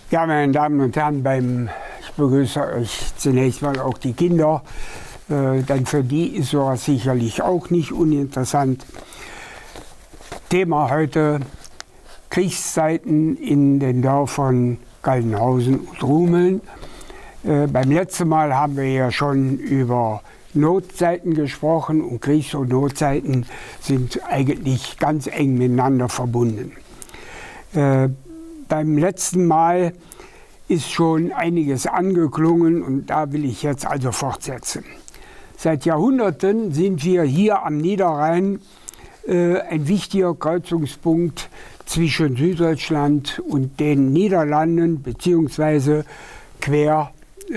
Ja, meine Damen und Herren, ich begrüße euch zunächst mal auch die Kinder, denn für die ist sowas sicherlich auch nicht uninteressant. Thema heute: Kriegszeiten in den Dörfern Galdenhausen und Rumeln. Beim letzten Mal haben wir ja schon über Notzeiten gesprochen, und Kriegs- und Notzeiten sind eigentlich ganz eng miteinander verbunden. Beim letzten Mal ist schon einiges angeklungen, und da will ich jetzt also fortsetzen. Seit Jahrhunderten sind wir hier am Niederrhein ein wichtiger Kreuzungspunkt zwischen Süddeutschland und den Niederlanden, beziehungsweise quer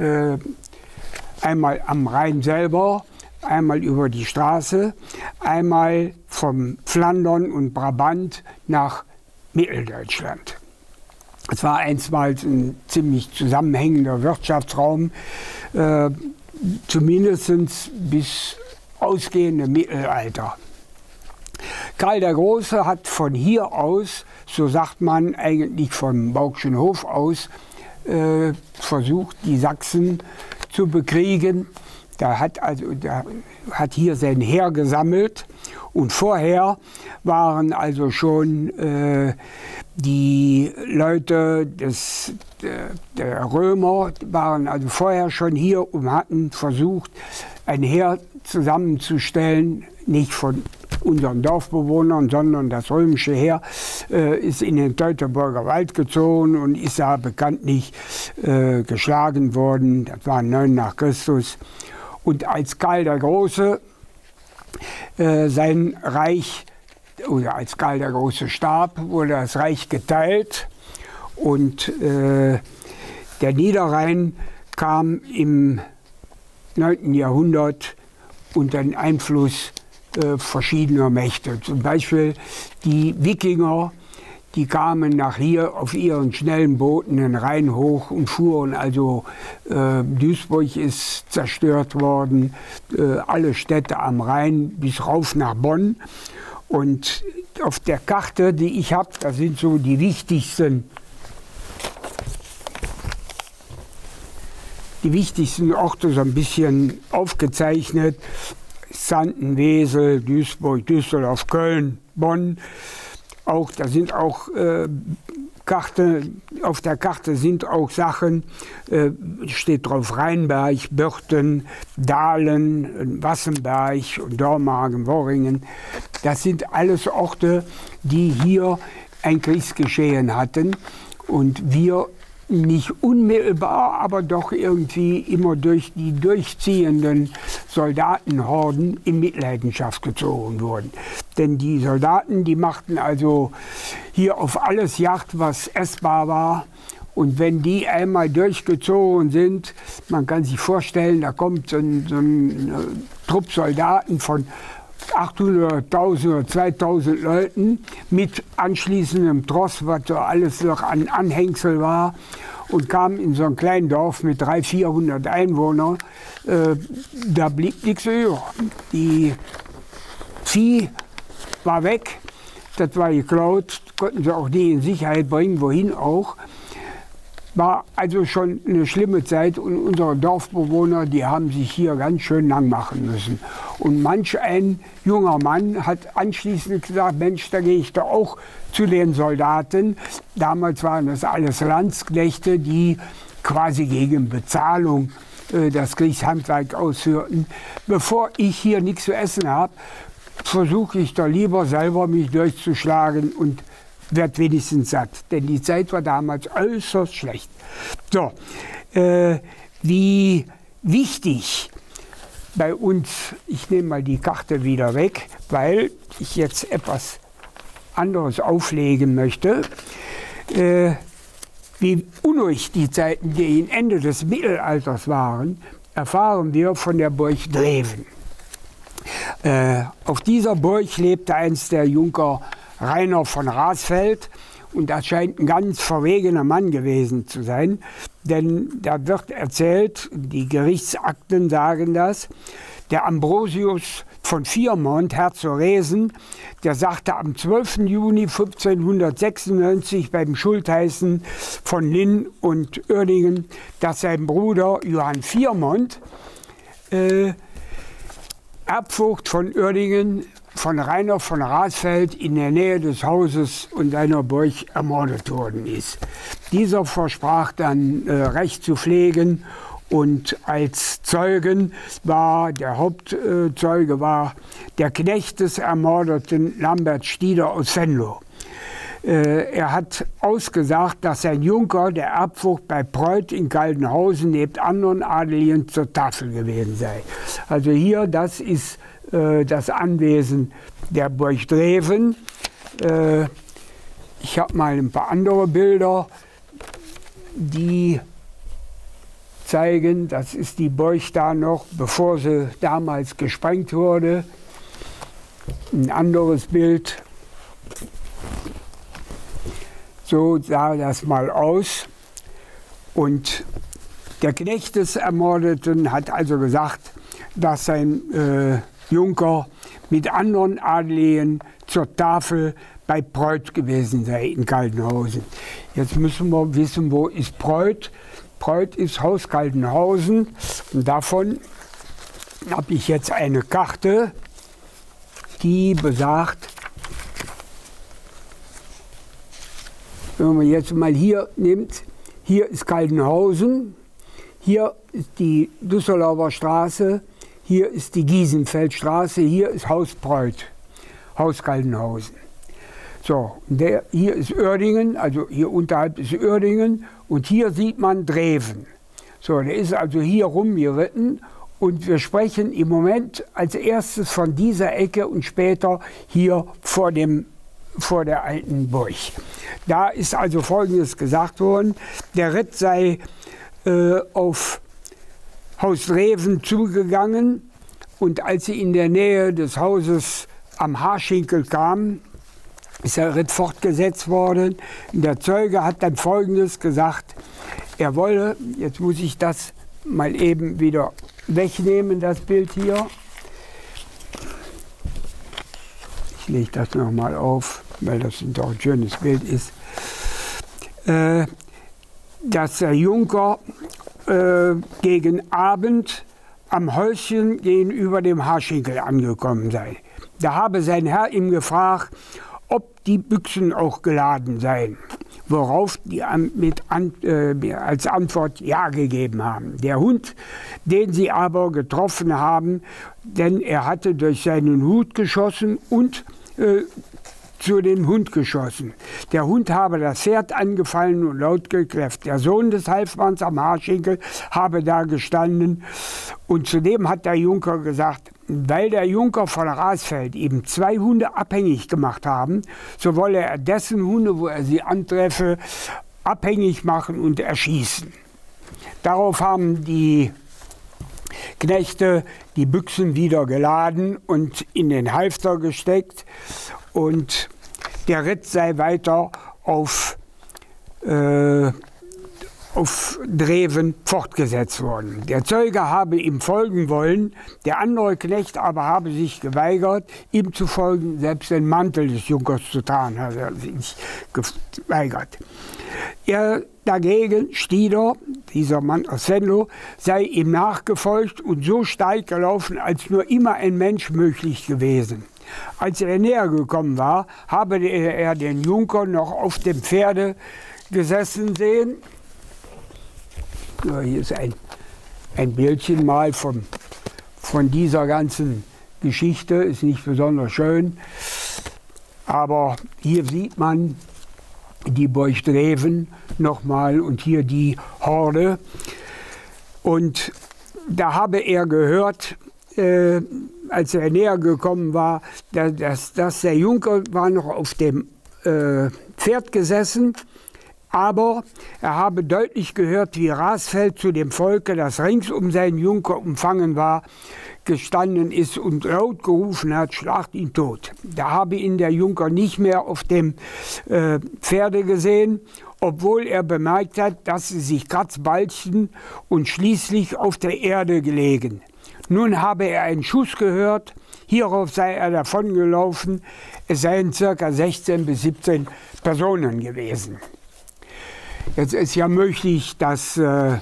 einmal am Rhein selber, einmal über die Straße, einmal vom Flandern und Brabant nach Mitteldeutschland. Es war einstmals ein ziemlich zusammenhängender Wirtschaftsraum, zumindest bis ausgehende Mittelalter. Karl der Große hat von hier aus, so sagt man eigentlich vom Baugschen Hof aus, versucht, die Sachsen zu bekriegen. Der hat hier sein Heer gesammelt, und vorher waren also schon die Leute der Römer waren also vorher schon hier und hatten versucht, ein Heer zusammenzustellen, nicht von unseren Dorfbewohnern, sondern das römische Heer ist in den Teutoburger Wald gezogen und ist da bekanntlich geschlagen worden. Das war 9 nach Christus. Und als Karl der Große sein Reich, oder als Karl der Große starb, wurde das Reich geteilt, und der Niederrhein kam im 9. Jahrhundert unter den Einfluss verschiedener Mächte. Zum Beispiel die Wikinger, die kamen nach hier auf ihren schnellen Booten den Rhein hoch und fuhren also, Duisburg ist zerstört worden, alle Städte am Rhein bis rauf nach Bonn. Und auf der Karte, die ich habe, da sind so die wichtigsten Orte so ein bisschen aufgezeichnet. Xanten, Wesel, Duisburg, Düsseldorf, Köln, Bonn. Da sind auch auf der Karte sind auch Sachen, steht drauf Rheinberg, Börten, Dahlen, Wassenberg und Dormagen, Worringen. Das sind alles Orte, die hier ein Kriegsgeschehen hatten, und wir nicht unmittelbar, aber doch irgendwie immer durch die durchziehenden Soldatenhorden in Mitleidenschaft gezogen wurden. Denn die Soldaten, die machten also hier auf alles Jagd, was essbar war. Und wenn die einmal durchgezogen sind, man kann sich vorstellen, da kommt so ein Trupp Soldaten von 800, 1000 oder 2000 Leuten mit anschließendem Tross, was so alles noch an Anhängsel war, und kam in so ein kleines Dorf mit 300, 400 Einwohnern. Da blieb nichts über. Die Vieh war weg, das war geklaut, konnten sie auch nie in Sicherheit bringen, wohin auch. War also schon eine schlimme Zeit, und unsere Dorfbewohner, die haben sich hier ganz schön lang machen müssen. Und manch ein junger Mann hat anschließend gesagt, Mensch, da gehe ich doch auch zu den Soldaten. Damals waren das alles Landsknechte, die quasi gegen Bezahlung das Kriegshandwerk ausführten. Bevor ich hier nichts zu essen habe, versuche ich doch lieber selber mich durchzuschlagen und wird wenigstens satt. Denn die Zeit war damals äußerst schlecht. So, wie wichtig bei uns, ich nehme mal die Karte wieder weg, weil ich jetzt etwas anderes auflegen möchte, wie unruhig die Zeiten, die Ende des Mittelalters waren, erfahren wir von der Burg Dreven. Auf dieser Burg lebte einst der Junker Rainer von Rasfeld, und das scheint ein ganz verwegener Mann gewesen zu sein, denn da wird erzählt, die Gerichtsakten sagen das, der Ambrosius von Viermont, Herr zu Resen, der sagte am 12. Juni 1596 beim Schultheißen von Linn und Oerdingen, dass sein Bruder Johann Viermont, Erbvogt von Oerdingen, von Rainer von Rasfeld in der Nähe des Hauses und einer Burg ermordet worden ist. Dieser versprach dann Recht zu pflegen, und als Zeugen war, der Hauptzeuge war der Knecht des ermordeten Lambert Stieder aus Venlo. Er hat ausgesagt, dass sein Junker, der Erbvogt bei Preuth in Galdenhausen, neben anderen Adeligen zur Tafel gewesen sei. Also hier, das ist das Anwesen der Burg Dreven. Ich habe mal ein paar andere Bilder, die zeigen, das ist die Burg da noch, bevor sie damals gesprengt wurde. Ein anderes Bild. So sah das mal aus. Und der Knecht des Ermordeten hat also gesagt, dass sein Junker mit anderen Adeligen zur Tafel bei Preuth gewesen sei in Galdenhausen. Jetzt müssen wir wissen, wo ist Preuth? Preuth ist Haus Galdenhausen, und davon habe ich jetzt eine Karte, die besagt, wenn man jetzt mal hier nimmt, hier ist Galdenhausen, hier ist die Düsseldorfer Straße, hier ist die Giesenfeldstraße, hier ist Haus Preuth, Haus Galdenhausen. So, hier ist Oerdingen, also hier unterhalb ist Oerdingen, und hier sieht man Dreven. So, der ist also hier rumgeritten, und wir sprechen im Moment als erstes von dieser Ecke und später hier vor der alten Burg. Da ist also Folgendes gesagt worden: Der Ritt sei auf Haus Dreven zugegangen, und als sie in der Nähe des Hauses am Haarschinkel kamen, ist der Ritt fortgesetzt worden. Der Zeuge hat dann Folgendes gesagt: Er wolle, jetzt muss ich das mal eben wieder wegnehmen, das Bild hier. Ich lege das nochmal auf, weil das doch ein schönes Bild ist. Dass der Junker gegen Abend am Häuschen gegenüber dem Haarschinkel angekommen sei. Da habe sein Herr ihm gefragt, ob die Büchsen auch geladen seien, worauf die als Antwort Ja gegeben haben. Der Hund, den sie aber getroffen haben, denn er hatte durch seinen Hut geschossen und zu dem Hund geschossen. Der Hund habe das Pferd angefallen und laut gekläfft. Der Sohn des Halsmanns am Haarschinkel habe da gestanden, und zudem hat der Junker gesagt, weil der Junker von Rasfeld eben 2 Hunde abhängig gemacht haben, so wolle er dessen Hunde, wo er sie antreffe, abhängig machen und erschießen. Darauf haben die Knechte die Büchsen wieder geladen und in den Halfter gesteckt, und der Ritt sei weiter auf Dreven fortgesetzt worden. Der Zeuge habe ihm folgen wollen, der andere Knecht aber habe sich geweigert, ihm zu folgen, selbst den Mantel des Junkers zu tragen, hat er sich geweigert. Er dagegen, Stieder, dieser Mann aus Venlo, sei ihm nachgefolgt und so steil gelaufen, als nur immer ein Mensch möglich gewesen. Als er näher gekommen war, habe er den Junker noch auf dem Pferde gesessen sehen. Ja, hier ist ein Bildchen mal von dieser ganzen Geschichte, ist nicht besonders schön, aber hier sieht man die Burg Dreven nochmal und hier die Horde. Und da habe er gehört, als er näher gekommen war, dass der Junker war noch auf dem Pferd gesessen. Aber er habe deutlich gehört, wie Rasfeld zu dem Volke, das rings um seinen Junker umfangen war, gestanden ist und laut gerufen hat, schlagt ihn tot. Da habe ihn der Junker nicht mehr auf dem Pferde gesehen, obwohl er bemerkt hat, dass sie sich kratzbalgten und schließlich auf der Erde gelegen. Nun habe er einen Schuss gehört, hierauf sei er davongelaufen, es seien ca. 16 bis 17 Personen gewesen. Jetzt ist ja möglich, dass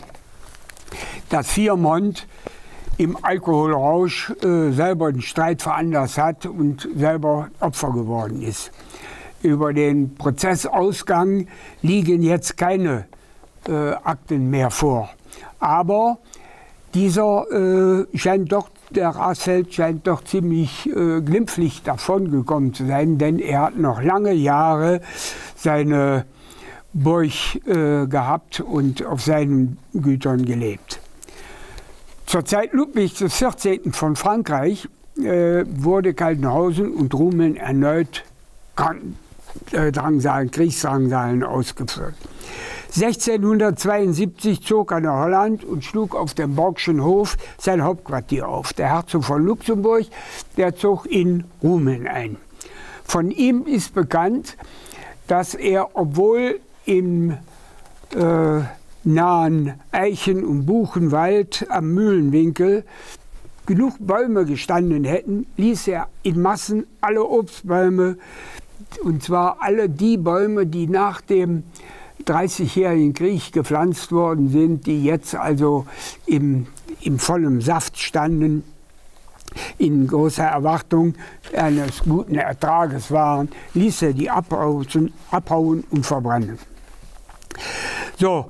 Viermont im Alkoholrausch selber einen Streit veranlasst hat und selber Opfer geworden ist. Über den Prozessausgang liegen jetzt keine Akten mehr vor. Aber dieser der Rasfeld scheint doch ziemlich glimpflich davon gekommen zu sein, denn er hat noch lange Jahre seine Burg gehabt und auf seinen Gütern gelebt. Zur Zeit Ludwigs XIV. Von Frankreich wurde Kaltenhausen und Rumeln erneut Kriegsdrangsalen ausgeführt. 1672 zog er nach Holland und schlug auf dem Borgschen Hof sein Hauptquartier auf. Der Herzog von Luxemburg, der zog in Rumeln ein. Von ihm ist bekannt, dass er, obwohl im nahen Eichen- und Buchenwald am Mühlenwinkel genug Bäume gestanden hätten, ließ er in Massen alle Obstbäume, und zwar alle die Bäume, die nach dem 30-jährigen Krieg gepflanzt worden sind, die jetzt also im vollen Saft standen, in großer Erwartung eines guten Ertrages waren, ließ er die abhauen und verbrennen. So,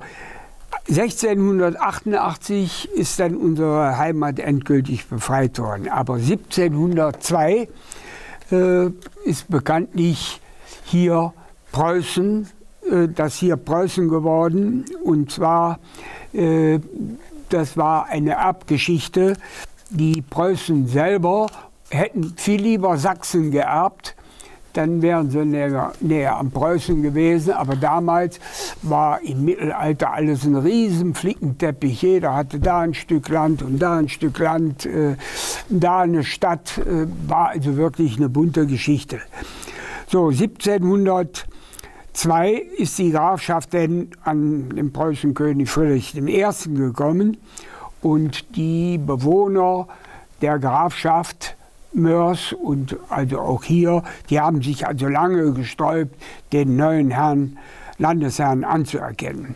1688 ist dann unsere Heimat endgültig befreit worden. Aber 1702 ist bekanntlich hier Preußen, geworden. Und zwar, das war eine Erbgeschichte. Die Preußen selber hätten viel lieber Sachsen geerbt, dann wären sie näher am Preußen gewesen. Aber damals war im Mittelalter alles ein riesen Flickenteppich. Jeder hatte da ein Stück Land und da ein Stück Land, da eine Stadt. War also wirklich eine bunte Geschichte. So, 1702 ist die Grafschaft dann an den Preußenkönig Friedrich I. gekommen. Und die Bewohner der Grafschaft Moers und also auch hier, die haben sich also lange gesträubt, den neuen Landesherrn anzuerkennen.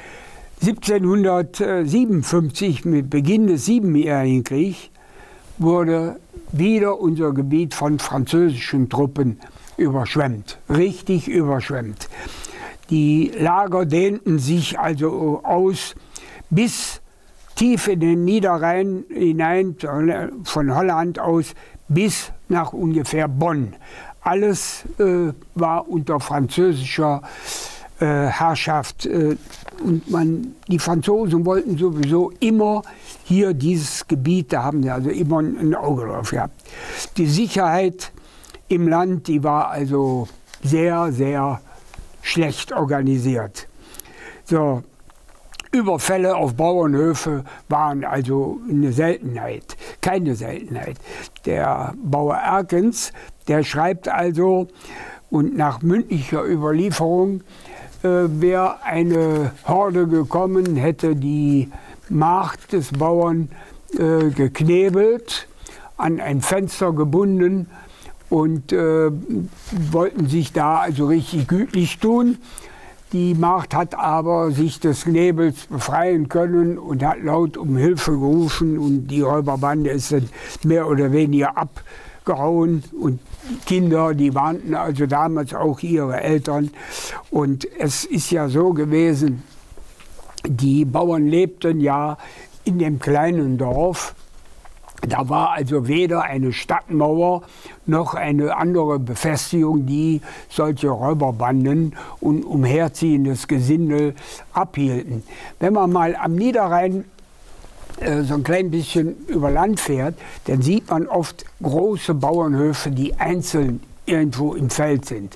1757, mit Beginn des Siebenjährigen Kriegs, wurde wieder unser Gebiet von französischen Truppen überschwemmt, richtig überschwemmt. Die Lager dehnten sich also aus bis tief in den Niederrhein hinein, von Holland aus bis nach ungefähr Bonn. Alles war unter französischer Herrschaft. Und die Franzosen wollten sowieso immer hier dieses Gebiet, da haben sie also immer ein Auge drauf gehabt. Die Sicherheit im Land, die war also sehr, sehr schlecht organisiert. So, Überfälle auf Bauernhöfe waren also eine Seltenheit, keine Seltenheit. Der Bauer Erkens, der schreibt also, und nach mündlicher Überlieferung wäre eine Horde gekommen, hätte die Magd des Bauern geknebelt, an ein Fenster gebunden und wollten sich da also richtig gütlich tun. Die Magd hat aber sich des Knebels befreien können und hat laut um Hilfe gerufen und die Räuberbande ist dann mehr oder weniger abgehauen und die Kinder, die warnten also damals auch ihre Eltern. Und es ist ja so gewesen, die Bauern lebten ja in dem kleinen Dorf. Da war also weder eine Stadtmauer noch eine andere Befestigung, die solche Räuberbanden und umherziehendes Gesindel abhielten. Wenn man mal am Niederrhein so ein klein bisschen über Land fährt, dann sieht man oft große Bauernhöfe, die einzeln irgendwo im Feld sind.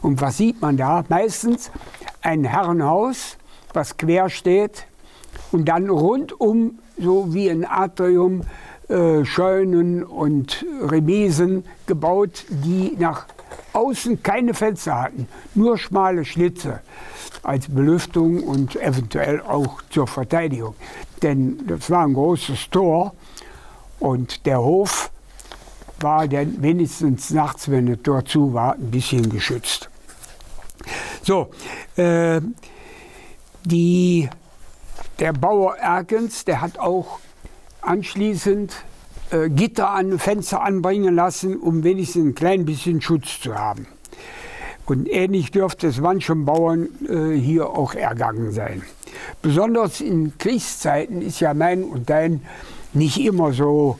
Und was sieht man da? Meistens ein Herrenhaus, was quer steht und dann rundum, so wie ein Atrium, Scheunen und Remisen gebaut, die nach außen keine Fenster hatten, nur schmale Schlitze als Belüftung und eventuell auch zur Verteidigung. Denn das war ein großes Tor und der Hof war dann wenigstens nachts, wenn das Tor zu war, ein bisschen geschützt. So, der Bauer Erkens, der hat auch anschließend Gitter an Fenster anbringen lassen, um wenigstens ein klein bisschen Schutz zu haben. Und ähnlich dürfte es manchen Bauern hier auch ergangen sein. Besonders in Kriegszeiten ist ja mein und dein nicht immer so,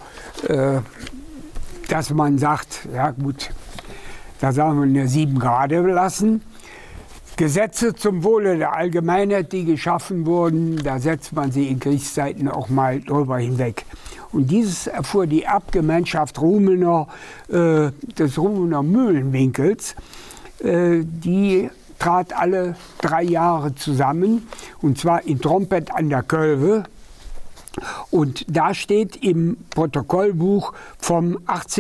dass man sagt, ja gut, da sagen wir eine 7 Grad lassen. Gesetze zum Wohle der Allgemeinheit, die geschaffen wurden, da setzt man sie in Kriegszeiten auch mal drüber hinweg. Und dieses erfuhr die Erbgemeinschaft Rumener, des Rumener Mühlenwinkels. Die trat alle 3 Jahre zusammen, und zwar in Trompet an der Kölve. Und da steht im Protokollbuch vom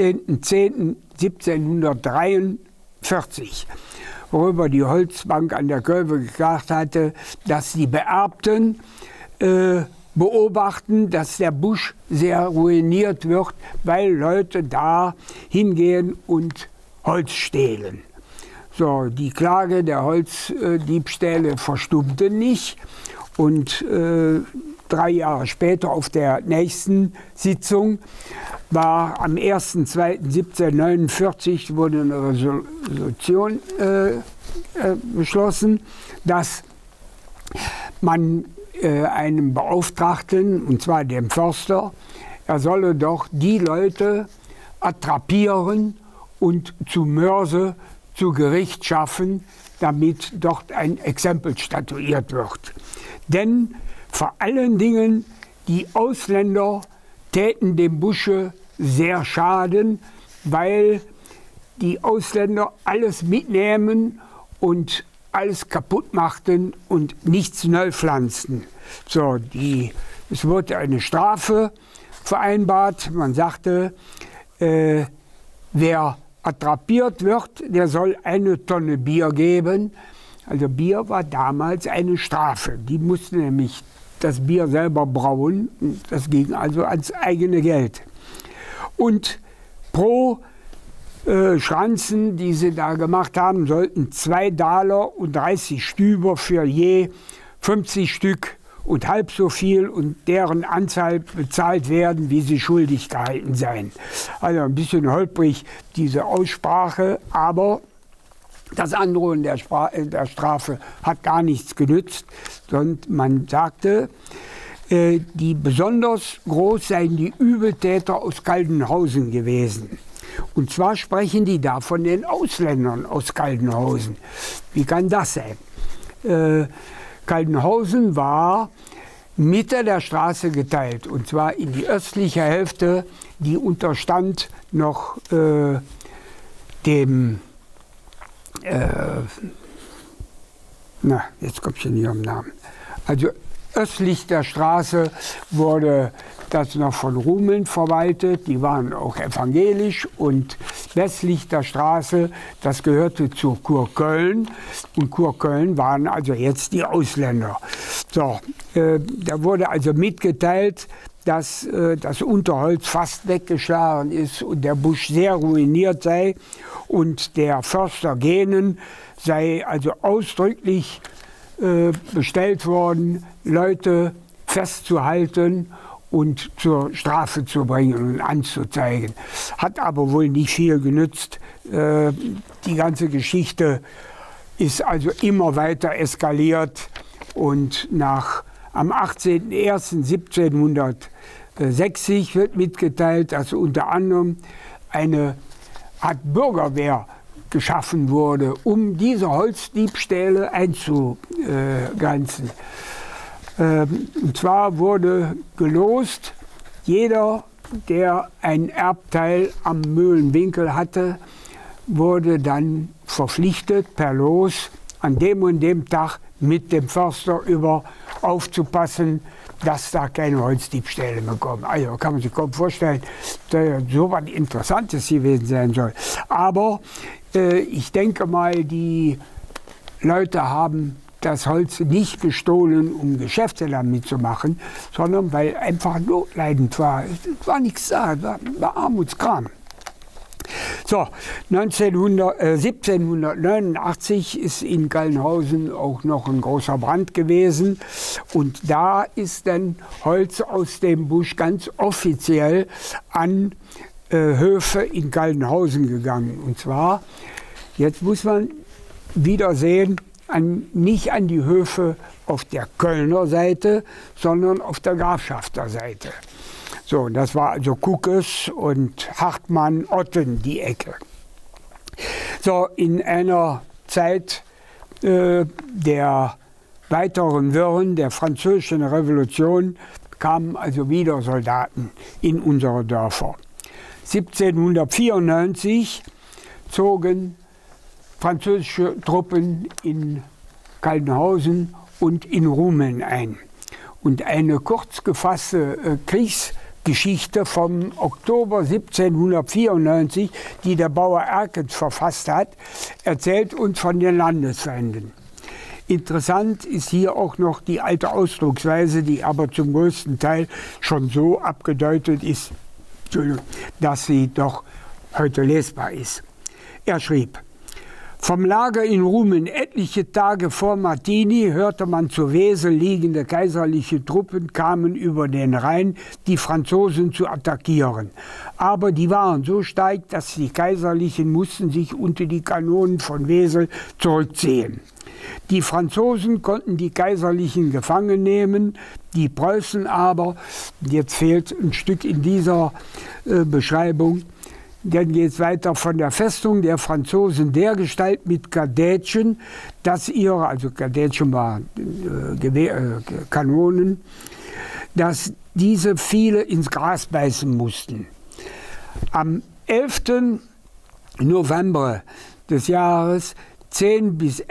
18.10.1743, worüber die Holzbank an der Kölve geklagt hatte, dass die Beerbten beobachten, dass der Busch sehr ruiniert wird, weil Leute da hingehen und Holz stehlen. So, die Klage der Holzdiebstähle verstummte nicht, und 3 Jahre später auf der nächsten Sitzung war am 1.2.1749 wurde eine Resolution beschlossen, dass man einem Beauftragten, und zwar dem Förster, er solle doch die Leute attrapieren und zu Mörse zu Gericht schaffen, damit dort ein Exempel statuiert wird. Denn vor allen Dingen die Ausländer täten dem Busche sehr Schaden, weil die Ausländer alles mitnehmen und alles kaputt machten und nichts neu pflanzten. So, es wurde eine Strafe vereinbart. Man sagte, wer attrapiert wird, der soll 1 Tonne Bier geben. Also Bier war damals eine Strafe. Die mussten nämlich das Bier selber brauen. Das ging also ans eigene Geld. Und pro Schranzen, die sie da gemacht haben, sollten 2 Daler und 30 Stüber für je 50 Stück und halb so viel und deren Anzahl bezahlt werden, wie sie schuldig gehalten seien. Also ein bisschen holprig diese Aussprache, aber das Androhen der Strafe hat gar nichts genützt, sondern man sagte, die besonders groß seien die Übeltäter aus Galdenhausen gewesen. Und zwar sprechen die da von den Ausländern aus Galdenhausen. Wie kann das sein? Galdenhausen war Mitte der Straße geteilt, und zwar in die östliche Hälfte, die unterstand noch dem, jetzt komme ich nicht am Namen. Also östlich der Straße wurde das noch von Rumeln verwaltet, die waren auch evangelisch, und westlich der Straße, das gehörte zur Kurköln, und Kurköln waren also jetzt die Ausländer. So, da wurde also mitgeteilt, dass das Unterholz fast weggeschlagen ist und der Busch sehr ruiniert sei, und der Förster Genen sei also ausdrücklich bestellt worden, Leute festzuhalten und zur Strafe zu bringen und anzuzeigen. Hat aber wohl nicht viel genützt. Die ganze Geschichte ist also immer weiter eskaliert, und am 18.01.1760 wird mitgeteilt, dass unter anderem eine Art Bürgerwehr geschaffen wurde, um diese Holzdiebstähle einzugrenzen. Und zwar wurde gelost, jeder, der ein Erbteil am Mühlenwinkel hatte, wurde dann verpflichtet, per Los an dem und dem Tag mit dem Förster über aufzupassen, dass da keine Holzdiebstähle mehr kommen. Also kann man sich kaum vorstellen, dass so was Interessantes gewesen sein soll. Aber ich denke mal, die Leute haben das Holz nicht gestohlen, um Geschäfte damit zu machen, sondern weil einfach notleidend war. Es war nichts da, es war Armutskram. So, 1789 ist in Gallenhausen auch noch ein großer Brand gewesen und da ist dann Holz aus dem Busch ganz offiziell an Höfe in Gallenhausen gegangen. Und zwar, jetzt muss man wieder sehen, nicht an die Höfe auf der Kölner Seite, sondern auf der Grafschafter Seite. So, das war also Kuckes und Hartmann, Otten, die Ecke. So, in einer Zeit der weiteren Wirren der Französischen Revolution kamen also wieder Soldaten in unsere Dörfer. 1794 zogen französische Truppen in Gallenhausen und in Rumeln ein. Und eine kurz gefasste Kriegsgeschichte vom Oktober 1794, die der Bauer Erkens verfasst hat, erzählt uns von den Landesfeinden. Interessant ist hier auch noch die alte Ausdrucksweise, die aber zum größten Teil schon so abgedeutet ist, dass sie doch heute lesbar ist. Er schrieb: Vom Lager in Rumeln etliche Tage vor Martigny hörte man zu Wesel liegende kaiserliche Truppen kamen über den Rhein, die Franzosen zu attackieren. Aber die waren so stark, dass die Kaiserlichen mussten sich unter die Kanonen von Wesel zurückziehen. Die Franzosen konnten die Kaiserlichen gefangen nehmen, die Preußen aber, jetzt fehlt ein Stück in dieser Beschreibung, dann geht es weiter von der Festung der Franzosen dergestalt mit Kadetschen, dass ihre, also Kadetschen waren Kanonen, dass diese viele ins Gras beißen mussten. Am 11. November des Jahres 10.000 bis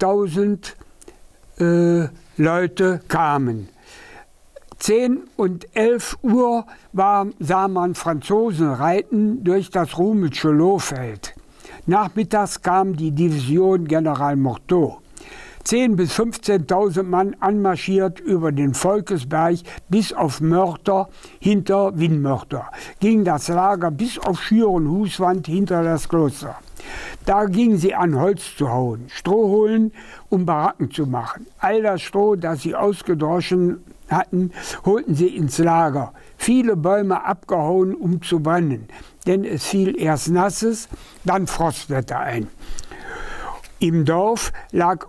11.000 Leute kamen. 10 und 11 Uhr sah man Franzosen reiten durch das Rumelsche Lohfeld. Nachmittags kam die Division General Morteau. 10.000 bis 15.000 Mann anmarschiert über den Volkesberg bis auf Mörter hinter Wienmörter, ging das Lager bis auf Schüren-Huswand hinter das Kloster. Da gingen sie an, Holz zu hauen, Stroh holen, um Baracken zu machen. All das Stroh, das sie ausgedroschen hatten, holten sie ins Lager. Viele Bäume abgehauen, um zu brennen, denn es fiel erst nasses, dann Frostwetter ein. Im Dorf lag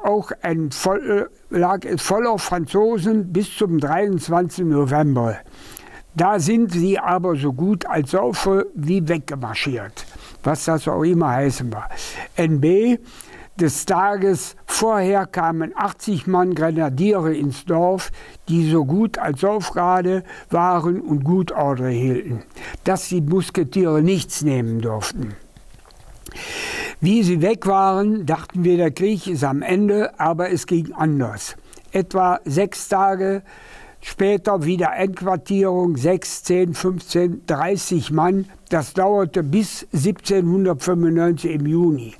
es voller Franzosen bis zum 23. November. Da sind sie aber so gut als Saufe wie weggemarschiert, was das auch immer heißen war. NB: Des Tages vorher kamen 80 Mann Grenadiere ins Dorf, die so gut als Aufgrade waren und Gutordre hielten, dass die Musketiere nichts nehmen durften. Wie sie weg waren, dachten wir, der Krieg ist am Ende, aber es ging anders. Etwa 6 Tage später wieder Einquartierung, 6, 10, 15, 30 Mann. Das dauerte bis 1795 im Juni.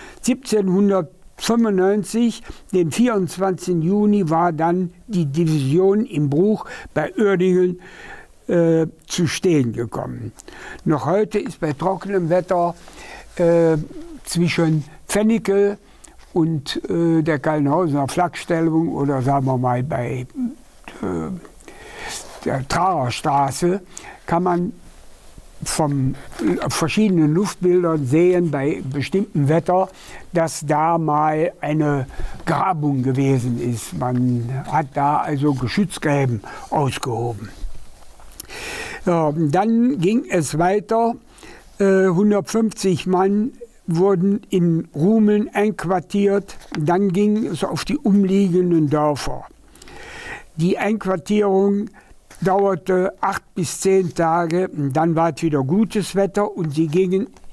1795, den 24. Juni, war dann die Division im Bruch bei Uerdingen zu stehen gekommen. Noch heute ist bei trockenem Wetter zwischen Pfennikel und der Gallenhausener Flakstellung oder sagen wir mal bei der Trarerstraße kann man von verschiedenen Luftbildern sehen bei bestimmtem Wetter, dass da mal eine Grabung gewesen ist. Man hat da also Geschützgräben ausgehoben. Dann ging es weiter. 150 Mann wurden in Rumeln einquartiert. Dann ging es auf die umliegenden Dörfer. Die Einquartierung dauerte 8 bis 10 Tage. Dann war es wieder gutes Wetter und sie gingen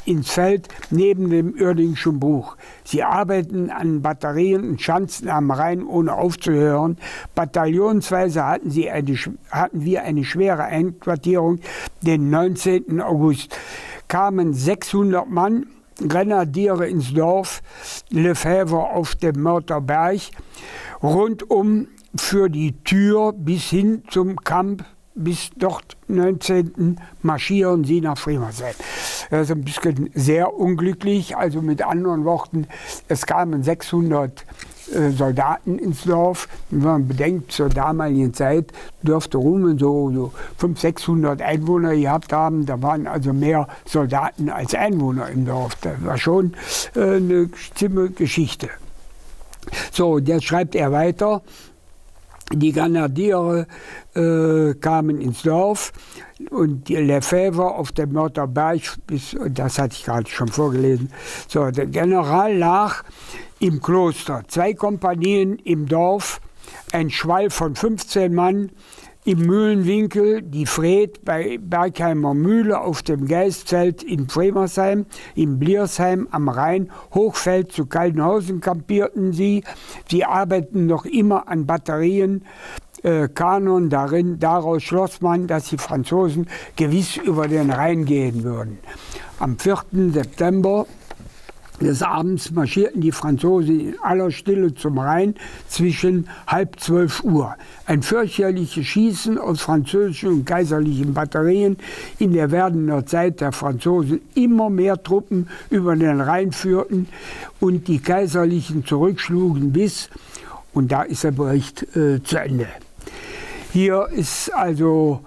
ins Feld neben dem Uerdingischen Bruch. Sie arbeiten an Batterien und Schanzen am Rhein ohne aufzuhören. Bataillonsweise hatten wir eine schwere Einquartierung. Den 19. August kamen 600 Mann, Grenadiere ins Dorf, Lefebvre auf dem Mörterberg, rundum für die Tür bis hin zum Camp. Bis dort 19. marschieren sie nach Friemersheim. Das ist ein bisschen sehr unglücklich. Also mit anderen Worten, es kamen 600 Soldaten ins Dorf. Wenn man bedenkt, zur damaligen Zeit dürfte Rumen so 500, 600 Einwohner gehabt haben. Da waren also mehr Soldaten als Einwohner im Dorf. Das war schon eine ziemliche Geschichte. So, jetzt schreibt er weiter. Die Grenadiere kamen ins Dorf und die Lefebvre auf dem Mörterberg, das hatte ich gerade schon vorgelesen. So, der General lag im Kloster, 2 Kompanien im Dorf, ein Schwall von 15 Mann im Mühlenwinkel, die Fred bei Bergheimer Mühle auf dem Geistfeld in Friemersheim, in Bliersheim am Rhein, Hochfeld zu Kaldenhausen kampierten sie. Sie arbeiteten noch immer an Batterien, Kanon darin. Daraus schloss man, dass die Franzosen gewiss über den Rhein gehen würden. Am 4. September des Abends marschierten die Franzosen in aller Stille zum Rhein zwischen 11:30 Uhr. Ein fürchterliches Schießen aus französischen und kaiserlichen Batterien in der werdenden Zeit der Franzosen immer mehr Truppen über den Rhein führten und die Kaiserlichen zurückschlugen bis, und da ist der Bericht zu Ende. Hier ist also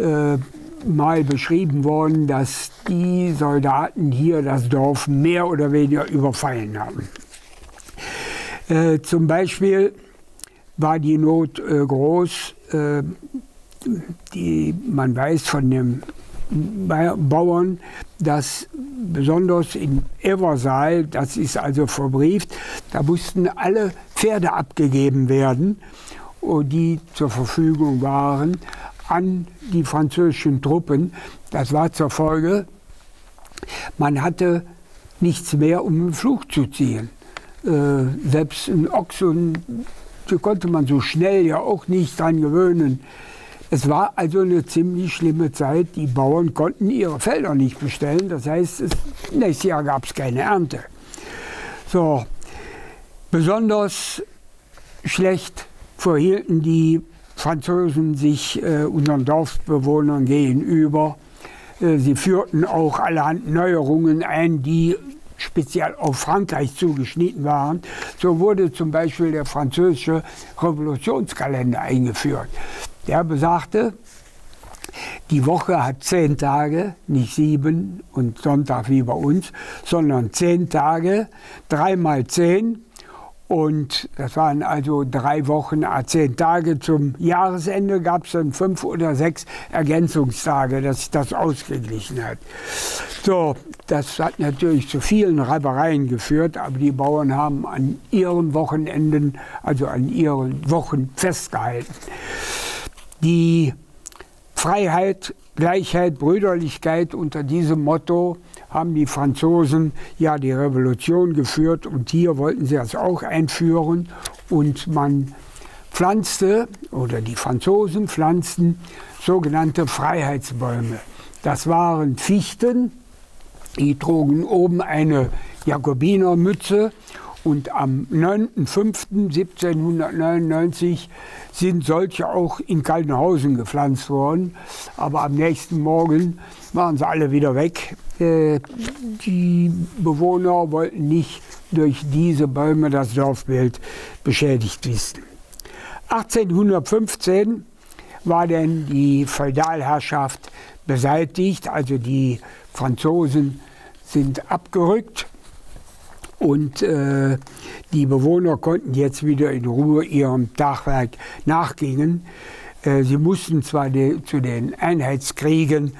mal beschrieben worden, dass die Soldaten hier das Dorf mehr oder weniger überfallen haben. Zum Beispiel war die Not groß, man weiß von den Bauern, dass besonders in Eversaal, das ist also verbrieft, da mussten alle Pferde abgegeben werden, die zur Verfügung waren, an die französischen Truppen. Das war zur Folge, man hatte nichts mehr, um einen Pflug zu ziehen. Selbst ein Ochsen, da konnte man so schnell ja auch nicht dran gewöhnen. Es war also eine ziemlich schlimme Zeit. Die Bauern konnten ihre Felder nicht bestellen. Das heißt, nächstes Jahr gab es keine Ernte. So, besonders schlecht verhielten die Franzosen sich unseren Dorfbewohnern gegenüber. Sie führten auch allerhand Neuerungen ein, die speziell auf Frankreich zugeschnitten waren. So wurde zum Beispiel der französische Revolutionskalender eingeführt. Der besagte, die Woche hat 10 Tage, nicht 7 und Sonntag wie bei uns, sondern 10 Tage, 3 mal 10. Und das waren also 3 Wochen, 10 Tage. Zum Jahresende gab es dann 5 oder 6 Ergänzungstage, dass sich das ausgeglichen hat. So, das hat natürlich zu vielen Reibereien geführt, aber die Bauern haben an ihren Wochenenden, also an ihren Wochen festgehalten. Die Freiheit, Gleichheit, Brüderlichkeit, unter diesem Motto haben die Franzosen ja die Revolution geführt und hier wollten sie das auch einführen und man pflanzte, oder die Franzosen pflanzten sogenannte Freiheitsbäume. Das waren Fichten, die trugen oben eine Jakobinermütze und am 9.5.1799 sind solche auch in Kaldenhausen gepflanzt worden. Aber am nächsten Morgen waren sie alle wieder weg. Die Bewohner wollten nicht durch diese Bäume das Dorfbild beschädigt wissen. 1815 war denn die Feudalherrschaft beseitigt, also die Franzosen sind abgerückt. Und die Bewohner konnten jetzt wieder in Ruhe ihrem Tagwerk nachgehen. Sie mussten zwar zu den Einheitskriegen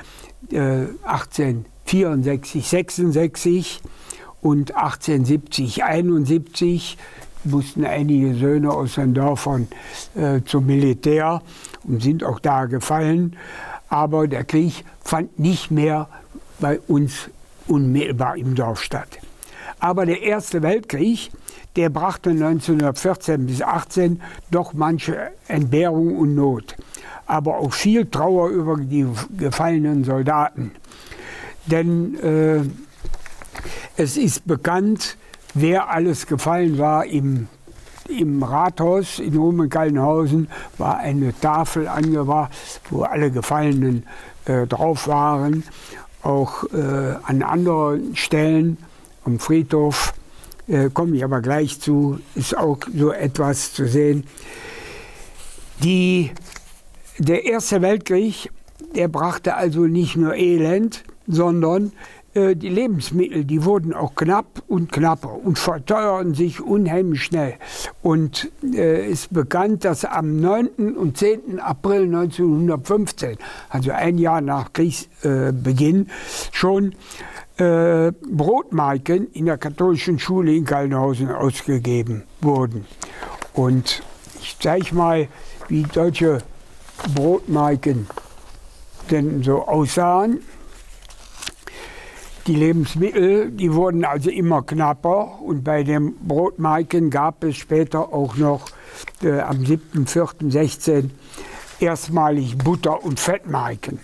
1864, 66 und 1870, 71 mussten einige Söhne aus den Dörfern zum Militär und sind auch da gefallen. Aber der Krieg fand nicht mehr bei uns unmittelbar im Dorf statt. Aber der Erste Weltkrieg, der brachte 1914 bis 18 doch manche Entbehrung und Not, aber auch viel Trauer über die gefallenen Soldaten. Denn es ist bekannt, wer alles gefallen war. Im Rathaus in Hohenkallenhausen war eine Tafel angebracht, wo alle Gefallenen drauf waren. Auch an anderen Stellen am Friedhof, komme ich aber gleich zu, ist auch so etwas zu sehen. Der Erste Weltkrieg, der brachte also nicht nur Elend, sondern die Lebensmittel, die wurden auch knapp und knapper und verteuerten sich unheimlich schnell. Und ist bekannt, dass am 9. und 10. April 1915, also ein Jahr nach Kriegsbeginn, schon Brotmarken in der katholischen Schule in Kallenhausen ausgegeben wurden. Und ich zeige mal, wie solche Brotmarken denn so aussahen. Die Lebensmittel, die wurden also immer knapper, und bei den Brotmarken gab es später auch noch am 7.4.16 erstmalig Butter- und Fettmarken.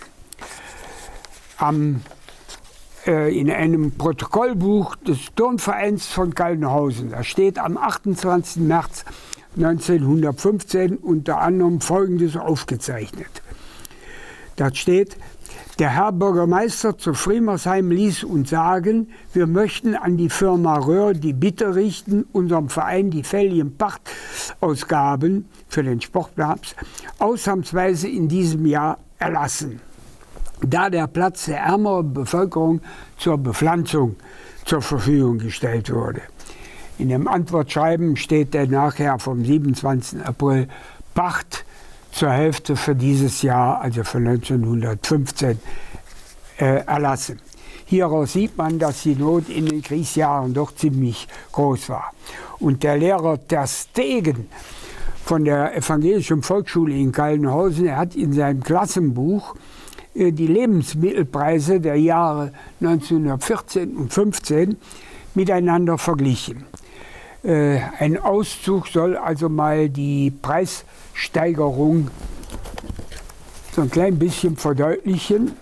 In einem Protokollbuch des Turnvereins von Kallenhausen, da steht am 28. März 1915 unter anderem Folgendes aufgezeichnet. Da steht: Der Herr Bürgermeister zu Friemersheim ließ uns sagen, wir möchten an die Firma Röhr die Bitte richten, unserem Verein die fälligen Pachtausgaben für den Sportplatz ausnahmsweise in diesem Jahr erlassen, da der Platz der ärmeren Bevölkerung zur Bepflanzung zur Verfügung gestellt wurde. In dem Antwortschreiben steht dann nachher vom 27. April Pacht zur Hälfte für dieses Jahr, also für 1915, erlassen. Hieraus sieht man, dass die Not in den Kriegsjahren doch ziemlich groß war. Und der Lehrer Ter Stegen von der Evangelischen Volksschule in Kallenhausen, er hat in seinem Klassenbuch die Lebensmittelpreise der Jahre 1914 und 15 miteinander verglichen. Ein Auszug soll also mal die Preissteigerung so ein klein bisschen verdeutlichen.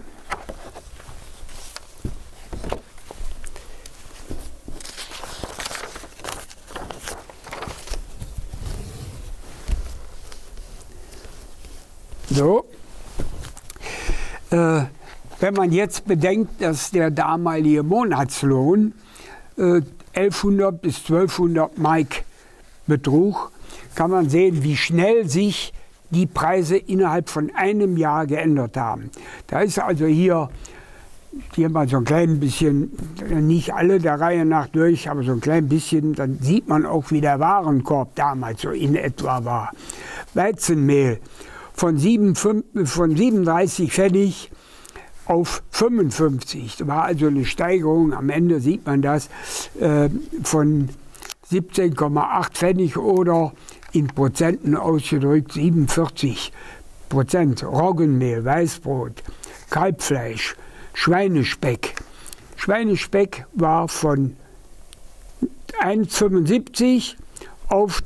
So. Wenn man jetzt bedenkt, dass der damalige Monatslohn 1100 bis 1200 Mark betrug, kann man sehen, wie schnell sich die Preise innerhalb von einem Jahr geändert haben. Da ist also hier mal so ein klein bisschen, nicht alle der Reihe nach durch, aber so ein klein bisschen, dann sieht man auch, wie der Warenkorb damals so in etwa war. Weizenmehl von 37 Pfennig auf 55. Das war also eine Steigerung, am Ende sieht man das, von 17,8 Pfennig oder in Prozenten ausgedrückt 47%. Roggenmehl, Weißbrot, Kalbfleisch, Schweinespeck. Schweinespeck war von 1,75 auf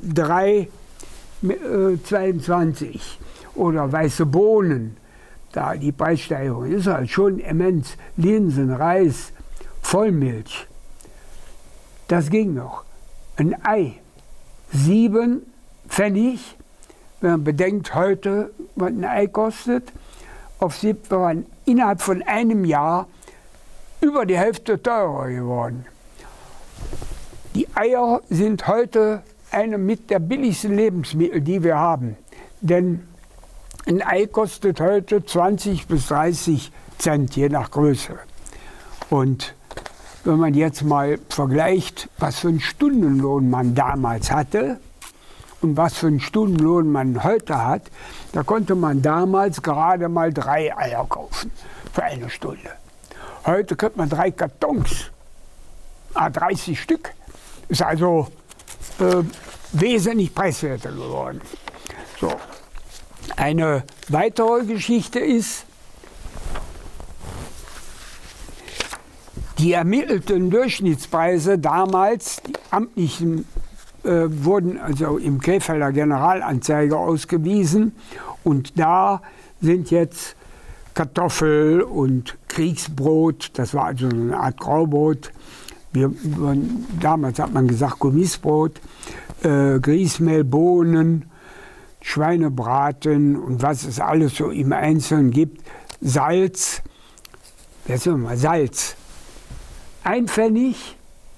3,22. Oder weiße Bohnen. Da die Preissteigerung ist halt schon immens. Linsen, Reis, Vollmilch. Das ging noch. Ein Ei, 7 Pfennig. Wenn man bedenkt heute, was ein Ei kostet, waren innerhalb von einem Jahr über die Hälfte teurer geworden. Die Eier sind heute eine mit der billigsten Lebensmittel, die wir haben. Denn ein Ei kostet heute 20 bis 30 Cent, je nach Größe. Und wenn man jetzt mal vergleicht, was für einen Stundenlohn man damals hatte und was für einen Stundenlohn man heute hat, da konnte man damals gerade mal 3 Eier kaufen für eine Stunde. Heute kriegt man 3 Kartons, 30 Stück. Ist also wesentlich preiswerter geworden. So. Eine weitere Geschichte ist, Die ermittelten Durchschnittspreise damals, die amtlichen, wurden also im Krefelder Generalanzeiger ausgewiesen. Und da sind jetzt Kartoffel und Kriegsbrot, das war also eine Art Graubrot, damals hat man gesagt Kommissbrot, Grießmehl, Bohnen, Schweinebraten und was es alles so im Einzelnen gibt, Salz, jetzt sagen wir mal Salz, 1 Pfennig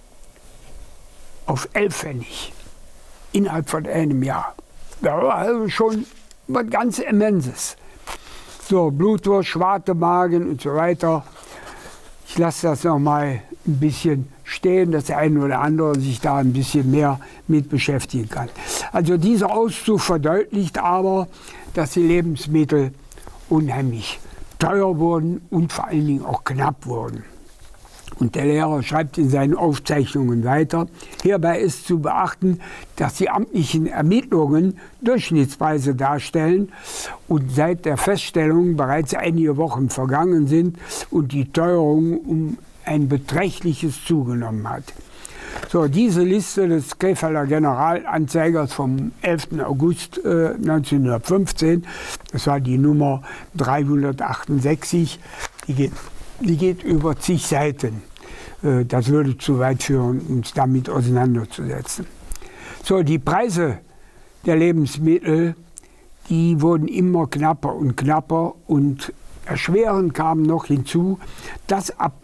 auf 11 Pfennig innerhalb von einem Jahr. Das war also schon was ganz Immenses. So, Blutwurst, Schwartemagen und so weiter. Ich lasse das noch mal ein bisschen stehen, dass der eine oder andere sich da ein bisschen mehr mit beschäftigen kann. Also dieser Auszug verdeutlicht aber, dass die Lebensmittel unheimlich teuer wurden und vor allen Dingen auch knapp wurden. Und der Lehrer schreibt in seinen Aufzeichnungen weiter, hierbei ist zu beachten, dass die amtlichen Ermittlungen Durchschnittspreise darstellen und seit der Feststellung bereits einige Wochen vergangen sind und die Teuerung um ein beträchtliches zugenommen hat. So, diese Liste des Krefelder Generalanzeigers vom 11. August 1915, das war die Nummer 368, die geht über zig Seiten. Das würde zu weit führen, uns damit auseinanderzusetzen. So, die Preise der Lebensmittel, die wurden immer knapper und erschwerend kam noch hinzu, dass ab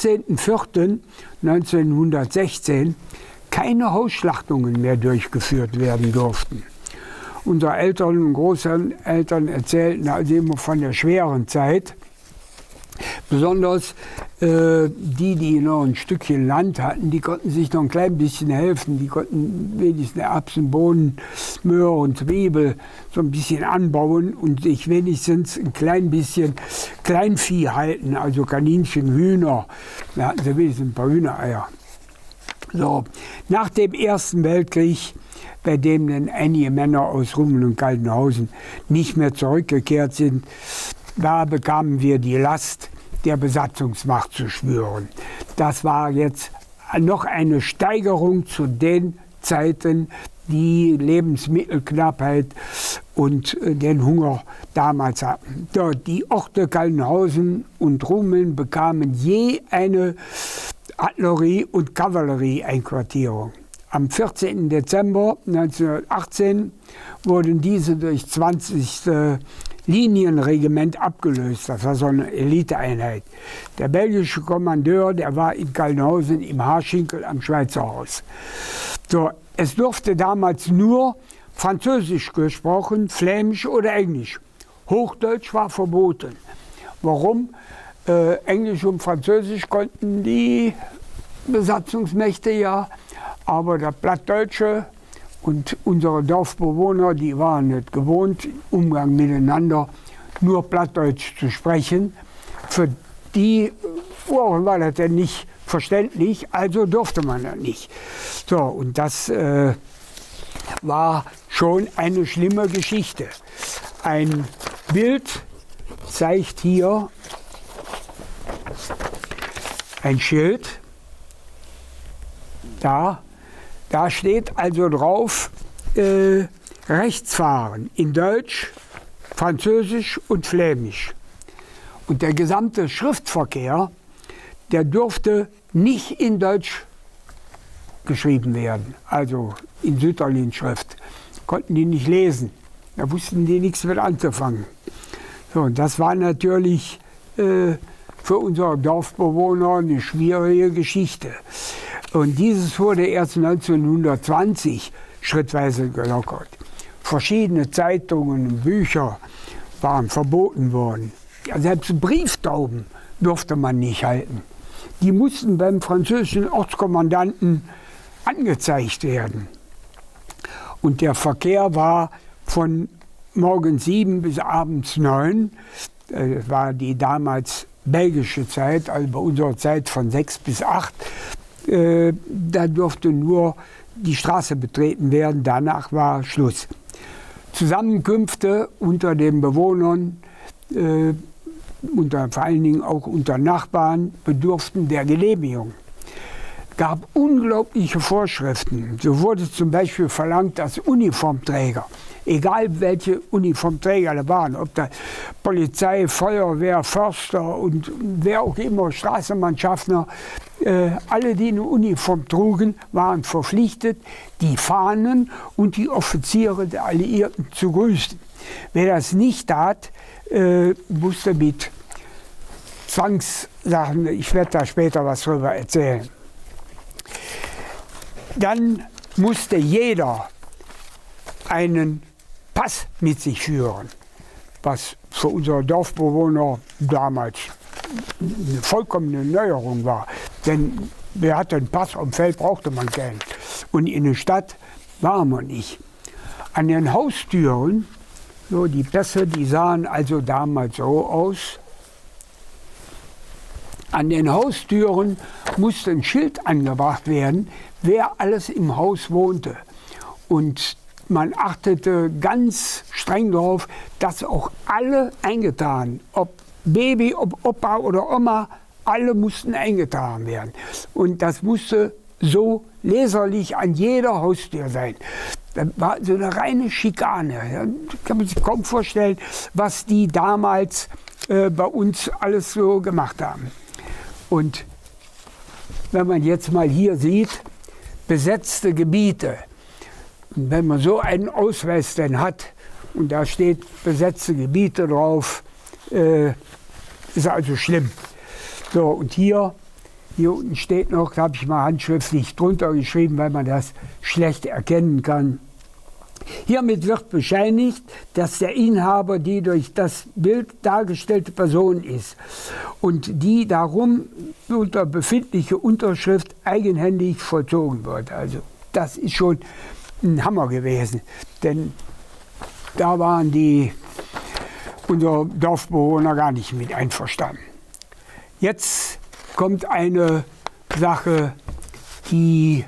14.04.1916 keine Hausschlachtungen mehr durchgeführt werden durften. Unsere Eltern und Großeltern erzählten also immer von der schweren Zeit. Besonders die noch ein Stückchen Land hatten, die konnten sich noch ein klein bisschen helfen. Die konnten wenigstens Erbsen, Bohnen, Möhre und Zwiebel so ein bisschen anbauen und sich wenigstens ein klein bisschen Kleinvieh halten, also Kaninchen, Hühner. Da hatten sie wenigstens ein paar Hühnereier. So, nach dem Ersten Weltkrieg, bei dem dann einige Männer aus Rummeln und Kaltenhausen nicht mehr zurückgekehrt sind, da bekamen wir die Last der Besatzungsmacht zu spüren. Das war jetzt noch eine Steigerung zu den Zeiten, die Lebensmittelknappheit und den Hunger damals hatten. Dort die Orte Kaltenhausen und Rummeln bekamen je eine Artillerie- und Kavallerie-Einquartierung. Am 14. Dezember 1918 wurden diese durch 20. Linienregiment abgelöst. Das war so eine Eliteeinheit. Der belgische Kommandeur, der war in Kaltenhausen im Haarschinkel am Schweizer Haus. So, es durfte damals nur Französisch gesprochen, Flämisch oder Englisch. Hochdeutsch war verboten. Warum? Englisch und Französisch konnten die Besatzungsmächte ja, aber der Plattdeutsche und unsere Dorfbewohner, die waren nicht gewohnt, im Umgang miteinander nur Plattdeutsch zu sprechen. Für die war das dann nicht verständlich, also durfte man das nicht. So, und das war schon eine schlimme Geschichte. Ein Bild zeigt hier ein Schild. Da steht also drauf, Rechtsfahren in Deutsch, Französisch und Flämisch. Und der gesamte Schriftverkehr, der durfte nicht in Deutsch geschrieben werden, also in Sütterlin-Schrift. Konnten die nicht lesen, da wussten die nichts mit anzufangen. So, und das war natürlich für unsere Dorfbewohner eine schwierige Geschichte. Und dieses wurde erst 1920 schrittweise gelockert. Verschiedene Zeitungen und Bücher waren verboten worden. Ja, selbst Brieftauben durfte man nicht halten. Die mussten beim französischen Ortskommandanten angezeigt werden. Und der Verkehr war von morgens 7 bis abends 9. Das war die damals belgische Zeit, also bei unserer Zeit von 6 bis 8. Da durfte nur die Straße betreten werden, danach war Schluss. Zusammenkünfte unter den Bewohnern vor allen Dingen auch unter Nachbarn, bedurften der Genehmigung. Gab unglaubliche Vorschriften. So wurde zum Beispiel verlangt, dass Uniformträger, egal welche Uniformträger da waren, ob da Polizei, Feuerwehr, Förster und wer auch immer, Straßenmannschaftler, alle, die eine Uniform trugen, waren verpflichtet, die Fahnen und die Offiziere der Alliierten zu grüßen. Wer das nicht tat, musste mit Zwangssachen, ich werde da später was drüber erzählen. Dann musste jeder einen Pass mit sich führen, was für unsere Dorfbewohner damals eine vollkommene Neuerung war. Denn wer hatte einen Pass, am Feld brauchte man keinen. Und in der Stadt war man nicht. An den Haustüren, so die Pässe, die sahen also damals so aus. An den Haustüren musste ein Schild angebracht werden, wer alles im Haus wohnte. Und man achtete ganz streng darauf, dass auch alle eingetragen, ob Baby, ob Opa oder Oma, alle mussten eingetragen werden. Und das musste so leserlich an jeder Haustür sein. Das war so eine reine Schikane. Da kann man sich kaum vorstellen, was die damals bei uns alles so gemacht haben. Und wenn man jetzt mal hier sieht, besetzte Gebiete, und wenn man so einen Ausweis denn hat, und da steht besetzte Gebiete drauf, ist also schlimm. So, und hier unten steht noch, da habe ich mal handschriftlich drunter geschrieben, weil man das schlecht erkennen kann. Hiermit wird bescheinigt, dass der Inhaber die durch das Bild dargestellte Person ist und die darum unter befindliche Unterschrift eigenhändig vollzogen wird. Also das ist schon ein Hammer gewesen, denn da waren unsere Dorfbewohner gar nicht mit einverstanden. Jetzt kommt eine Sache, die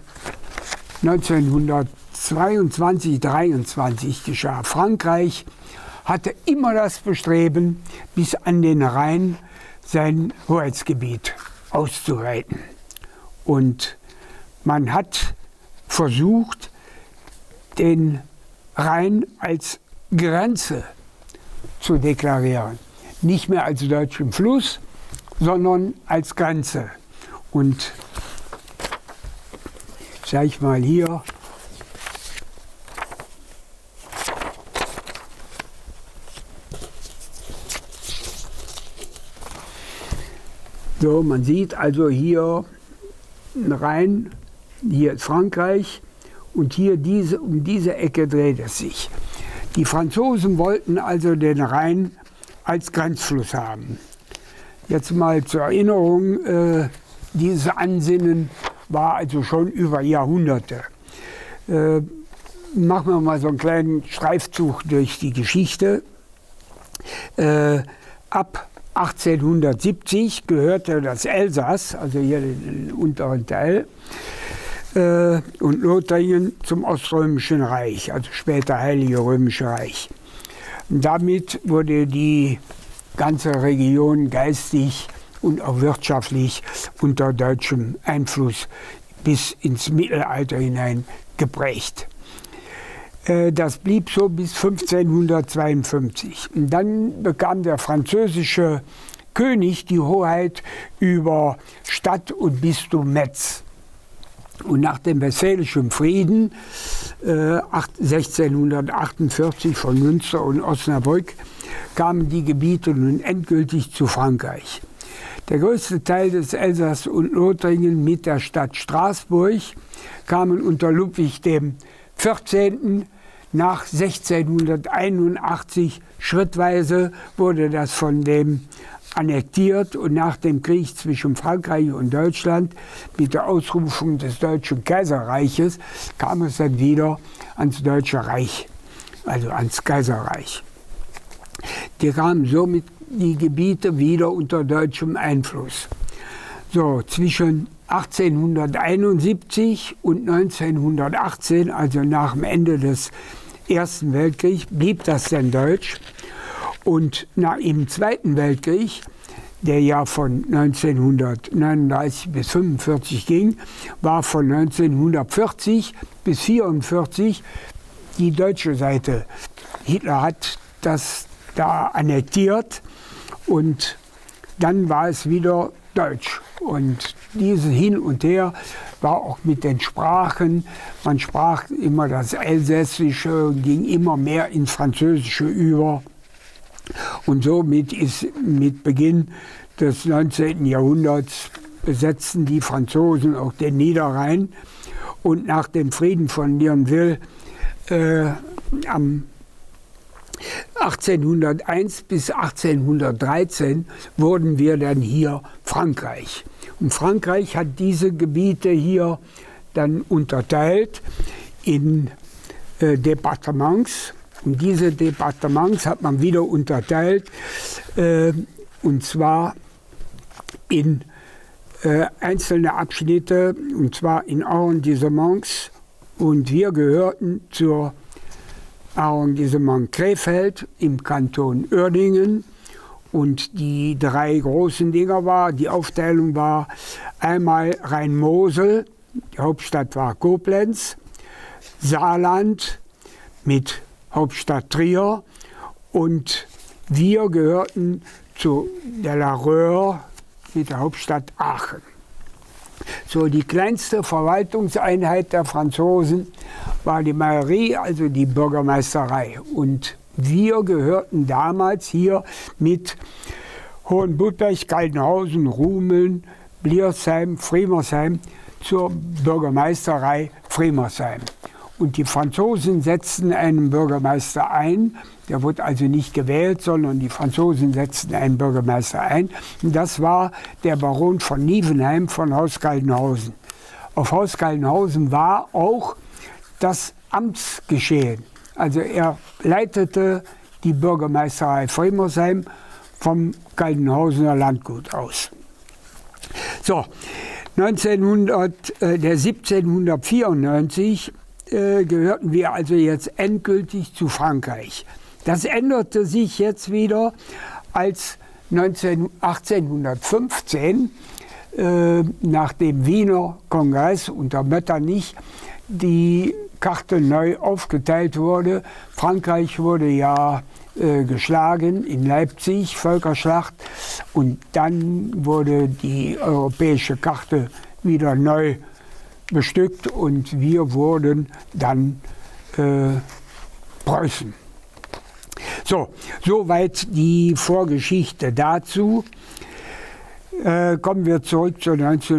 1922, 23 geschah. Frankreich hatte immer das Bestreben, bis an den Rhein sein Hoheitsgebiet auszuweiten. Und man hat versucht, den Rhein als Grenze zu deklarieren. Nicht mehr als deutschen Fluss, sondern als Grenze. Und sage ich mal hier, so, man sieht also hier einen Rhein, hier ist Frankreich und hier um diese Ecke dreht es sich. Die Franzosen wollten also den Rhein als Grenzfluss haben. Jetzt mal zur Erinnerung, dieses Ansinnen war also schon über Jahrhunderte. Machen wir mal so einen kleinen Streifzug durch die Geschichte. Ab 1870 gehörte das Elsass, also hier den unteren Teil, und Lothringen zum Oströmischen Reich, also später Heilige Römische Reich. Und damit wurde die ganze Region geistig und auch wirtschaftlich unter deutschem Einfluss bis ins Mittelalter hinein geprägt. Das blieb so bis 1552. Und dann bekam der französische König die Hoheit über Stadt und Bistum Metz. Und nach dem Westfälischen Frieden 1648 von Münster und Osnabrück kamen die Gebiete nun endgültig zu Frankreich. Der größte Teil des Elsass und Lothringen mit der Stadt Straßburg kamen unter Ludwig XIV. Nach 1681 schrittweise wurde das von dem annektiert und nach dem Krieg zwischen Frankreich und Deutschland mit der Ausrufung des Deutschen Kaiserreiches kam es dann wieder ans Deutsche Reich, also ans Kaiserreich. Die kamen somit die Gebiete wieder unter deutschem Einfluss. So, zwischen 1871 und 1918, also nach dem Ende des Ersten Weltkriegs, blieb das dann deutsch. Und im Zweiten Weltkrieg, der ja von 1939 bis 1945 ging, war von 1940 bis 1944 die deutsche Seite. Hitler hat das da annektiert und dann war es wieder deutsch. Und dieses Hin und Her war auch mit den Sprachen. Man sprach immer das Elsässische, ging immer mehr ins Französische über. Und somit ist mit Beginn des 19. Jahrhunderts besetzten die Franzosen auch den Niederrhein. Und nach dem Frieden von Nionville am 1801 bis 1813 wurden wir dann hier Frankreich. Und Frankreich hat diese Gebiete hier dann unterteilt in Departements. Und diese Departements hat man wieder unterteilt, und zwar in einzelne Abschnitte, und zwar in Arrondissements. Und wir gehörten zur Arrondissement Krefeld im Kanton Uerdingen. Und die drei großen Dinger war, die Aufteilung war einmal Rhein-Mosel, die Hauptstadt war Koblenz, Saarland mit Hauptstadt Trier, und wir gehörten zu der Lareur mit der Hauptstadt Aachen. So, die kleinste Verwaltungseinheit der Franzosen war die Mairie, also die Bürgermeisterei. Und wir gehörten damals hier mit Hohenbudberg, Galdenhausen, Rumeln, Bliersheim, Friemersheim zur Bürgermeisterei Friemersheim. Und die Franzosen setzten einen Bürgermeister ein. Der wurde also nicht gewählt, sondern die Franzosen setzten einen Bürgermeister ein. Und das war der Baron von Nievenheim von Haus Galdenhausen. Auf Haus Galdenhausen war auch das Amtsgeschehen. Also er leitete die Bürgermeisterei Friemersheim vom Galdenhausener Landgut aus. So, 1794 gehörten wir also jetzt endgültig zu Frankreich. Das änderte sich jetzt wieder, als 1815 nach dem Wiener Kongress unter Metternich die Karte neu aufgeteilt wurde. Frankreich wurde ja geschlagen in Leipzig, Völkerschlacht, und dann wurde die europäische Karte wieder neu bestückt und wir wurden dann Preußen. So, soweit die Vorgeschichte dazu. Kommen wir zurück zu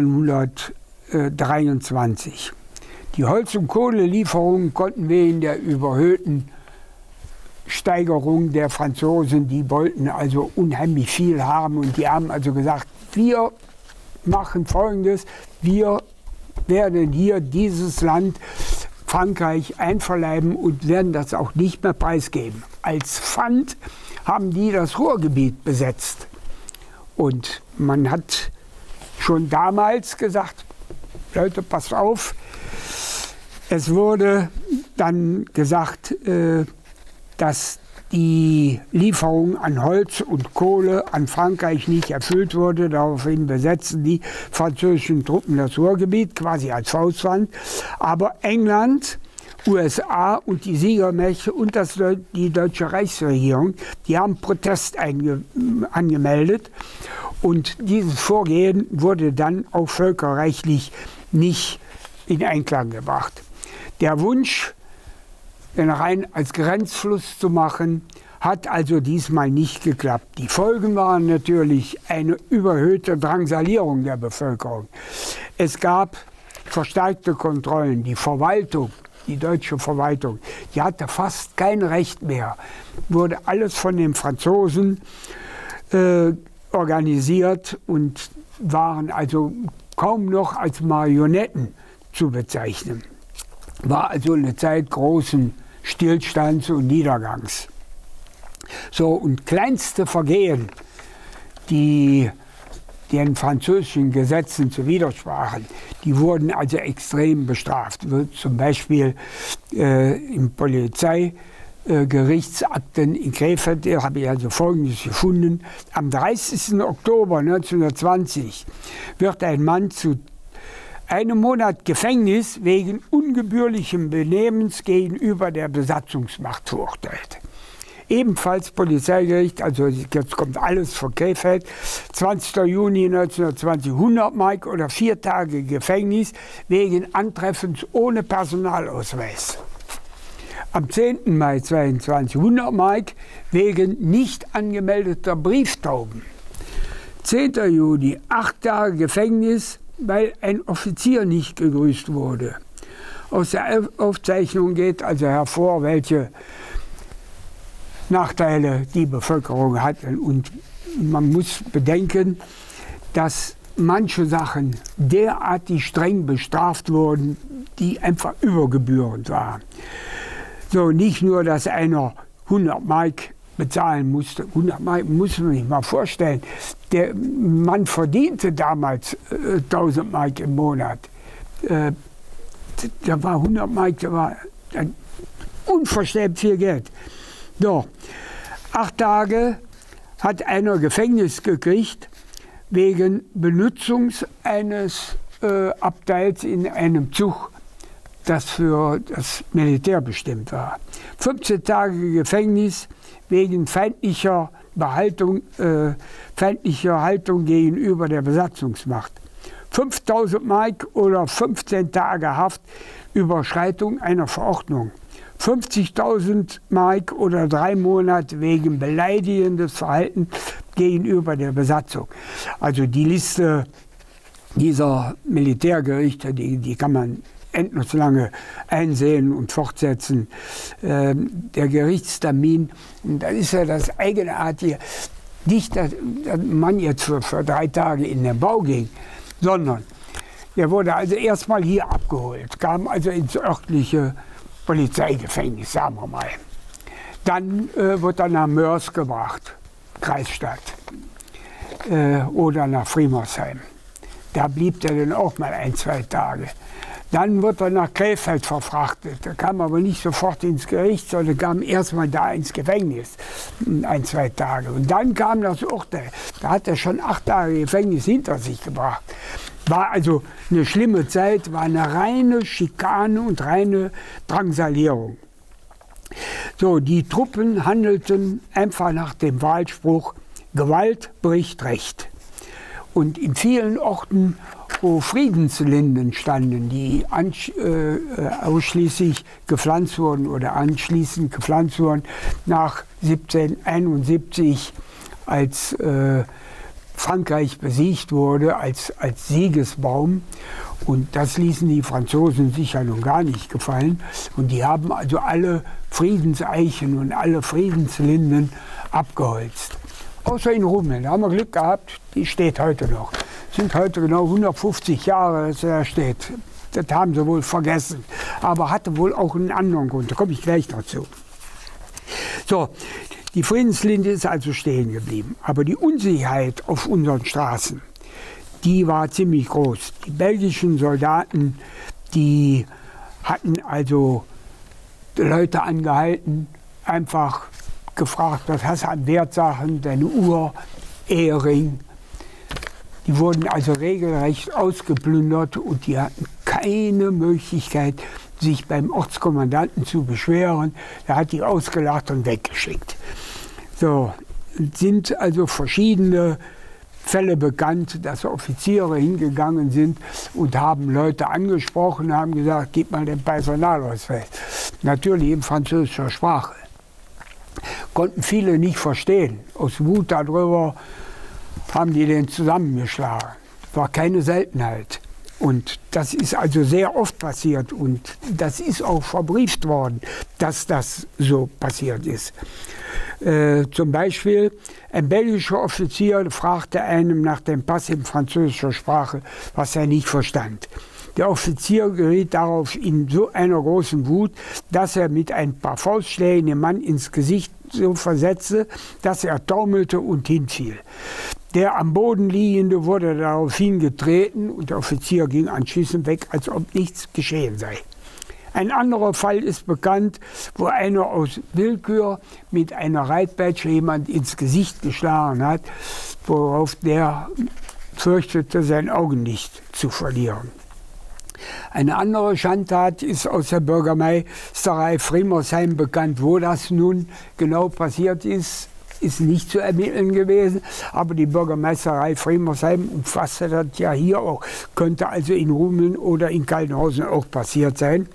1923. Die Holz- und Kohlelieferungen konnten wir in der überhöhten Steigerung der Franzosen, die wollten also unheimlich viel haben, und die haben also gesagt, wir machen Folgendes, wir werden hier dieses Land Frankreich einverleiben und werden das auch nicht mehr preisgeben. Als Pfand haben die das Ruhrgebiet besetzt. Und man hat schon damals gesagt, Leute, passt auf. Es wurde dann gesagt, dass die Lieferung an Holz und Kohle an Frankreich nicht erfüllt wurde. Daraufhin besetzten die französischen Truppen das Ruhrgebiet, quasi als Faustpfand. Aber England, USA und die Siegermächte und die deutsche Reichsregierung, die haben Protest angemeldet. Und dieses Vorgehen wurde dann auch völkerrechtlich nicht in Einklang gebracht. Der Wunsch, den Rhein als Grenzfluss zu machen, hat also diesmal nicht geklappt. Die Folgen waren natürlich eine überhöhte Drangsalierung der Bevölkerung. Es gab verstärkte Kontrollen. Die Verwaltung, die deutsche Verwaltung, die hatte fast kein Recht mehr. Wurde alles von den Franzosen organisiert und waren also kaum noch als Marionetten zu bezeichnen. War also eine Zeit großen Stillstands und Niedergangs. So, und kleinste Vergehen, die den französischen Gesetzen zu widersprachen, die wurden also extrem bestraft. Zum Beispiel im Polizeirecht Gerichtsakten in Krefeld habe ich also Folgendes gefunden. Am 30. Oktober 1920 wird ein Mann zu 1 Monat Gefängnis wegen ungebührlichen Benehmens gegenüber der Besatzungsmacht verurteilt. Ebenfalls Polizeigericht, also jetzt kommt alles von Krefeld, 20. Juni 1920 100 Mark oder 4 Tage Gefängnis wegen Antreffens ohne Personalausweis. Am 10. Mai 22 100 Mark wegen nicht angemeldeter Brieftauben. 10. Juni 8 Tage Gefängnis, weil ein Offizier nicht gegrüßt wurde. Aus der Aufzeichnung geht also hervor, welche Nachteile die Bevölkerung hat. Und man muss bedenken, dass manche Sachen derartig streng bestraft wurden, die einfach übergebührend waren. So, nicht nur, dass einer 100 Mark bezahlen musste. 100 Mark muss man sich mal vorstellen. Der Mann verdiente damals 1000 Mark im Monat. Da war 100 Mark, da war unverschämt viel Geld. So, 8 Tage hat einer Gefängnis gekriegt wegen Benutzung eines Abteils in einem Zug, das für das Militär bestimmt war. 15 Tage Gefängnis wegen feindlicher Haltung gegenüber der Besatzungsmacht. 5000 Mark oder 15 Tage Haft, Überschreitung einer Verordnung. 50.000 Mark oder 3 Monate wegen beleidigendes Verhalten gegenüber der Besatzung. Also die Liste dieser Militärgerichte, die kann man endlos lange einsehen und fortsetzen. Der Gerichtstermin, und das ist ja das Eigenartige, nicht, dass man jetzt für 3 Tage in den Bau ging, sondern er wurde also erstmal hier abgeholt, kam also ins örtliche Polizeigefängnis, sagen wir mal. Dann wird er nach Mörs gebracht, Kreisstadt, oder nach Friemersheim. Da blieb er dann auch mal 1, 2 Tage. Dann wird er nach Krefeld verfrachtet. Da kam aber nicht sofort ins Gericht, sondern kam erstmal da ins Gefängnis, 1, 2 Tage. Und dann kam das Urteil. Da hat er schon 8 Tage Gefängnis hinter sich gebracht. War also eine schlimme Zeit, war eine reine Schikane und reine Drangsalierung. So, die Truppen handelten einfach nach dem Wahlspruch, Gewalt bricht Recht. Und in vielen Orten, wo Friedenslinden standen, die ausschließlich gepflanzt wurden oder anschließend gepflanzt wurden, nach 1771, als Frankreich besiegt wurde, als Siegesbaum. Und das ließen die Franzosen sich ja nun gar nicht gefallen. Und die haben also alle Friedenseichen und alle Friedenslinden abgeholzt. Außer in Rumeln, da haben wir Glück gehabt, die steht heute noch. Sind heute genau 150 Jahre, dass er steht. Das haben sie wohl vergessen. Aber hatte wohl auch einen anderen Grund, da komme ich gleich dazu. So, die Friedenslinde ist also stehen geblieben. Aber die Unsicherheit auf unseren Straßen, die war ziemlich groß. Die belgischen Soldaten, die hatten also Leute angehalten, einfach gefragt, was hast du an Wertsachen, deine Uhr, Ehering. Die wurden also regelrecht ausgeplündert und die hatten keine Möglichkeit, sich beim Ortskommandanten zu beschweren. Er hat die ausgelacht und weggeschickt. So, sind also verschiedene Fälle bekannt, dass Offiziere hingegangen sind und haben Leute angesprochen, haben gesagt, gib mal den Personalausweis. Natürlich in französischer Sprache. Konnten viele nicht verstehen. Aus Wut darüber haben die den zusammengeschlagen. War keine Seltenheit. Und das ist also sehr oft passiert und das ist auch verbrieft worden, dass das so passiert ist. Zum Beispiel ein belgischer Offizier fragte einem nach dem Pass in französischer Sprache, was er nicht verstand. Der Offizier geriet darauf in so einer großen Wut, dass er mit ein paar Faustschlägen den Mann ins Gesicht so versetzte, dass er taumelte und hinfiel. Der am Boden Liegende wurde daraufhin getreten und der Offizier ging anschließend weg, als ob nichts geschehen sei. Ein anderer Fall ist bekannt, wo einer aus Willkür mit einer Reitpeitsche jemand ins Gesicht geschlagen hat, worauf der fürchtete, sein Augenlicht zu verlieren. Eine andere Schandtat ist aus der Bürgermeisterei Friemersheim bekannt. Wo das nun genau passiert ist, ist nicht zu ermitteln gewesen. Aber die Bürgermeisterei Friemersheim umfasste das ja hier auch. Könnte also in Rumeln oder in Kaltenhausen auch passiert sein.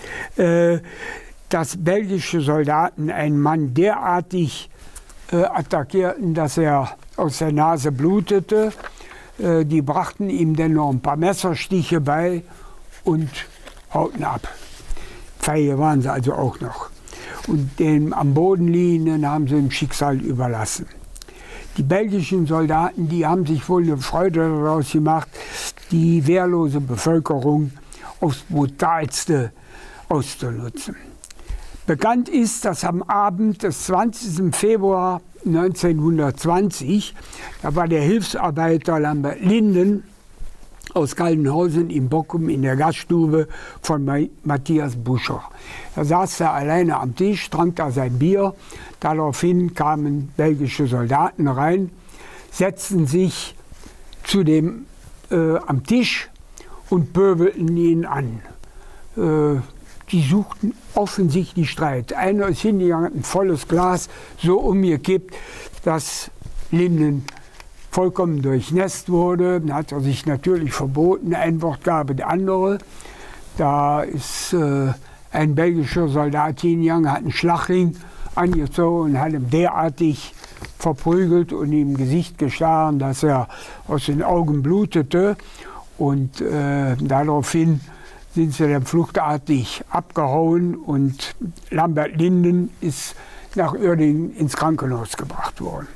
Dass belgische Soldaten einen Mann derartig attackierten, dass er aus der Nase blutete. Die brachten ihm dann noch ein paar Messerstiche bei und hauten ab. Pfeile waren sie also auch noch. Und den am Boden liegenden haben sie dem Schicksal überlassen. Die belgischen Soldaten, die haben sich wohl eine Freude daraus gemacht, die wehrlose Bevölkerung aufs Brutalste auszunutzen. Bekannt ist, dass am Abend des 20. Februar 1920, da war der Hilfsarbeiter Lambert Linden aus Kaltenhausen in Bockum in der Gaststube von Matthias Buscher. Da saß er alleine am Tisch, trank da sein Bier. Daraufhin kamen belgische Soldaten rein, setzten sich zu dem am Tisch und pöbelten ihn an. Die suchten offensichtlich Streit. Einer ist hingegangen, ein volles Glas so umgekippt, dass Linden vollkommen durchnässt wurde. Dann hat er sich natürlich verboten, ein Wort gab der andere. Da ist ein belgischer Soldat hingegangen, hat einen Schlagring angezogen und hat ihn derartig verprügelt und ihm im Gesicht geschlagen, dass er aus den Augen blutete. Und daraufhin sind sie dann fluchtartig abgehauen und Lambert Linden ist nach Uerdingen ins Krankenhaus gebracht worden.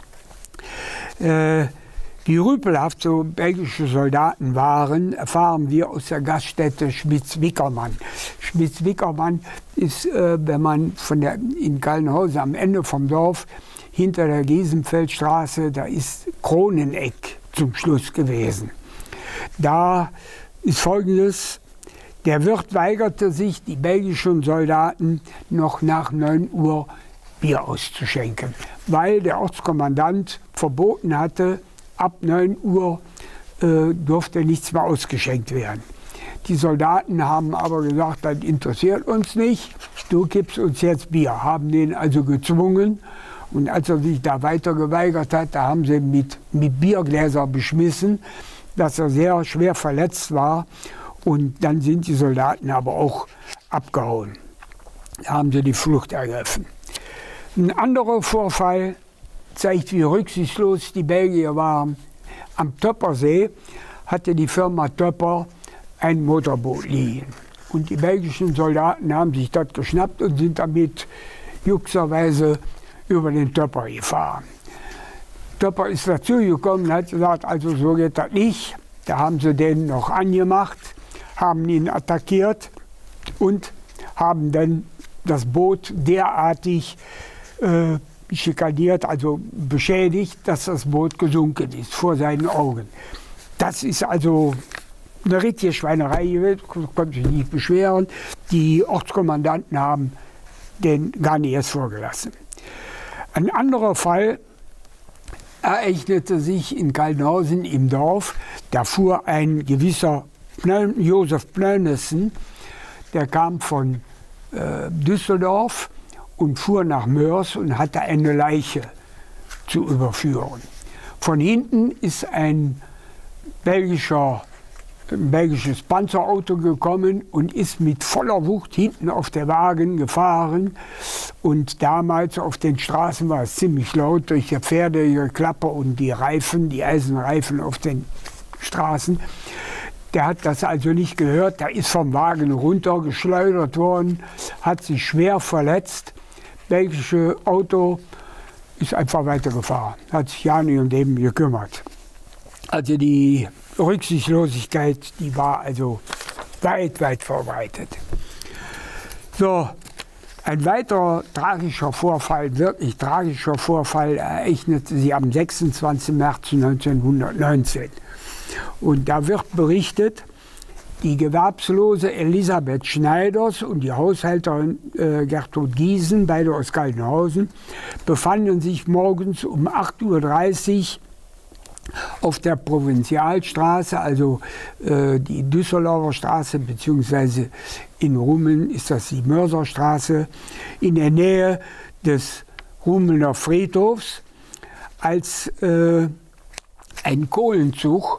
Wie rüpelhaft so belgische Soldaten waren, erfahren wir aus der Gaststätte Schmitz-Wickermann. Schmitz-Wickermann ist, wenn man in Kaltenhausen am Ende vom Dorf hinter der Giesenfeldstraße, da ist Kroneneck zum Schluss gewesen. Da ist Folgendes: Der Wirt weigerte sich, die belgischen Soldaten noch nach 9 Uhr Bier auszuschenken, weil der Ortskommandant verboten hatte, ab 9 Uhr durfte nichts mehr ausgeschenkt werden. Die Soldaten haben aber gesagt, das interessiert uns nicht, du gibst uns jetzt Bier. Haben den also gezwungen und als er sich da weiter geweigert hat, da haben sie mit Biergläser beschmissen, dass er sehr schwer verletzt war. Und dann sind die Soldaten aber auch abgehauen. Da haben sie die Flucht ergriffen. Ein anderer Vorfall zeigt, wie rücksichtslos die Belgier waren. Am Töppersee hatte die Firma Töpper ein Motorboot liegen. Und die belgischen Soldaten haben sich dort geschnappt und sind damit juxerweise über den Töpper gefahren. Töpper ist dazugekommen und hat gesagt, also so geht das nicht. Da haben sie den noch angemacht, haben ihn attackiert und haben dann das Boot derartig schikaniert, also beschädigt, dass das Boot gesunken ist vor seinen Augen. Das ist also eine richtige Schweinerei gewesen, konnte sich nicht beschweren. Die Ortskommandanten haben den gar nicht erst vorgelassen. Ein anderer Fall ereignete sich in Kaltenhausen im Dorf. Da fuhr ein gewisser Josef Pneunessen, der kam von Düsseldorf und fuhr nach Moers und hatte eine Leiche zu überführen. Von hinten ist ein belgisches Panzerauto gekommen und ist mit voller Wucht hinten auf der Wagen gefahren. Und damals auf den Straßen war es ziemlich laut durch die Pferdegeklapper und die Reifen, die Eisenreifen auf den Straßen. Der hat das also nicht gehört, der ist vom Wagen runtergeschleudert worden, hat sich schwer verletzt. Belgische Auto ist einfach weitergefahren, hat sich ja nicht um den gekümmert. Also die Rücksichtslosigkeit, die war also weit, weit verbreitet. So, ein weiterer tragischer Vorfall, wirklich tragischer Vorfall, ereignete sich am 26. März 1919. Und da wird berichtet, die gewerbslose Elisabeth Schneiders und die Haushälterin Gertrud Giesen, beide aus Galdenhausen, befanden sich morgens um 8:30 Uhr auf der Provinzialstraße, also die Düsseldorfer Straße, beziehungsweise in Rumeln ist das die Mörserstraße, in der Nähe des Rumelner Friedhofs, als ein Kohlenzug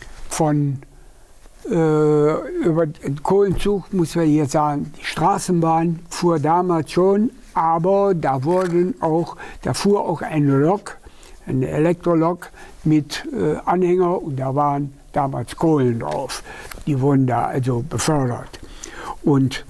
über den Kohlenzug, muss man jetzt sagen, die Straßenbahn fuhr damals schon, aber da fuhr auch eine Lok, eine Elektrolok mit Anhänger, und da waren damals Kohlen drauf. Die wurden da also befördert. Und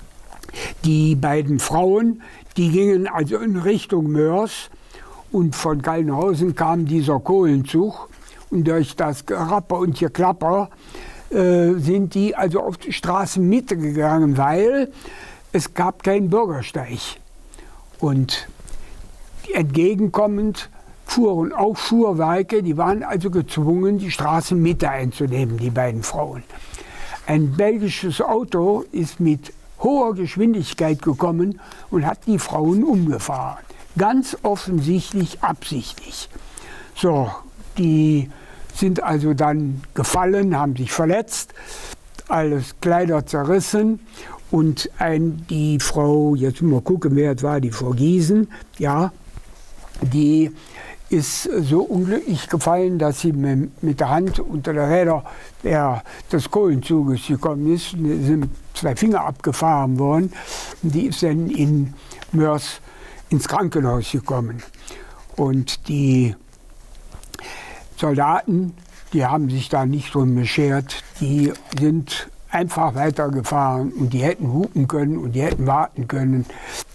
die beiden Frauen, die gingen also in Richtung Mörs, und von Galdenhausen kam dieser Kohlenzug, und durch das Gerapper und Geklapper sind die also auf die Straßenmitte gegangen, weil es gab keinen Bürgersteig. Und entgegenkommend fuhren auch Fuhrwerke, die waren also gezwungen, die Straßenmitte einzunehmen, die beiden Frauen. Ein belgisches Auto ist mit hoher Geschwindigkeit gekommen und hat die Frauen umgefahren. Ganz offensichtlich absichtlich. So, die sind also dann gefallen, haben sich verletzt, alles Kleider zerrissen, und die Frau, jetzt müssen wir gucken, wer es war, die Frau Giesen, ja, die ist so unglücklich gefallen, dass sie mit der Hand unter der Räder des Kohlenzuges gekommen ist. Da sind 2 Finger abgefahren worden, und die ist dann in Mörs ins Krankenhaus gekommen. Und die Soldaten, die haben sich da nicht drum beschert, die sind einfach weitergefahren, und die hätten hupen können und die hätten warten können.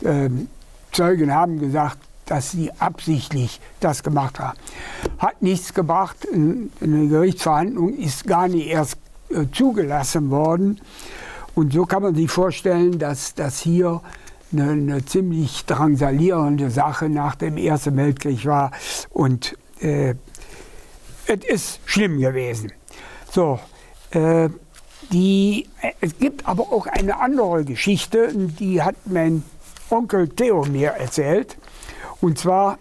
Zeugen haben gesagt, dass sie absichtlich das gemacht haben. Hat nichts gebracht, eine Gerichtsverhandlung ist gar nicht erst zugelassen worden. Und so kann man sich vorstellen, dass das hier eine ziemlich drangsalierende Sache nach dem Ersten Weltkrieg war, und es ist schlimm gewesen. So, es gibt aber auch eine andere Geschichte, die hat mein Onkel Theo mir erzählt. Und zwar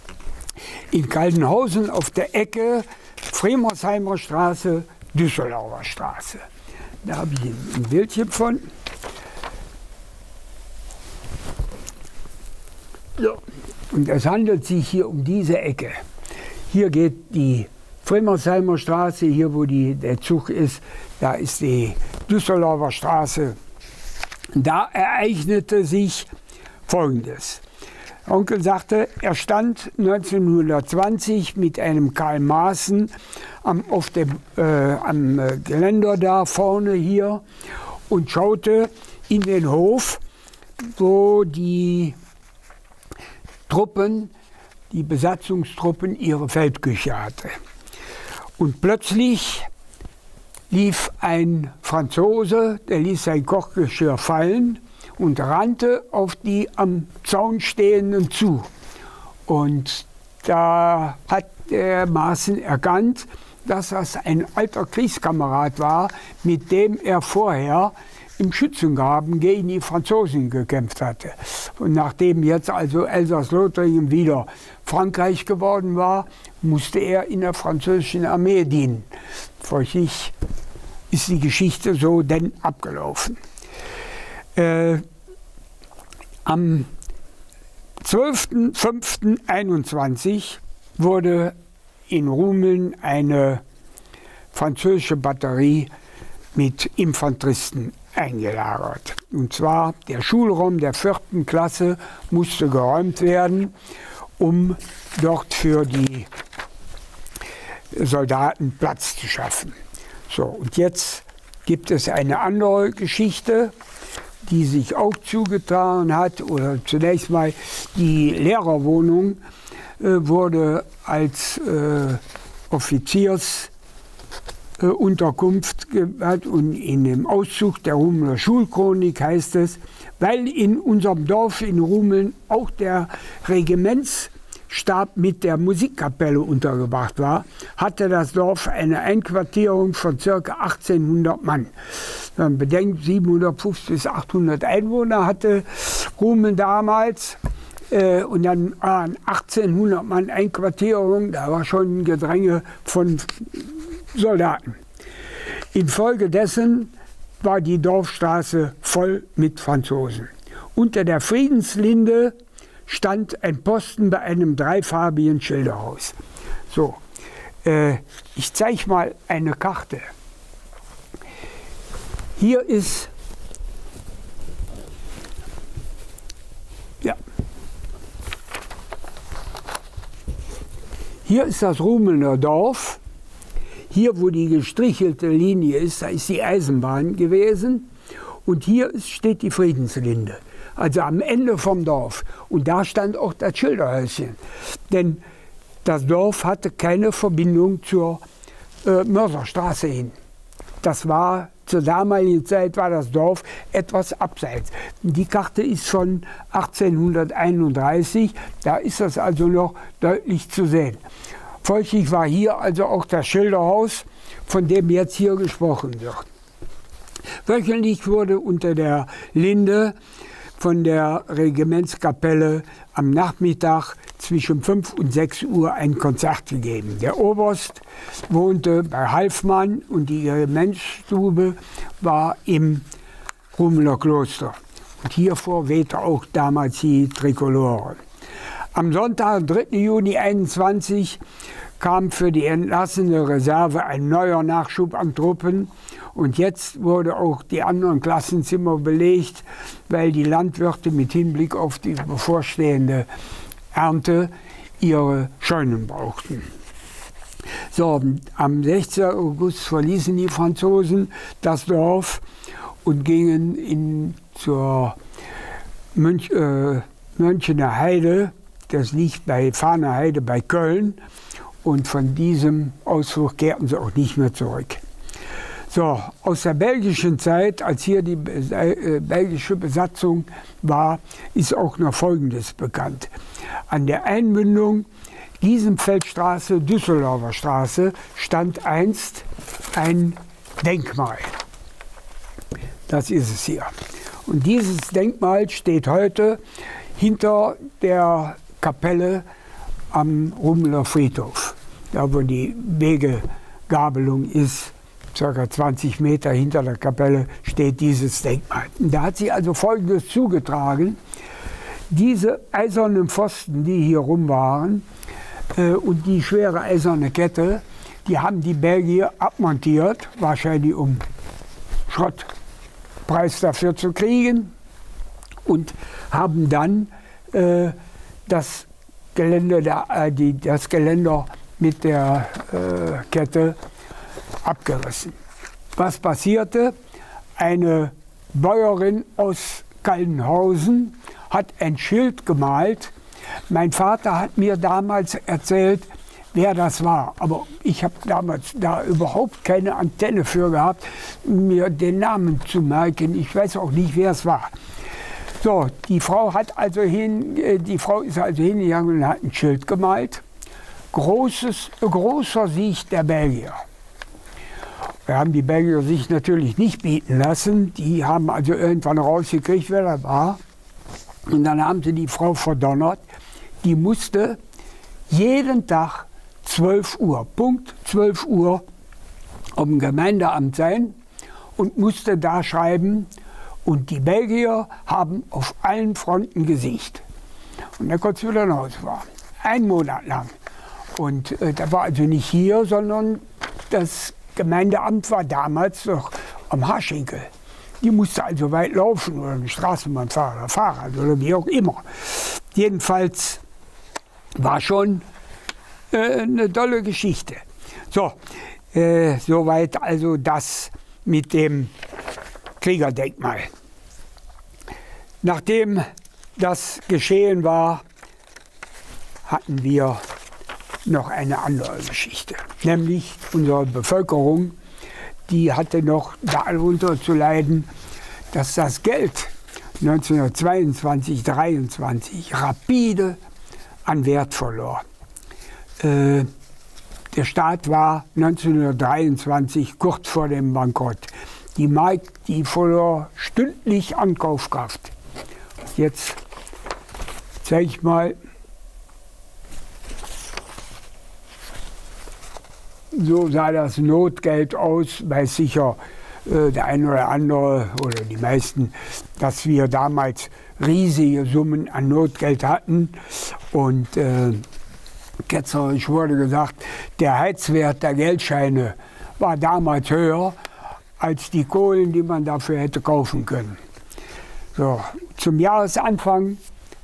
in Galdenhausen auf der Ecke Fremersheimer Straße, Düsseldorfer Straße. Da habe ich ein Bildchen von. So. Und es handelt sich hier um diese Ecke. Hier geht die Fremersheimer Straße, hier wo der Zug ist, da ist die Düsseldorfer Straße. Da ereignete sich Folgendes. Onkel sagte, er stand 1920 mit einem Karl Maaßen am Geländer da vorne hier und schaute in den Hof, wo die Besatzungstruppen ihre Feldküche hatte. Und plötzlich lief ein Franzose, der ließ sein Kochgeschirr fallen und rannte auf die am Zaun Stehenden zu. Und da hat der Maaßen erkannt, dass das ein alter Kriegskamerad war, mit dem er vorher im Schützengraben gegen die Franzosen gekämpft hatte. Und nachdem jetzt also Elsass-Lothringen wieder Frankreich geworden war, musste er in der französischen Armee dienen. Folglich ist die Geschichte so denn abgelaufen. Am 12.05.21 wurde in Rumeln eine französische Batterie mit Infanteristen eingelagert. Und zwar der Schulraum der 4. Klasse musste geräumt werden, um dort für die Soldaten Platz zu schaffen. So, und jetzt gibt es eine andere Geschichte, die sich auch zugetragen hat. Oder zunächst mal die Lehrerwohnung wurde als Offiziersunterkunft gehabt, und in dem Auszug der Rumelner Schulchronik heißt es, weil in unserem Dorf in Rumeln auch der Regimentsstab mit der Musikkapelle untergebracht war, hatte das Dorf eine Einquartierung von ca. 1800 Mann. Wenn man bedenkt, 750 bis 800 Einwohner hatte Rumeln damals. Und dann waren 1800 Mann Einquartierung, da war schon ein Gedränge von Soldaten. Infolgedessen war die Dorfstraße voll mit Franzosen. Unter der Friedenslinde stand ein Posten bei einem dreifarbigen Schilderhaus. So, ich zeige mal eine Karte. Hier ist, ja, hier ist das Rumelner Dorf. Hier, wo die gestrichelte Linie ist, da ist die Eisenbahn gewesen. Und hier steht die Friedenslinde, also am Ende vom Dorf. Und da stand auch das Schilderhäuschen. Denn das Dorf hatte keine Verbindung zur Mörserstraße hin. Das war, zur damaligen Zeit war das Dorf etwas abseits. Die Karte ist von 1831, da ist das also noch deutlich zu sehen. Folglich war hier also auch das Schilderhaus, von dem jetzt hier gesprochen wird. Wöchentlich wurde unter der Linde von der Regimentskapelle am Nachmittag zwischen 5 und 6 Uhr ein Konzert gegeben. Der Oberst wohnte bei Halfmann und die Regimentsstube war im Rumelner Kloster. Und hiervor wehte auch damals die Trikolore. Am Sonntag, 3. Juni 1921, kam für die entlassene Reserve ein neuer Nachschub an Truppen. Und jetzt wurde auch die anderen Klassenzimmer belegt, weil die Landwirte mit Hinblick auf die bevorstehende Ernte ihre Scheunen brauchten. So, am 16. August verließen die Franzosen das Dorf und gingen zur Mönchener Heide. Das liegt bei Fahner Heide bei Köln. Und von diesem Ausflug kehrten sie auch nicht mehr zurück. So, aus der belgischen Zeit, als hier die belgische Besatzung war, ist auch noch Folgendes bekannt. An der Einmündung Giesenfeldstraße, Düsseldorfer Straße stand einst ein Denkmal. Das ist es hier. Und dieses Denkmal steht heute hinter der Kapelle am Rumelner Friedhof. Da wo die Wegegabelung ist, ca. 20 Meter hinter der Kapelle, steht dieses Denkmal. Und da hat sich also Folgendes zugetragen. Diese eisernen Pfosten, die hier rum waren, und die schwere eiserne Kette, die haben die Belgier abmontiert, wahrscheinlich um Schrottpreis dafür zu kriegen, und haben dann das Geländer mit der Kette abgerissen. Was passierte? Eine Bäuerin aus Kallenhausen hat ein Schild gemalt. Mein Vater hat mir damals erzählt, wer das war. Aber ich habe damals da überhaupt keine Antenne für gehabt, mir den Namen zu merken. Ich weiß auch nicht, wer es war. So, die Frau ist also hingegangen und hat ein Schild gemalt. Großer Sieg der Belgier. Wir haben die Belgier sich natürlich nicht bieten lassen. Die haben also irgendwann rausgekriegt, wer das war. Und dann haben sie die Frau verdonnert. Die musste jeden Tag 12 Uhr, Punkt 12 Uhr, auf dem Gemeindeamt sein und musste da schreiben, und die Belgier haben auf allen Fronten gesiegt. Und dann konnte sie wieder nach Hause fahren. 1 Monat lang. Und das war also nicht hier, sondern das Gemeindeamt war damals noch am Haarschenkel. Die musste also weit laufen oder ein Straßenbahnfahrer oder Fahrrad oder wie auch immer. Jedenfalls war schon eine tolle Geschichte. So, soweit also das mit dem Kriegerdenkmal. Nachdem das geschehen war, hatten wir noch eine andere Geschichte. Nämlich unsere Bevölkerung, die hatte noch darunter zu leiden, dass das Geld 1922, 1923 rapide an Wert verlor. Der Staat war 1923 kurz vor dem Bankrott. Die Mark, die verlor stündlich an Kaufkraft. Jetzt zeige ich mal, so sah das Notgeld aus, weiß sicher der eine oder andere oder die meisten, dass wir damals riesige Summen an Notgeld hatten. Und ketzerisch wurde gesagt, der Heizwert der Geldscheine war damals höher als die Kohlen, die man dafür hätte kaufen können. So, zum Jahresanfang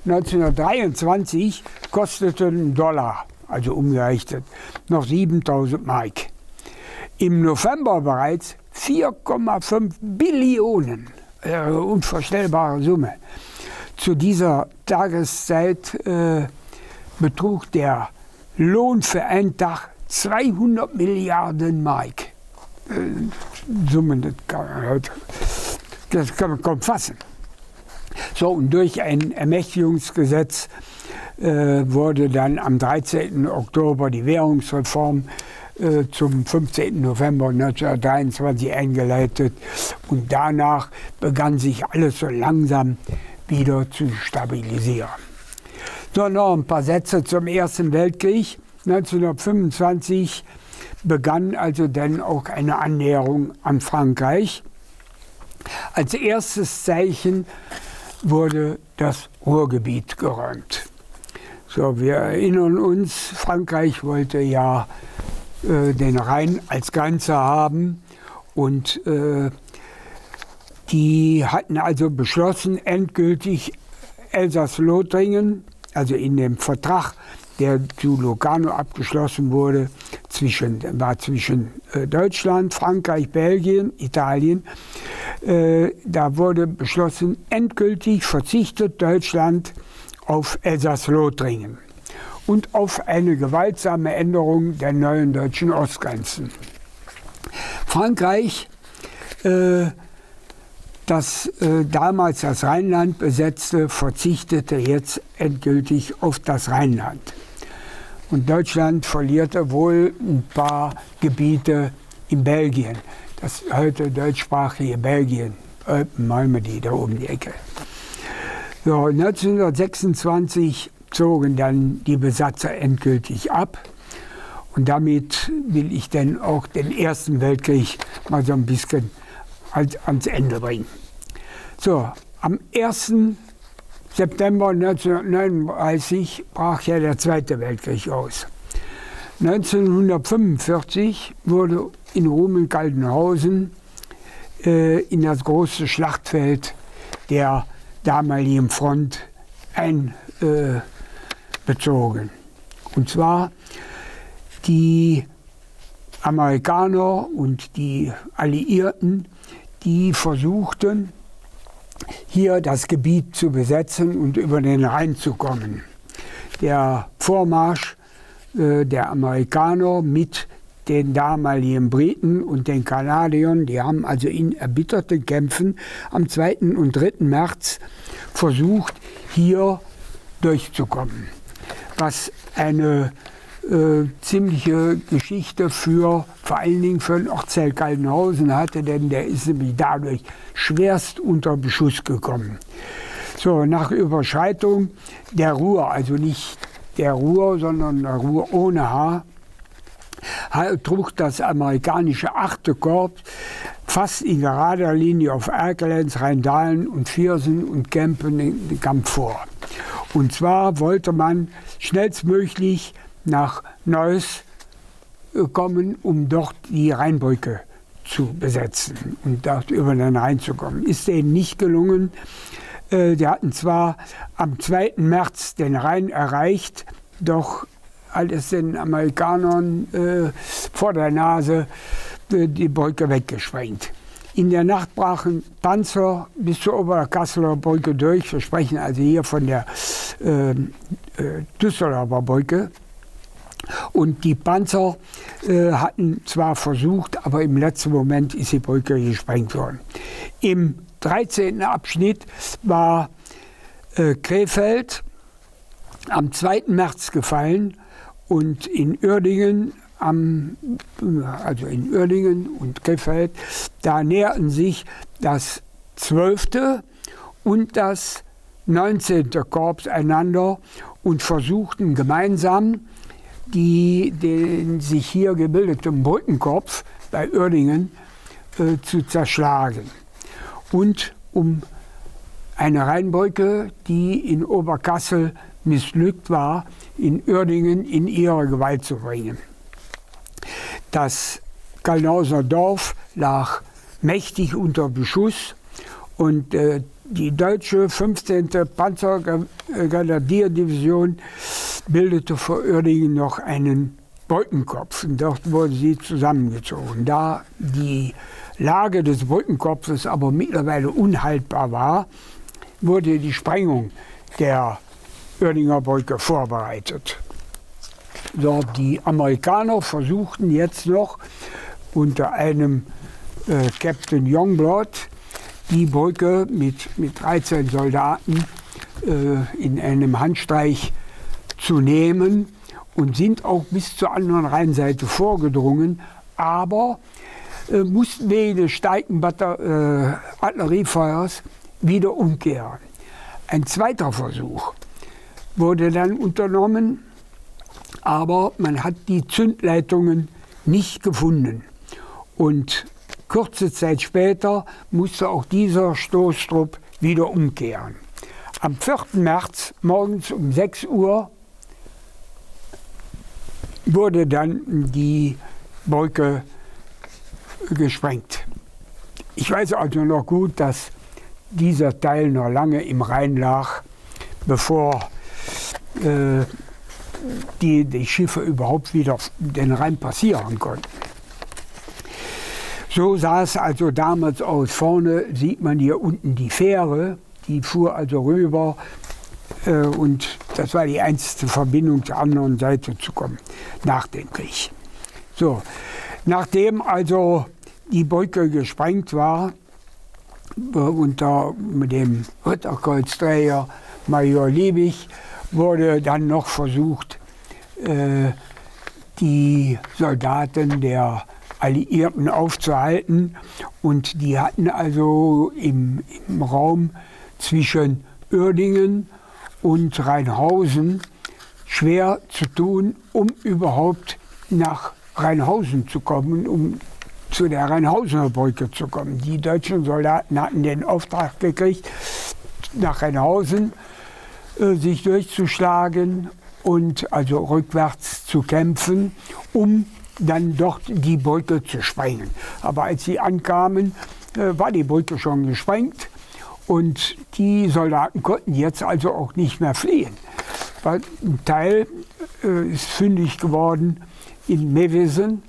1923 kostete ein Dollar, also umgerechnet, noch 7.000 Mark. Im November bereits 4,5 Billionen, unvorstellbare Summe. Zu dieser Tageszeit betrug der Lohn für einen Tag 200 Milliarden Mark. Summen, das kann man kaum fassen. So, und durch ein Ermächtigungsgesetz wurde dann am 13. Oktober die Währungsreform zum 15. November 1923 eingeleitet. Und danach begann sich alles so langsam wieder zu stabilisieren. So, noch ein paar Sätze zum Ersten Weltkrieg. 1925 begann also dann auch eine Annäherung an Frankreich. Als erstes Zeichen wurde das Ruhrgebiet geräumt. So, wir erinnern uns, Frankreich wollte ja den Rhein als Grenze haben und die hatten also beschlossen, endgültig Elsass-Lothringen, also in dem Vertrag, der zu Locarno abgeschlossen wurde, zwischen Deutschland, Frankreich, Belgien, Italien. Da wurde beschlossen, endgültig verzichtet Deutschland auf Elsass-Lothringen und auf eine gewaltsame Änderung der neuen deutschen Ostgrenzen. Frankreich, das damals das Rheinland besetzte, verzichtete jetzt endgültig auf das Rheinland. Und Deutschland verlierte wohl ein paar Gebiete in Belgien, das heute deutschsprachige Belgien, Malmedy, da oben die Ecke. So, 1926 zogen dann die Besatzer endgültig ab. Und damit will ich dann auch den Ersten Weltkrieg mal so ein bisschen ans Ende bringen. So, am 1. September 1939 brach ja der Zweite Weltkrieg aus. 1945 wurde in Rumeln-Kaltenhausen in das große Schlachtfeld der damaligen Front einbezogen. Und zwar die Amerikaner und die Alliierten, die versuchten, hier das Gebiet zu besetzen und über den Rhein zu kommen. Der Vormarsch der Amerikaner mit den damaligen Briten und den Kanadiern, die haben also in erbitterten Kämpfen am 2. und 3. März versucht, hier durchzukommen. Was eine ziemliche Geschichte vor allen Dingen für den Ortsteil Kaltenhausen hatte, denn der ist nämlich dadurch schwerst unter Beschuss gekommen. So, nach Überschreitung der Ruhr, also nicht der Ruhr, sondern der Ruhr ohne H, trug das amerikanische 8. Korps fast in gerader Linie auf Erkelenz, Rheindahlen und Viersen und Kempen den Kampf vor. Und zwar wollte man schnellstmöglich nach Neuss kommen, um dort die Rheinbrücke zu besetzen und dort über den Rhein zu kommen. Ist denen nicht gelungen. Die hatten zwar am 2. März den Rhein erreicht, doch alles den Amerikanern vor der Nase die Brücke weggesprengt. In der Nacht brachen Panzer bis zur Oberkasseler Brücke durch. Wir sprechen also hier von der Düsseldorfer Brücke. Und die Panzer hatten zwar versucht, aber im letzten Moment ist die Brücke gesprengt worden. Im 13. Abschnitt war Krefeld am 2. März gefallen und in Uerdingen also in Uerdingen und Krefeld, da näherten sich das 12. und das 19. Korps einander und versuchten gemeinsam den sich hier gebildeten Brückenkorps bei Uerdingen zu zerschlagen. Und um eine Rheinbrücke, die in Oberkassel missglückt war, in Uerdingen in ihre Gewalt zu bringen. Das Kalnhauser Dorf lag mächtig unter Beschuss und die deutsche 15. Panzergrenadierdivision bildete vor Uerdingen noch einen Brückenkopf. Und dort wurde sie zusammengezogen. Da die Lage des Brückenkopfes aber mittlerweile unhaltbar war, wurde die Sprengung der Uerdinger Brücke vorbereitet. So, die Amerikaner versuchten jetzt noch unter einem Captain Youngblood die Brücke mit 13 Soldaten in einem Handstreich zu nehmen und sind auch bis zur anderen Rheinseite vorgedrungen, aber mussten wegen des steigenden Artilleriefeuers wieder umkehren. Ein zweiter Versuch wurde dann unternommen, aber man hat die Zündleitungen nicht gefunden. Und kurze Zeit später musste auch dieser Stoßtrupp wieder umkehren. Am 4. März morgens um 6 Uhr wurde dann die Brücke gesprengt. Ich weiß also noch gut, dass dieser Teil noch lange im Rhein lag, bevor die Schiffe überhaupt wieder den Rhein passieren konnten. So sah es also damals aus. Vorne sieht man hier unten die Fähre, die fuhr also rüber und das war die einzige Verbindung zur anderen Seite zu kommen, nach dem Krieg. So, nachdem also die Brücke gesprengt war, unter dem Ritterkreuzträger Major Liebig, wurde dann noch versucht, die Soldaten der Alliierten aufzuhalten. Und die hatten also im Raum zwischen Uerdingen und Rheinhausen schwer zu tun, um überhaupt nach Rheinhausen zu kommen, um zu der Rheinhausener Brücke zu kommen. Die deutschen Soldaten hatten den Auftrag gekriegt, nach Rheinhausen sich durchzuschlagen und also rückwärts zu kämpfen, um dann dort die Brücke zu sprengen. Aber als sie ankamen, war die Brücke schon gesprengt und die Soldaten konnten jetzt also auch nicht mehr fliehen. Weil ein Teil ist fündig geworden in Mewesen,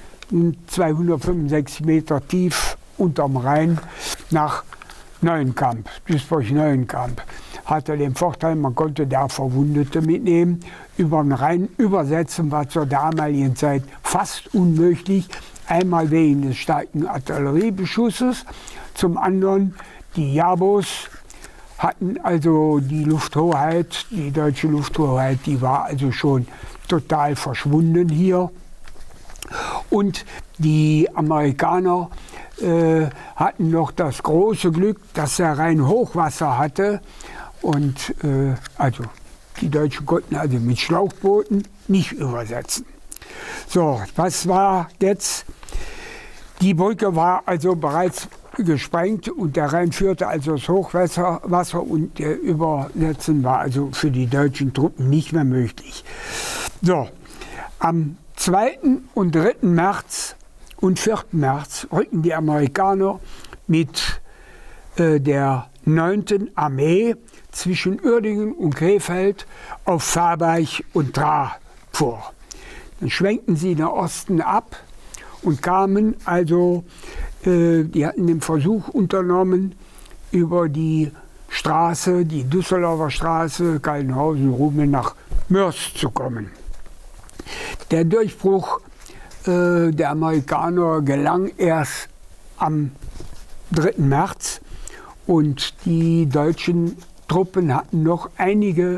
265 Meter tief unterm Rhein nach Neuenkamp, Duisburg-Neuenkamp. Hatte den Vorteil, man konnte da Verwundete mitnehmen. Über den Rhein übersetzen war zur damaligen Zeit fast unmöglich. Einmal wegen des starken Artilleriebeschusses, zum anderen die Jabos hatten also die Lufthoheit, die deutsche Lufthoheit, die war also schon total verschwunden hier. Und die Amerikaner hatten noch das große Glück, dass der Rhein Hochwasser hatte. Und also die Deutschen konnten also mit Schlauchbooten nicht übersetzen. So, was war jetzt? Die Brücke war also bereits gesprengt und der Rhein führte also das Hochwasser und Übersetzen war also für die deutschen Truppen nicht mehr möglich. So, am 2. und 3. März und 4. März rückten die Amerikaner mit der 9. Armee zwischen Uerdingen und Krefeld auf Fahrberg und Drah vor. Dann schwenkten sie nach Osten ab und kamen also, die hatten den Versuch unternommen, über die Straße, die Düsseldorfer Straße, Kaltenhausen-Rummel nach Mörs zu kommen. Der Durchbruch der Amerikaner gelang erst am 3. März und die deutschen Truppen hatten noch einige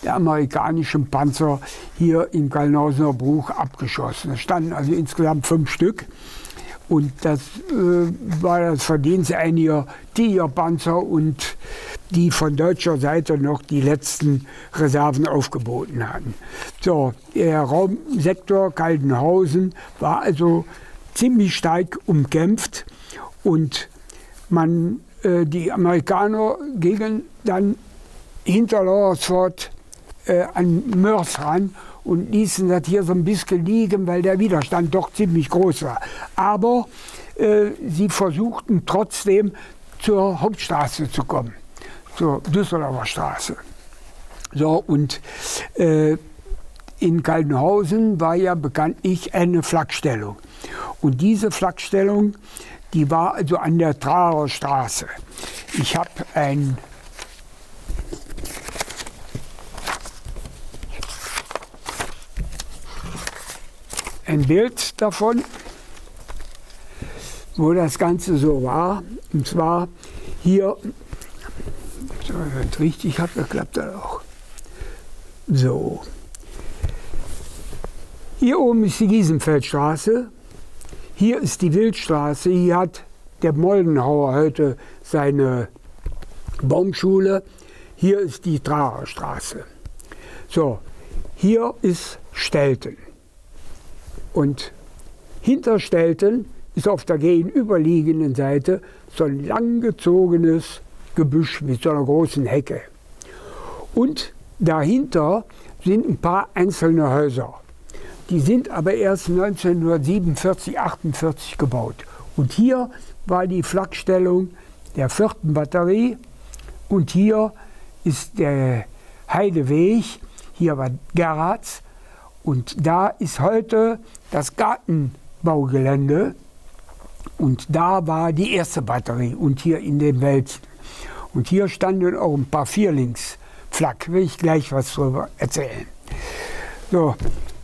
der amerikanischen Panzer hier in Kallenhausener Bruch abgeschossen. Es standen also insgesamt 5 Stück. Und das war das Verdienst einiger Tigerpanzer und die von deutscher Seite noch die letzten Reserven aufgeboten hatten. So, der Raumsektor Kaltenhausen war also ziemlich stark umkämpft und die Amerikaner gingen dann hinter Lowersford an Moers ran und ließen das hier so ein bisschen liegen, weil der Widerstand doch ziemlich groß war. Aber sie versuchten trotzdem zur Hauptstraße zu kommen, zur Düsseldorfer Straße. So, und in Kaltenhausen war ja bekanntlich eine Flakstellung. Und diese Flakstellung, die war also an der Traer Straße. Ich habe ein Bild davon, wo das Ganze so war. Und zwar hier, wenn ich richtig habe, dann klappt das auch. So. Hier oben ist die Giesenfeldstraße, hier ist die Wildstraße, hier hat der Moldenhauer heute seine Baumschule, hier ist die Traer Straße. So, hier ist Stelten. Und hinter Stelten ist auf der gegenüberliegenden Seite so ein langgezogenes Gebüsch mit so einer großen Hecke. Und dahinter sind ein paar einzelne Häuser. Die sind aber erst 1947, 48 gebaut. Und hier war die Flakstellung der 4. Batterie und hier ist der Heideweg, hier war Gerhards. Und da ist heute das Gartenbaugelände und da war die 1. Batterie und hier in den Wäldchen. Und hier standen auch ein paar Vierlingsflak, will ich gleich was darüber erzählen. So,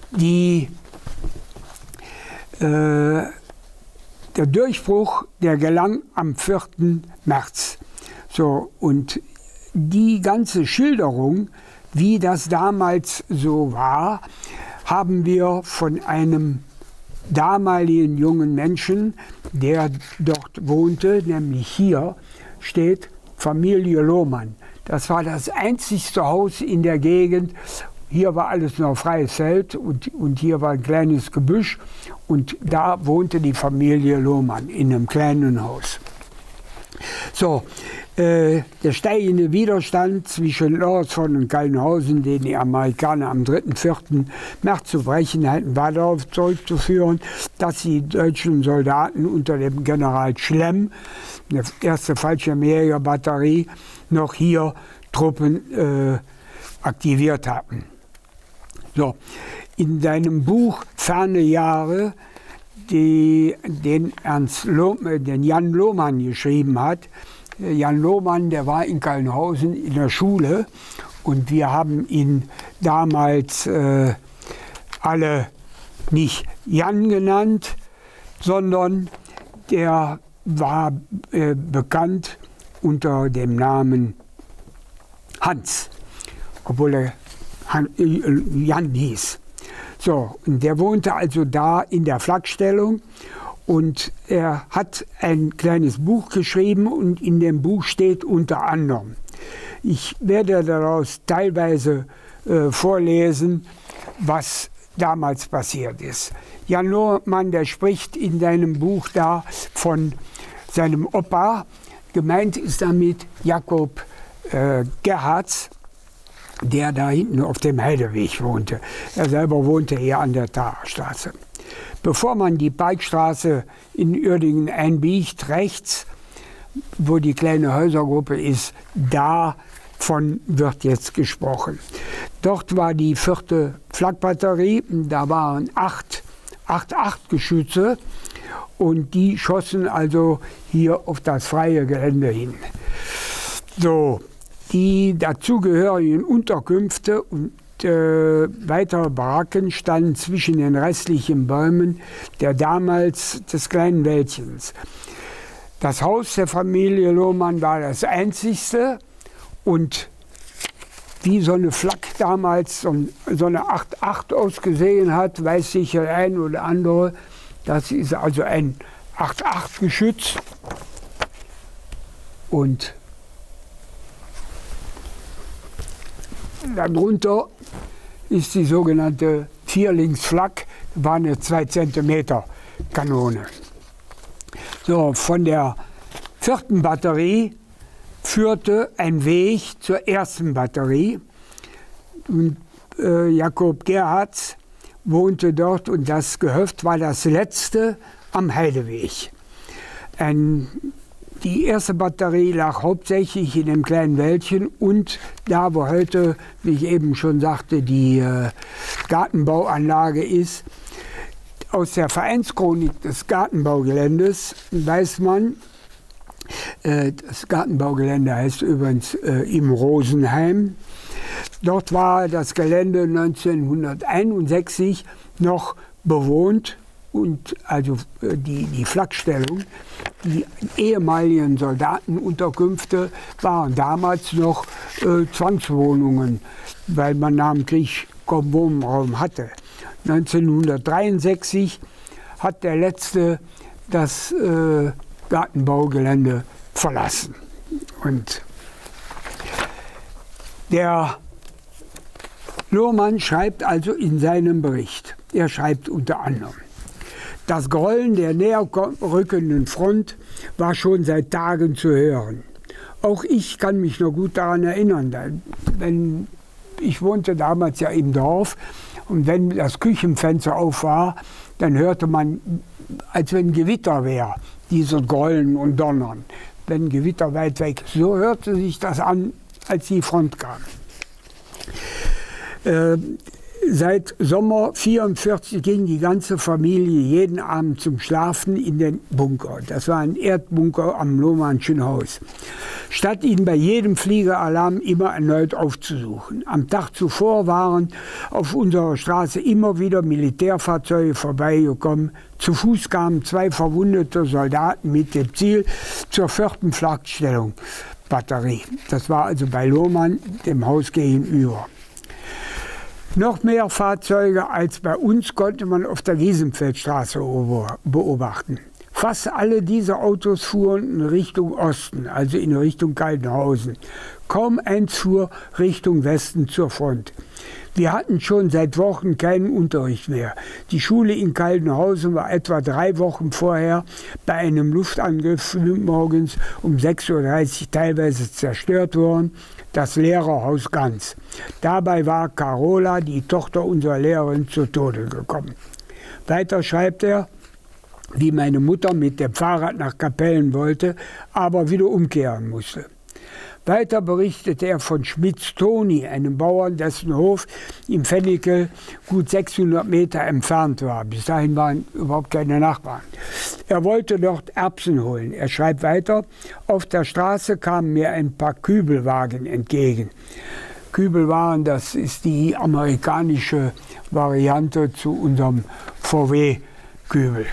der Durchbruch, der gelang am 4. März. So, und die ganze Schilderung, wie das damals so war, haben wir von einem damaligen jungen Menschen, der dort wohnte, nämlich hier steht Familie Lohmann. Das war das einzigste Haus in der Gegend. Hier war alles noch freies Feld und hier war ein kleines Gebüsch und da wohnte die Familie Lohmann in einem kleinen Haus. So, der steigende Widerstand zwischen Lowersford und Kaltenhausen, den die Amerikaner am 3. und 4. März zu brechen hatten, war darauf zurückzuführen, dass die deutschen Soldaten unter dem General Schlemm, der 1. Fallschirmjägerbatterie, noch hier Truppen aktiviert hatten. So, in seinem Buch Ferne Jahre, den Jan Lohmann geschrieben hat. Jan Lohmann, der war in Kaltenhausen in der Schule und wir haben ihn damals alle nicht Jan genannt, sondern der war bekannt unter dem Namen Hans, obwohl er Jan hieß. So, und der wohnte also da in der Flakstellung und er hat ein kleines Buch geschrieben und in dem Buch steht unter anderem, ich werde daraus teilweise vorlesen, was damals passiert ist. Jan Lohmann, der spricht in seinem Buch da von seinem Opa, gemeint ist damit Jakob Gerhards, der da hinten auf dem Heideweg wohnte. Er selber wohnte hier an der Traerstraße. Bevor man die Parkstraße in Uerdingen einbiegt, rechts, wo die kleine Häusergruppe ist, davon wird jetzt gesprochen. Dort war die 4. Flakbatterie, da waren 8 Geschütze und die schossen also hier auf das freie Gelände hin. So, die dazugehörigen Unterkünfte und weitere Baracken standen zwischen den restlichen Bäumen des kleinen Wäldchens. Das Haus der Familie Lohmann war das einzigste und wie so eine Flak damals, so eine 8.8 ausgesehen hat, weiß sicher ein oder andere. Das ist also ein 8.8-Geschütz. Und darunter ist die sogenannte Vierlingsflak, war eine 2 cm Kanone. So, von der 4. Batterie führte ein Weg zur 1. Batterie. Und, Jakob Gerhards wohnte dort und das Gehöft war das letzte am Heideweg. Die 1. Batterie lag hauptsächlich in dem kleinen Wäldchen und da, wo heute, wie ich eben schon sagte, die Gartenbauanlage ist. Aus der Vereinschronik des Gartenbaugeländes weiß man, das Gartenbaugelände heißt übrigens im Rosenheim. Dort war das Gelände 1961 noch bewohnt und also die Flakstellung. Die ehemaligen Soldatenunterkünfte waren damals noch Zwangswohnungen, weil man nach dem Krieg kaum Wohnraum hatte. 1963 hat der Letzte das Gartenbaugelände verlassen. Und der Lohrmann schreibt also in seinem Bericht, er schreibt unter anderem: Das Grollen der näher rückenden Front war schon seit Tagen zu hören. Auch ich kann mich noch gut daran erinnern, ich wohnte damals ja im Dorf und wenn das Küchenfenster auf war, dann hörte man, als wenn Gewitter wäre, dieses Grollen und Donnern. Wenn Gewitter weit weg, so hörte sich das an, als die Front kam. Seit Sommer 1944 ging die ganze Familie jeden Abend zum Schlafen in den Bunker. Das war ein Erdbunker am Lohmannschen Haus. Statt ihn bei jedem Fliegeralarm immer erneut aufzusuchen. Am Tag zuvor waren auf unserer Straße immer wieder Militärfahrzeuge vorbeigekommen. Zu Fuß kamen 2 verwundete Soldaten mit dem Ziel zur 4. Flakstellung Batterie. Das war also bei Lohmann, dem Haus gegenüber. Noch mehr Fahrzeuge als bei uns konnte man auf der Giesenfeldstraße beobachten. Fast alle diese Autos fuhren in Richtung Osten, also in Richtung Kaltenhausen. Kaum eins fuhr Richtung Westen zur Front. Wir hatten schon seit Wochen keinen Unterricht mehr. Die Schule in Kaltenhausen war etwa 3 Wochen vorher bei einem Luftangriff morgens um 6:30 Uhr teilweise zerstört worden. Das Lehrerhaus ganz. Dabei war Carola, die Tochter unserer Lehrerin, zu Tode gekommen. Weiter schreibt er, wie meine Mutter mit dem Fahrrad nach Kapellen wollte, aber wieder umkehren musste. Weiter berichtete er von Schmitz Toni, einem Bauern, dessen Hof im Fennikel gut 600 Meter entfernt war. Bis dahin waren überhaupt keine Nachbarn. Er wollte dort Erbsen holen. Er schreibt weiter, auf der Straße kamen mir ein paar Kübelwagen entgegen. Kübelwagen, das ist die amerikanische Variante zu unserem VW-Kübel.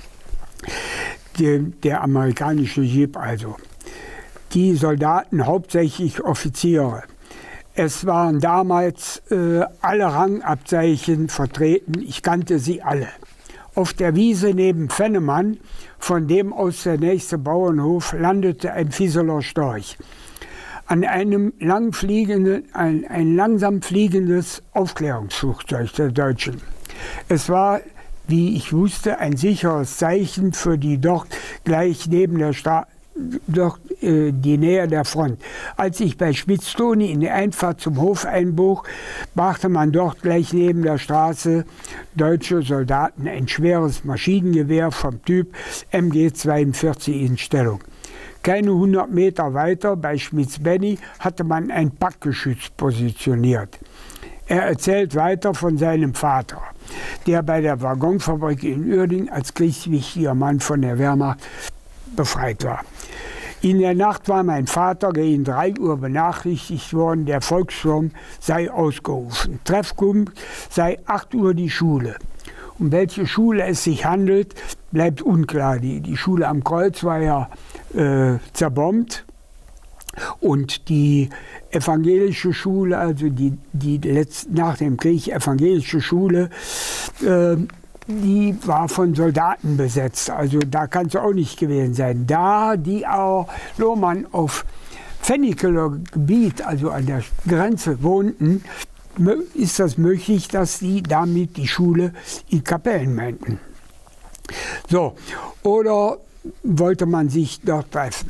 Der amerikanische Jeep also. Die Soldaten, hauptsächlich Offiziere. Es waren damals alle Rangabzeichen vertreten, ich kannte sie alle. Auf der Wiese neben Fennemann, von dem aus der nächste Bauernhof, landete ein Vieseler Storch. An einem ein langsam fliegendes Aufklärungsflugzeug der Deutschen. Es war, wie ich wusste, ein sicheres Zeichen für die dort gleich neben der die Nähe der Front. Als ich bei Schmitz-Toni in die Einfahrt zum Hof einbog, brachte man dort gleich neben der Straße deutsche Soldaten ein schweres Maschinengewehr vom Typ MG-42 in Stellung. Keine 100 Meter weiter, bei Schmitz-Benny, hatte man ein Packgeschütz positioniert. Er erzählt weiter von seinem Vater, der bei der Waggonfabrik in Uerdingen als kriegswichtiger Mann von der Wehrmacht befreit war. In der Nacht war mein Vater gegen 3 Uhr benachrichtigt worden, der Volkssturm sei ausgerufen. Treffpunkt sei 8 Uhr die Schule. Um welche Schule es sich handelt, bleibt unklar. Die Schule am Kreuz war ja zerbombt. Und die evangelische Schule, also nach dem Krieg evangelische Schule, die war von Soldaten besetzt. Also da kann es auch nicht gewesen sein. Da die auch Lohmann auf Pfennikeler Gebiet, also an der Grenze wohnten, ist das möglich, dass die damit die Schule in Kapellen meinten. So, oder wollte man sich dort treffen.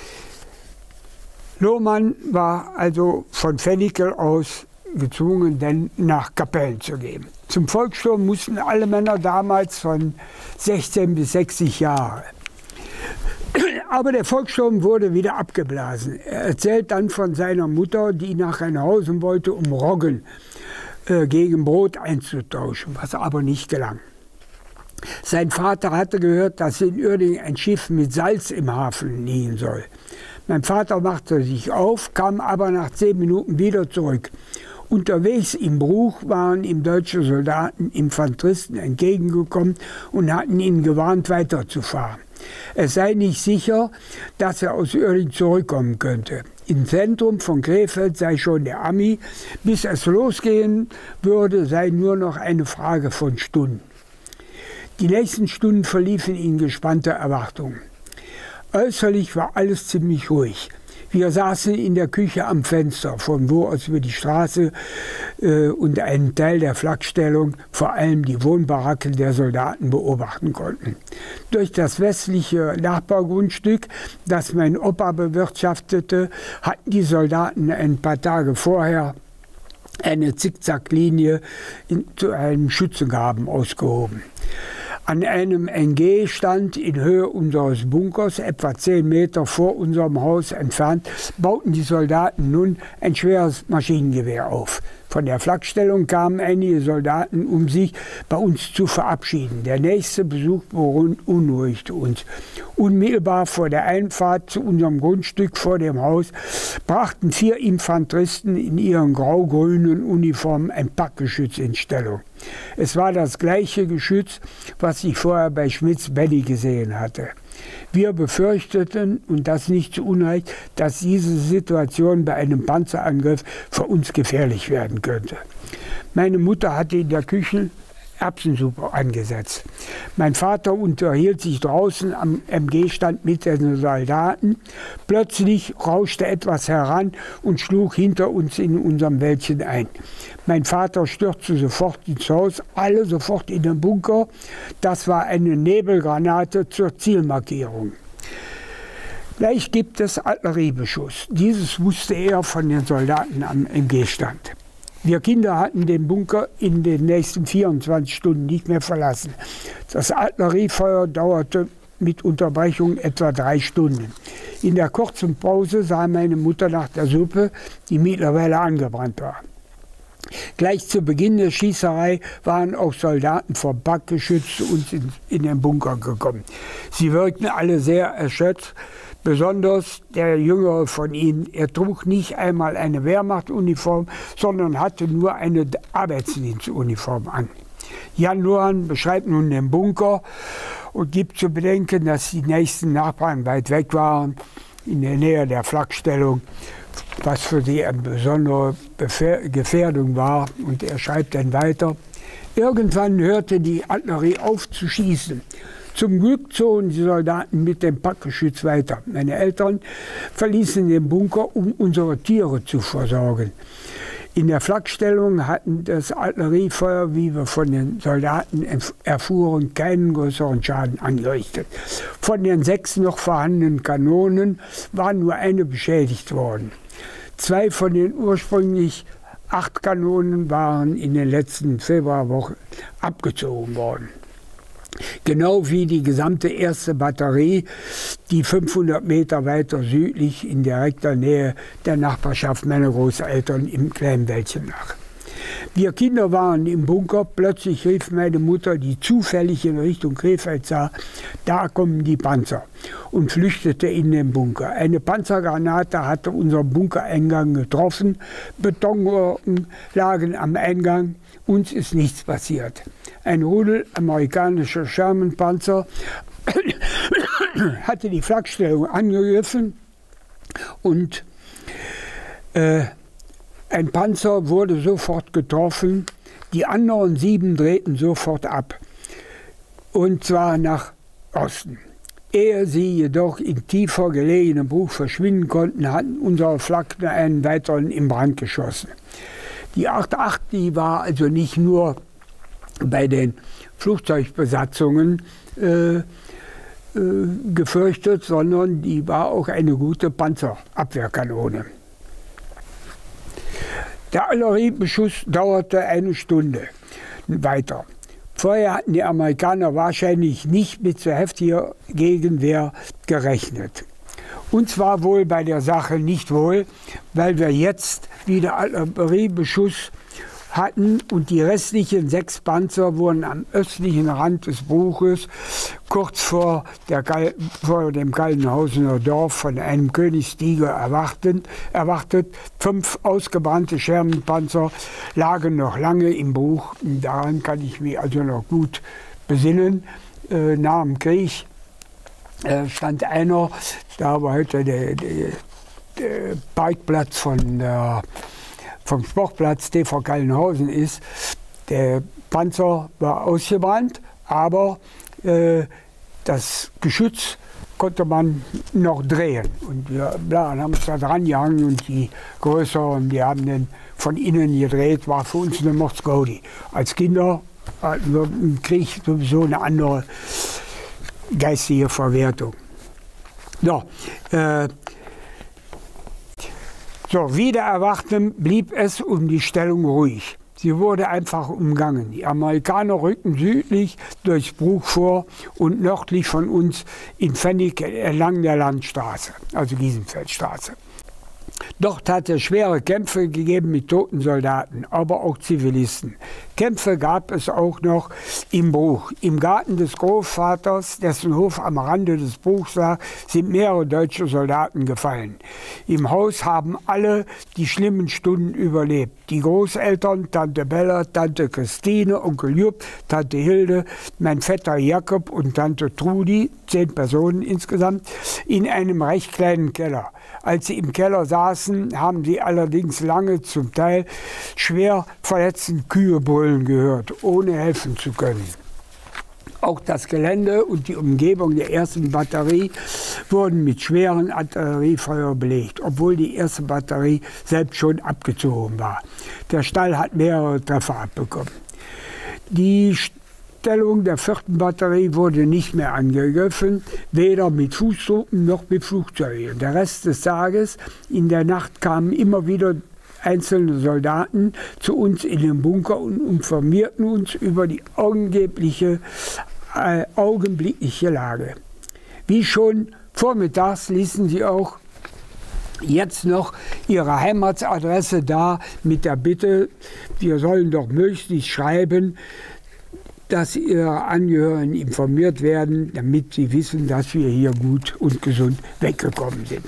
Lohmann war also von Pfennikel aus gezwungen, dann nach Kapellen zu gehen. Zum Volkssturm mussten alle Männer damals von 16 bis 60 Jahre. Aber der Volkssturm wurde wieder abgeblasen. Er erzählt dann von seiner Mutter, die nach Rheinhausen wollte, um Roggen gegen Brot einzutauschen, was aber nicht gelang. Sein Vater hatte gehört, dass in Uerdingen ein Schiff mit Salz im Hafen liegen soll. Mein Vater machte sich auf, kam aber nach 10 Minuten wieder zurück. Unterwegs im Bruch waren ihm deutsche Soldaten, Infanteristen entgegengekommen und hatten ihn gewarnt, weiterzufahren. Es sei nicht sicher, dass er aus Uerdingen zurückkommen könnte. Im Zentrum von Krefeld sei schon der Ami. Bis es losgehen würde, sei nur noch eine Frage von Stunden. Die nächsten Stunden verliefen in gespannter Erwartung. Äußerlich war alles ziemlich ruhig. Wir saßen in der Küche am Fenster, von wo aus wir die Straße und einen Teil der Flakstellung, vor allem die Wohnbaracken der Soldaten, beobachten konnten. Durch das westliche Nachbargrundstück, das mein Opa bewirtschaftete, hatten die Soldaten ein paar Tage vorher eine Zickzacklinie zu einem Schützengraben ausgehoben. An einem NG stand in Höhe unseres Bunkers, etwa 10 Meter vor unserem Haus entfernt, bauten die Soldaten nun ein schweres Maschinengewehr auf. Von der Flakstellung kamen einige Soldaten, um sich bei uns zu verabschieden. Der nächste Besuch beunruhigte uns. Unmittelbar vor der Einfahrt zu unserem Grundstück vor dem Haus brachten 4 Infanteristen in ihren grau-grünen Uniformen ein Packgeschütz in Stellung. Es war das gleiche Geschütz, was ich vorher bei Schmitz-Benny gesehen hatte. Wir befürchteten, und das nicht zu Unrecht, dass diese Situation bei einem Panzerangriff für uns gefährlich werden könnte. Meine Mutter hatte in der Küche Erbsensuppe angesetzt. Mein Vater unterhielt sich draußen am MG-Stand mit den Soldaten. Plötzlich rauschte etwas heran und schlug hinter uns in unserem Wäldchen ein. Mein Vater stürzte sofort ins Haus, alle sofort in den Bunker. Das war eine Nebelgranate zur Zielmarkierung. Gleich gibt es Artilleriebeschuss. Dieses wusste er von den Soldaten am MG-Stand. Wir Kinder hatten den Bunker in den nächsten 24 Stunden nicht mehr verlassen. Das Artilleriefeuer dauerte mit Unterbrechung etwa 3 Stunden. In der kurzen Pause sah meine Mutter nach der Suppe, die mittlerweile angebrannt war. Gleich zu Beginn der Schießerei waren auch Soldaten vom Packgeschütz zu uns in den Bunker gekommen. Sie wirkten alle sehr erschöpft. Besonders der Jüngere von ihnen. Er trug nicht einmal eine Wehrmachtuniform, sondern hatte nur eine Arbeitsdienstuniform an. Jan Luhan beschreibt nun den Bunker und gibt zu bedenken, dass die nächsten Nachbarn weit weg waren, in der Nähe der Flakstellung, was für sie eine besondere Gefährdung war. Und er schreibt dann weiter: Irgendwann hörte die Artillerie auf zu schießen. Zum Glück zogen die Soldaten mit dem Packgeschütz weiter. Meine Eltern verließen den Bunker, um unsere Tiere zu versorgen. In der Flakstellung hatten das Artilleriefeuer, wie wir von den Soldaten erfuhren, keinen größeren Schaden angerichtet. Von den 6 noch vorhandenen Kanonen war nur eine beschädigt worden. 2 von den ursprünglich 8 Kanonen waren in den letzten Februarwochen abgezogen worden. Genau wie die gesamte 1. Batterie, die 500 Meter weiter südlich in direkter Nähe der Nachbarschaft meiner Großeltern im kleinen Wäldchen lag. Wir Kinder waren im Bunker. Plötzlich rief meine Mutter, die zufällig in Richtung Krefeld sah: Da kommen die Panzer, und flüchtete in den Bunker. Eine Panzergranate hatte unseren Bunkereingang getroffen. Betonbrocken lagen am Eingang. Uns ist nichts passiert. Ein Rudel amerikanischer Sherman-Panzer hatte die Flakstellung angegriffen und Ein Panzer wurde sofort getroffen, die anderen 7 drehten sofort ab, und zwar nach Osten. Ehe sie jedoch in tiefer gelegenem Bruch verschwinden konnten, hatten unsere Flak einen weiteren in Brand geschossen. Die 8.8, die war also nicht nur bei den Flugzeugbesatzungen gefürchtet, sondern die war auch eine gute Panzerabwehrkanone. Der Artilleriebeschuss dauerte 1 Stunde weiter. Vorher hatten die Amerikaner wahrscheinlich nicht mit so heftiger Gegenwehr gerechnet. Uns war wohl bei der Sache nicht wohl, weil wir jetzt wieder Artilleriebeschuss hatten und die restlichen 6 Panzer wurden am östlichen Rand des Bruches, kurz vor dem Kaltenhausener Dorf, von einem Königstiger erwartet. 5 ausgebrannte Scherbenpanzer lagen noch lange im Bruch. Daran kann ich mich also noch gut besinnen. Nach dem Krieg stand einer, da war heute der Parkplatz vom Sportplatz TV Kaltenhausen ist. Der Panzer war ausgebrannt, aber das Geschütz konnte man noch drehen. Und wir haben uns da dran gehangen und die größeren, die haben den von innen gedreht, war für uns eine Mordsgaudi. Als Kinder hatten wir im Krieg sowieso eine andere geistige Verwertung. Ja, so, wider Erwarten blieb es um die Stellung ruhig. Sie wurde einfach umgangen. Die Amerikaner rückten südlich durchs Bruch vor und nördlich von uns in Pfennig entlang der Landstraße, also Giesenfeldstraße. Dort hat es schwere Kämpfe gegeben mit toten Soldaten, aber auch Zivilisten. Kämpfe gab es auch noch im Bruch. Im Garten des Großvaters, dessen Hof am Rande des Bruchs lag, sind mehrere deutsche Soldaten gefallen. Im Haus haben alle die schlimmen Stunden überlebt. Die Großeltern, Tante Bella, Tante Christine, Onkel Jupp, Tante Hilde, mein Vetter Jakob und Tante Trudi, 10 Personen insgesamt, in einem recht kleinen Keller. Als sie im Keller saßen, haben sie allerdings lange, zum Teil schwer verletzten Kühe brüllen gehört, ohne helfen zu können. Auch das Gelände und die Umgebung der ersten Batterie wurden mit schweren Artilleriefeuer belegt, obwohl die erste Batterie selbst schon abgezogen war. Der Stall hat mehrere Treffer abbekommen. Die Stellung der 4. Batterie wurde nicht mehr angegriffen, weder mit Fußtruppen noch mit Flugzeugen. Der Rest des Tages, in der Nacht, kamen immer wieder einzelne Soldaten zu uns in den Bunker und informierten uns über die augenblickliche Lage. Wie schon vormittags ließen sie auch jetzt noch ihre Heimatsadresse da mit der Bitte, wir sollen doch möglichst schreiben, dass ihre Angehörigen informiert werden, damit sie wissen, dass wir hier gut und gesund weggekommen sind.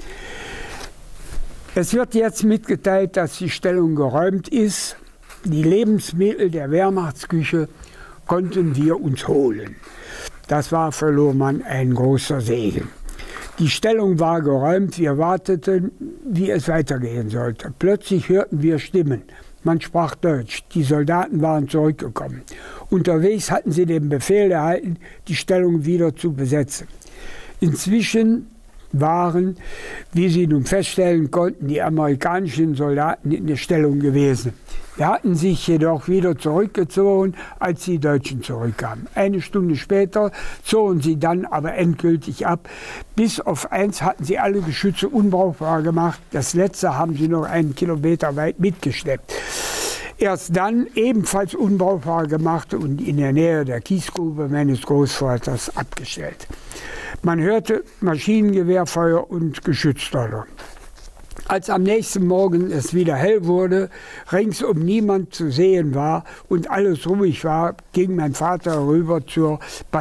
Es wird jetzt mitgeteilt, dass die Stellung geräumt ist. Die Lebensmittel der Wehrmachtsküche konnten wir uns holen. Das war für Lohmann ein großer Segen. Die Stellung war geräumt, wir warteten, wie es weitergehen sollte. Plötzlich hörten wir Stimmen. Man sprach Deutsch. Die Soldaten waren zurückgekommen. Unterwegs hatten sie den Befehl erhalten, die Stellung wieder zu besetzen. Inzwischen waren, wie sie nun feststellen konnten, die amerikanischen Soldaten in der Stellung gewesen. Sie hatten sich jedoch wieder zurückgezogen, als die Deutschen zurückkamen. Eine Stunde später zogen sie dann aber endgültig ab. Bis auf eins hatten sie alle Geschütze unbrauchbar gemacht. Das letzte haben sie noch 1 Kilometer weit mitgeschleppt. Erst dann ebenfalls unbrauchbar gemacht und in der Nähe der Kiesgrube meines Großvaters abgestellt. Man hörte Maschinengewehrfeuer und Geschützdonner. Als am nächsten Morgen es wieder hell wurde, ringsum niemand zu sehen war und alles ruhig war, ging mein Vater rüber zur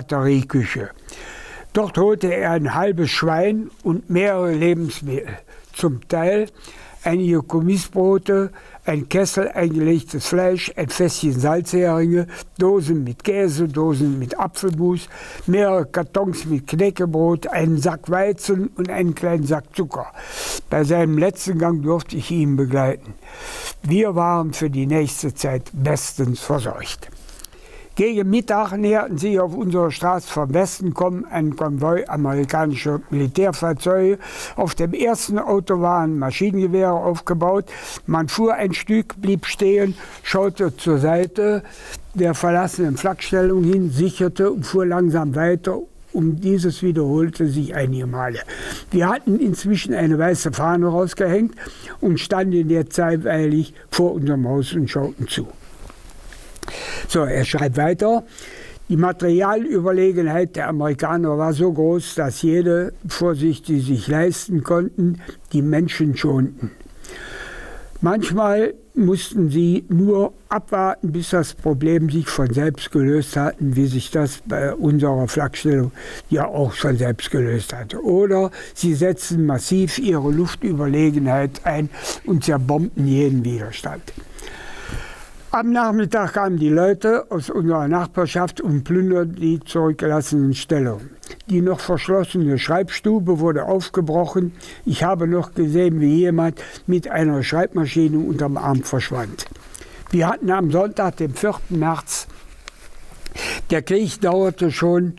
Batterieküche. Dort holte er ein halbes Schwein und mehrere Lebensmittel. zum Teil einige Kommissbrote, ein Kessel eingelegtes Fleisch, ein Fässchen Salzheringe, Dosen mit Käse, Dosen mit Apfelmus, mehrere Kartons mit Knäckebrot, einen Sack Weizen und einen kleinen Sack Zucker. Bei seinem letzten Gang durfte ich ihn begleiten. Wir waren für die nächste Zeit bestens versorgt. Gegen Mittag näherten sich auf unserer Straße vom Westen kommen ein Konvoi amerikanischer Militärfahrzeuge. Auf dem ersten Auto waren Maschinengewehre aufgebaut. Man fuhr ein Stück, blieb stehen, schaute zur Seite der verlassenen Flakstellung hin, sicherte und fuhr langsam weiter. Dieses wiederholte sich einige Male. Wir hatten inzwischen eine weiße Fahne rausgehängt und standen jetzt zeitweilig vor unserem Haus und schauten zu. So, er schreibt weiter. Die Materialüberlegenheit der Amerikaner war so groß, dass jede Vorsicht, die sich leisten konnten, die Menschen schonten. Manchmal mussten sie nur abwarten, bis das Problem sich von selbst gelöst hat, wie sich das bei unserer Flakstellung ja auch von selbst gelöst hatte. Oder sie setzten massiv ihre Luftüberlegenheit ein und zerbombten jeden Widerstand. Am Nachmittag kamen die Leute aus unserer Nachbarschaft und plünderten die zurückgelassenen Stellungen. Die noch verschlossene Schreibstube wurde aufgebrochen. Ich habe noch gesehen, wie jemand mit einer Schreibmaschine unterm Arm verschwand. Wir hatten am Sonntag, dem 4. März, der Krieg dauerte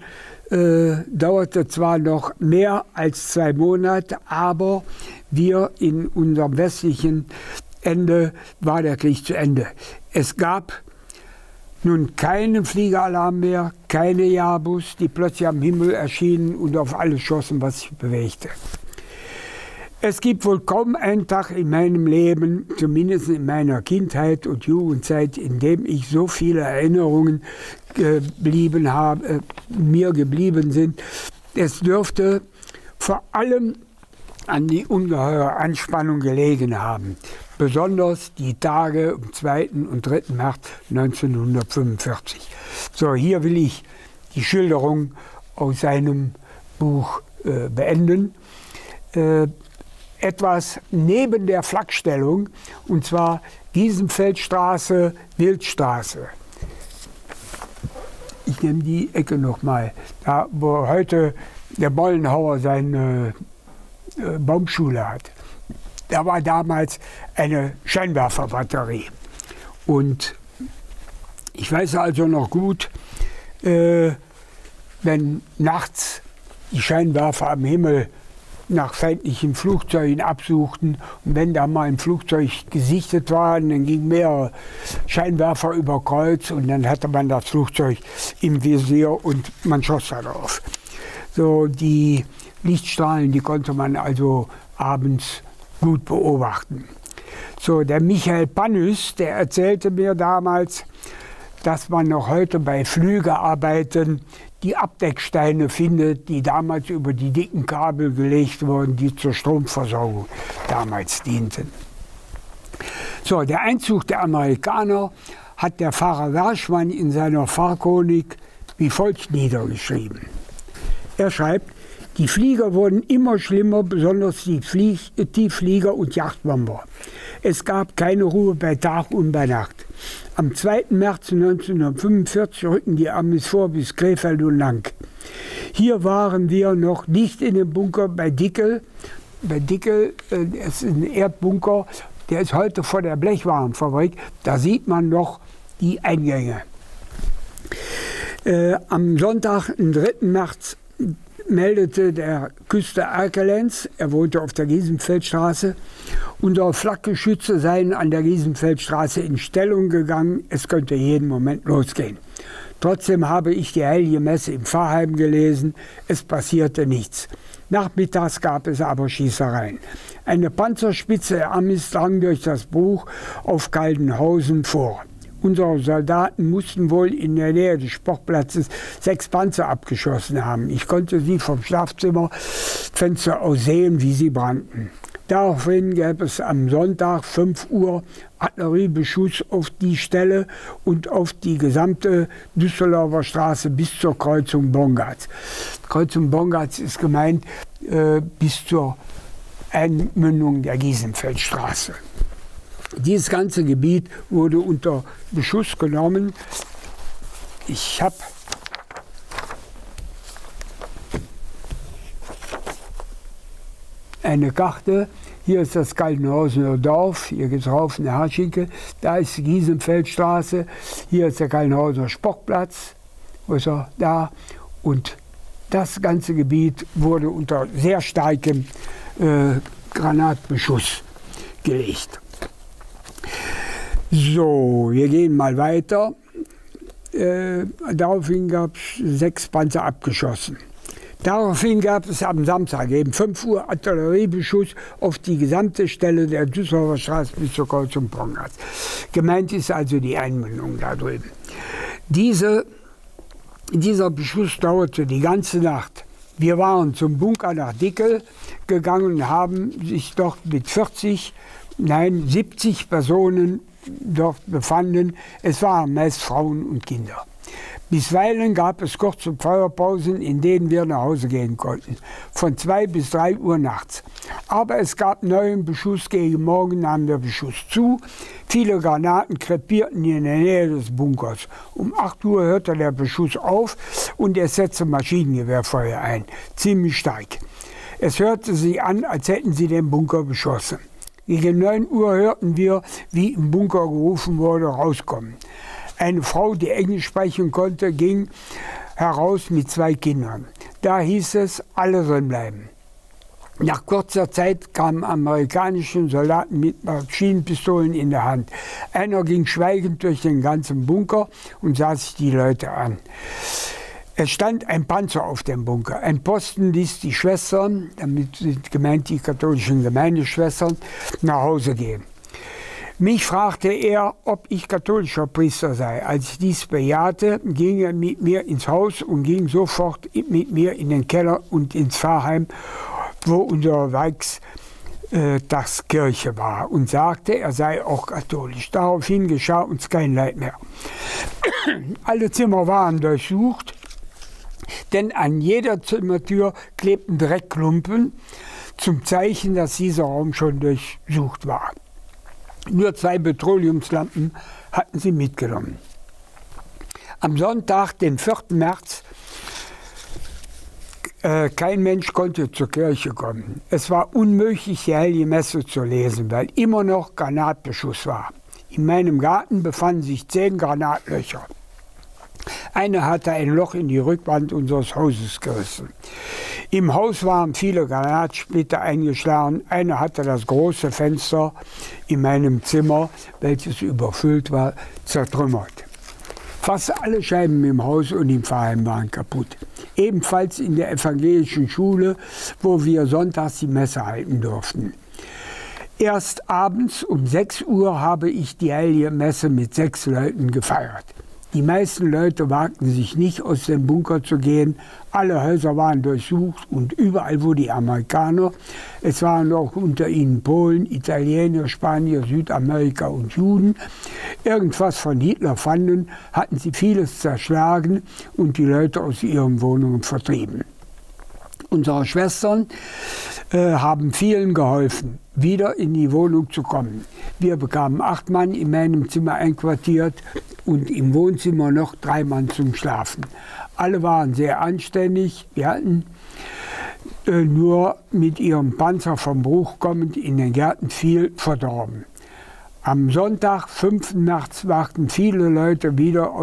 zwar noch mehr als 2 Monate, aber wir in unserem westlichen Ende war der Krieg zu Ende. Es gab nun keinen Fliegeralarm mehr, keine Jabus, die plötzlich am Himmel erschienen und auf alles schossen, was sich bewegte. Es gibt wohl kaum einen Tag in meinem Leben, zumindest in meiner Kindheit und Jugendzeit, in dem ich so viele Erinnerungen mir geblieben sind. Es dürfte vor allem an die ungeheure Anspannung gelegen haben. Besonders die Tage am 2. und 3. März 1945. So, hier will ich die Schilderung aus seinem Buch beenden. Etwas neben der Flakstellung, und zwar Giesenfeldstraße, Wildstraße. Ich nehme die Ecke nochmal, da wo heute der Bollenhauer seine Baumschule hat. Da war damals eine Scheinwerferbatterie. Und ich weiß also noch gut, wenn nachts die Scheinwerfer am Himmel nach feindlichen Flugzeugen absuchten und wenn da mal ein Flugzeug gesichtet war, dann gingen mehrere Scheinwerfer über Kreuz und dann hatte man das Flugzeug im Visier und man schoss darauf. So, die Lichtstrahlen, die konnte man also abends gut beobachten. So, der Michael Pannüs, der erzählte mir damals, dass man noch heute bei Flügearbeiten die Abdecksteine findet, die damals über die dicken Kabel gelegt wurden, die zur Stromversorgung damals dienten. So, der Einzug der Amerikaner hat der Pfarrer Werschmann in seiner Pfarrchronik wie folgt niedergeschrieben. Er schreibt: Die Flieger wurden immer schlimmer, besonders die Tiefflieger und Yachtbomber. Es gab keine Ruhe bei Tag und bei Nacht. Am 2. März 1945 rückten die Amis vor bis Krefeld und Lang. Hier waren wir noch nicht in dem Bunker bei Dickel. Bei Dickel ist ein Erdbunker, der ist heute vor der Blechwarenfabrik. Da sieht man noch die Eingänge. Am Sonntag, den 3. März, meldete der Küster Erkelenz, er wohnte auf der Giesenfeldstraße, unsere Flakgeschütze seien an der Giesenfeldstraße in Stellung gegangen, es könnte jeden Moment losgehen. Trotzdem habe ich die Heilige Messe im Pfarrheim gelesen, es passierte nichts. Nachmittags gab es aber Schießereien. Eine Panzerspitze der Amis drang durch das Bruch auf Kaldenhausen vor. Unsere Soldaten mussten wohl in der Nähe des Sportplatzes 6 Panzer abgeschossen haben. Ich konnte sie vom Schlafzimmerfenster aus sehen, wie sie brannten. Daraufhin gab es am Sonntag 5 Uhr Artilleriebeschuss auf die Stelle und auf die gesamte Düsseldorfer Straße bis zur Kreuzung Bongartz. Kreuzung Bongartz ist gemeint bis zur Einmündung der Giesenfeldstraße. Dieses ganze Gebiet wurde unter Beschuss genommen. Ich habe eine Karte. Hier ist das Kaltenhausener Dorf, hier geht es rauf in der Haschinke. Da ist die Giesenfeldstraße, hier ist der Kaltenhausener Sportplatz, wo ist er? Da. Und das ganze Gebiet wurde unter sehr starkem Granatbeschuss gelegt. So, wir gehen mal weiter. Daraufhin gab es 6 Panzer abgeschossen. Daraufhin gab es am Samstag eben 5 Uhr Artilleriebeschuss auf die gesamte Stelle der Düsseldorfer Straße bis zur Kreuzung Pongratz. Gemeint ist also die Einmündung da drüben. Dieser Beschuss dauerte die ganze Nacht. Wir waren zum Bunker nach Dickel gegangen und haben sich dort mit 70 Personen dort befanden. Es waren meist Frauen und Kinder. Bisweilen gab es kurze Feuerpausen, in denen wir nach Hause gehen konnten, von 2 bis 3 Uhr nachts. Aber es gab neuen Beschuss, gegen Morgen nahm der Beschuss zu. Viele Granaten krepierten in der Nähe des Bunkers. Um 8 Uhr hörte der Beschuss auf und es setzte Maschinengewehrfeuer ein, ziemlich stark. Es hörte sich an, als hätten sie den Bunker beschossen. Gegen 9 Uhr hörten wir, wie im Bunker gerufen wurde, rauskommen. Eine Frau, die Englisch sprechen konnte, ging heraus mit 2 Kindern. Da hieß es, alle sollen bleiben. Nach kurzer Zeit kamen amerikanische Soldaten mit Maschinenpistolen in der Hand. Einer ging schweigend durch den ganzen Bunker und sah sich die Leute an. Es stand ein Panzer auf dem Bunker. Ein Posten ließ die Schwestern, damit sind gemeint die katholischen Gemeindeschwestern, nach Hause gehen. Mich fragte er, ob ich katholischer Priester sei. Als ich dies bejahte, ging er mit mir ins Haus und ging sofort mit mir in den Keller und ins Pfarrheim, wo unsere Werkstagskirche war, und sagte, er sei auch katholisch. Daraufhin geschah uns kein Leid mehr. Alle Zimmer waren durchsucht, denn an jeder Zimmertür klebten Dreckklumpen zum Zeichen, dass dieser Raum schon durchsucht war. Nur 2 Petroleumslampen hatten sie mitgenommen. Am Sonntag, den 4. März, kein Mensch konnte zur Kirche kommen. Es war unmöglich, die Heilige Messe zu lesen, weil immer noch Granatbeschuss war. In meinem Garten befanden sich 10 Granatlöcher. Eine hatte ein Loch in die Rückwand unseres Hauses gerissen. Im Haus waren viele Granatsplitter eingeschlagen. Eine hatte das große Fenster in meinem Zimmer, welches überfüllt war, zertrümmert. Fast alle Scheiben im Haus und im Pfarrheim waren kaputt. Ebenfalls in der evangelischen Schule, wo wir sonntags die Messe halten durften. Erst abends um 6 Uhr habe ich die Heilige Messe mit 6 Leuten gefeiert. Die meisten Leute wagten sich nicht, aus dem Bunker zu gehen. Alle Häuser waren durchsucht und überall, wo die Amerikaner, es waren auch unter ihnen Polen, Italiener, Spanier, Südamerika und Juden, irgendwas von Hitler fanden, hatten sie vieles zerschlagen und die Leute aus ihren Wohnungen vertrieben. Unsere Schwestern haben vielen geholfen, wieder in die Wohnung zu kommen. Wir bekamen 8 Mann in meinem Zimmer einquartiert und im Wohnzimmer noch 3 Mann zum Schlafen. Alle waren sehr anständig. Wir hatten nur mit ihrem Panzer vom Bruch kommend in den Gärten viel verdorben. Am Sonntag, 5. März, durften viele Leute wieder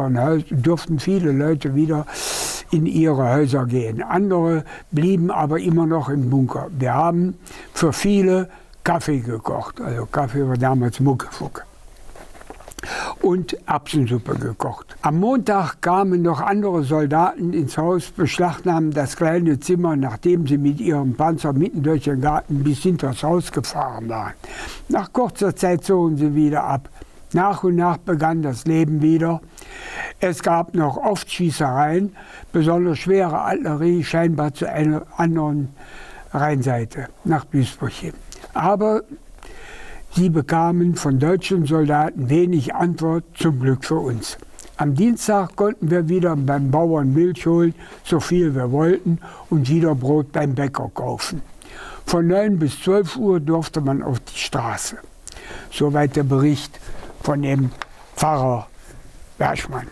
in ihre Häuser gehen. Andere blieben aber immer noch im Bunker. Wir haben für viele Kaffee gekocht. Also Kaffee war damals Muckefuck. Und Erbsensuppe gekocht. Am Montag kamen noch andere Soldaten ins Haus, beschlagnahmen das kleine Zimmer, nachdem sie mit ihrem Panzer mitten durch den Garten bis hinters Haus gefahren waren. Nach kurzer Zeit zogen sie wieder ab. Nach und nach begann das Leben wieder. Es gab noch oft Schießereien, besonders schwere Artillerie, scheinbar zu einer anderen Rheinseite, nach Duisburg hin. Aber sie bekamen von deutschen Soldaten wenig Antwort, zum Glück für uns. Am Dienstag konnten wir wieder beim Bauern Milch holen, so viel wir wollten, und wieder Brot beim Bäcker kaufen. Von 9 bis 12 Uhr durfte man auf die Straße. Soweit der Bericht von dem Pfarrer Bergmann.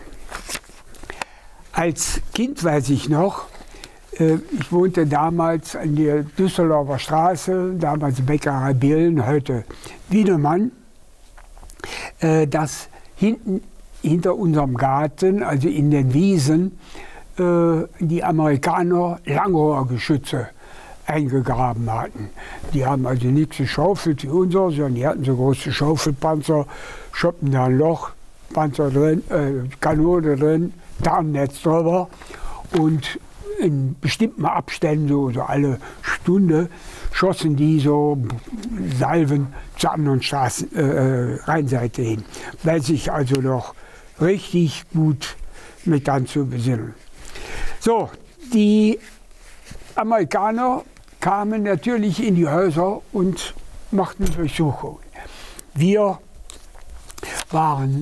Als Kind weiß ich noch, ich wohnte damals an der Düsseldorfer Straße, damals Bäckerei Behlen, heute Wiedemann, dass hinter unserem Garten, also in den Wiesen, die Amerikaner Langrohrgeschütze eingegraben hatten. Die haben also nichts geschaufelt wie unser, sondern die hatten so große Schaufelpanzer, schoppen da ein Loch, Panzer drin, Kanone drin, Tarnnetz drüber und in bestimmten Abständen, so alle Stunde, schossen die so Salven zur anderen Rheinseite hin. Weiß ich also noch richtig gut mit dann zu besinnen. So, die Amerikaner kamen natürlich in die Häuser und machten Durchsuchungen. Wir waren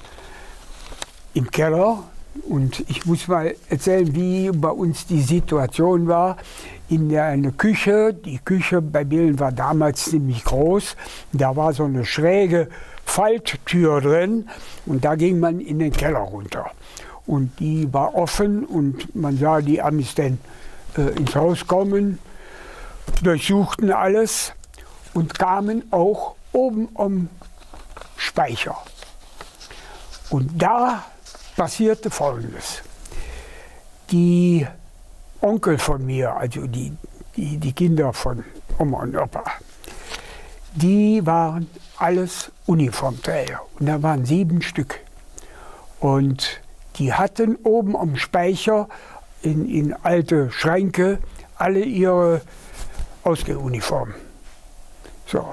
im Keller. Und ich muss mal erzählen, wie bei uns die Situation war. In einer Küche, die Küche bei Behlen war damals ziemlich groß, da war so eine schräge Falttür drin und da ging man in den Keller runter. Und die war offen und man sah die Amis dann ins Haus kommen, durchsuchten alles und kamen auch oben am Speicher. Und da passierte Folgendes. Die Onkel von mir, also die Kinder von Oma und Opa, die waren alles Uniformträger. Und da waren 7 Stück. Und die hatten oben am Speicher in alte Schränke alle ihre Ausgehuniformen. So.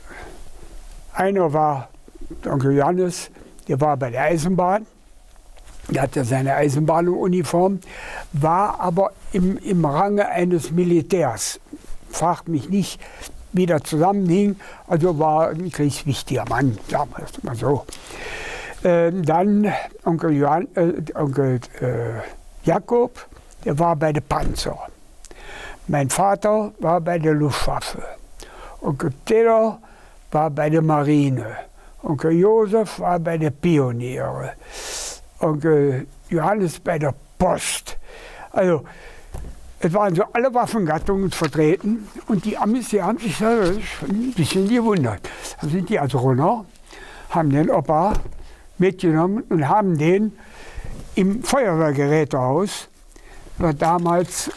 Einer war Onkel Johannes, der war bei der Eisenbahn. Er hatte seine Eisenbahnuniform, war aber im Range eines Militärs. Fragt mich nicht, wie das zusammenhing, also war ein kriegswichtiger Mann, sagen wir es mal so. Dann Onkel Jakob, der war bei der Panzer. Mein Vater war bei der Luftwaffe. Onkel Theodor war bei der Marine. Onkel Josef war bei der Pioniere. Onkel Johannes bei der Post. Also, es waren so alle Waffengattungen vertreten und die Amis, die haben sich da ein bisschen gewundert. Da sind die also runter, haben den Opa mitgenommen und haben den im Feuerwehrgerätehaus, was damals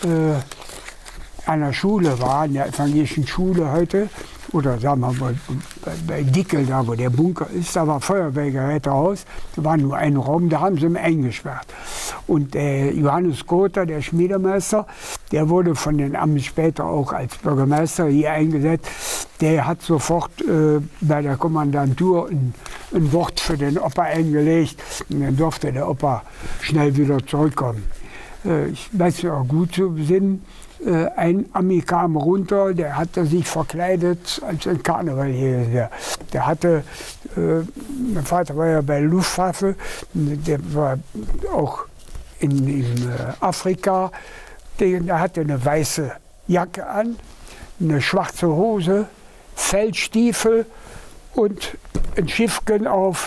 an der Schule war, in der evangelischen Schule heute, oder sagen wir mal bei Dickel, da wo der Bunker ist, da war Feuerwehrgerätehaus, da war nur ein Raum, da haben sie ihn eingesperrt. Und der Johannes Gotha, der Schmiedemeister, der wurde von den Amis später auch als Bürgermeister hier eingesetzt, der hat sofort bei der Kommandantur ein Wort für den Opa eingelegt und dann durfte der Opa schnell wieder zurückkommen. Ich weiß ja auch gut zu besinnen, ein Ami kam runter, der hatte sich verkleidet als ein Karnevaljäger. Der hatte, mein Vater war ja bei der Luftwaffe, der war auch in Afrika, der hatte eine weiße Jacke an, eine schwarze Hose, Feldstiefel und ein Schiffchen auf.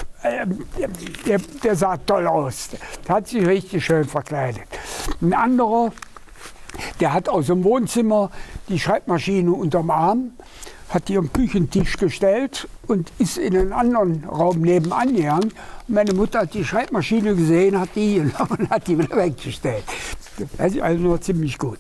Der sah toll aus, der hat sich richtig schön verkleidet. Ein anderer, der hat aus dem Wohnzimmer die Schreibmaschine unterm Arm, hat die am Küchentisch gestellt und ist in einen anderen Raum nebenan gegangen. Meine Mutter hat die Schreibmaschine gesehen, hat die genommen und hat die wieder weggestellt. Das weiß ich also noch ziemlich gut.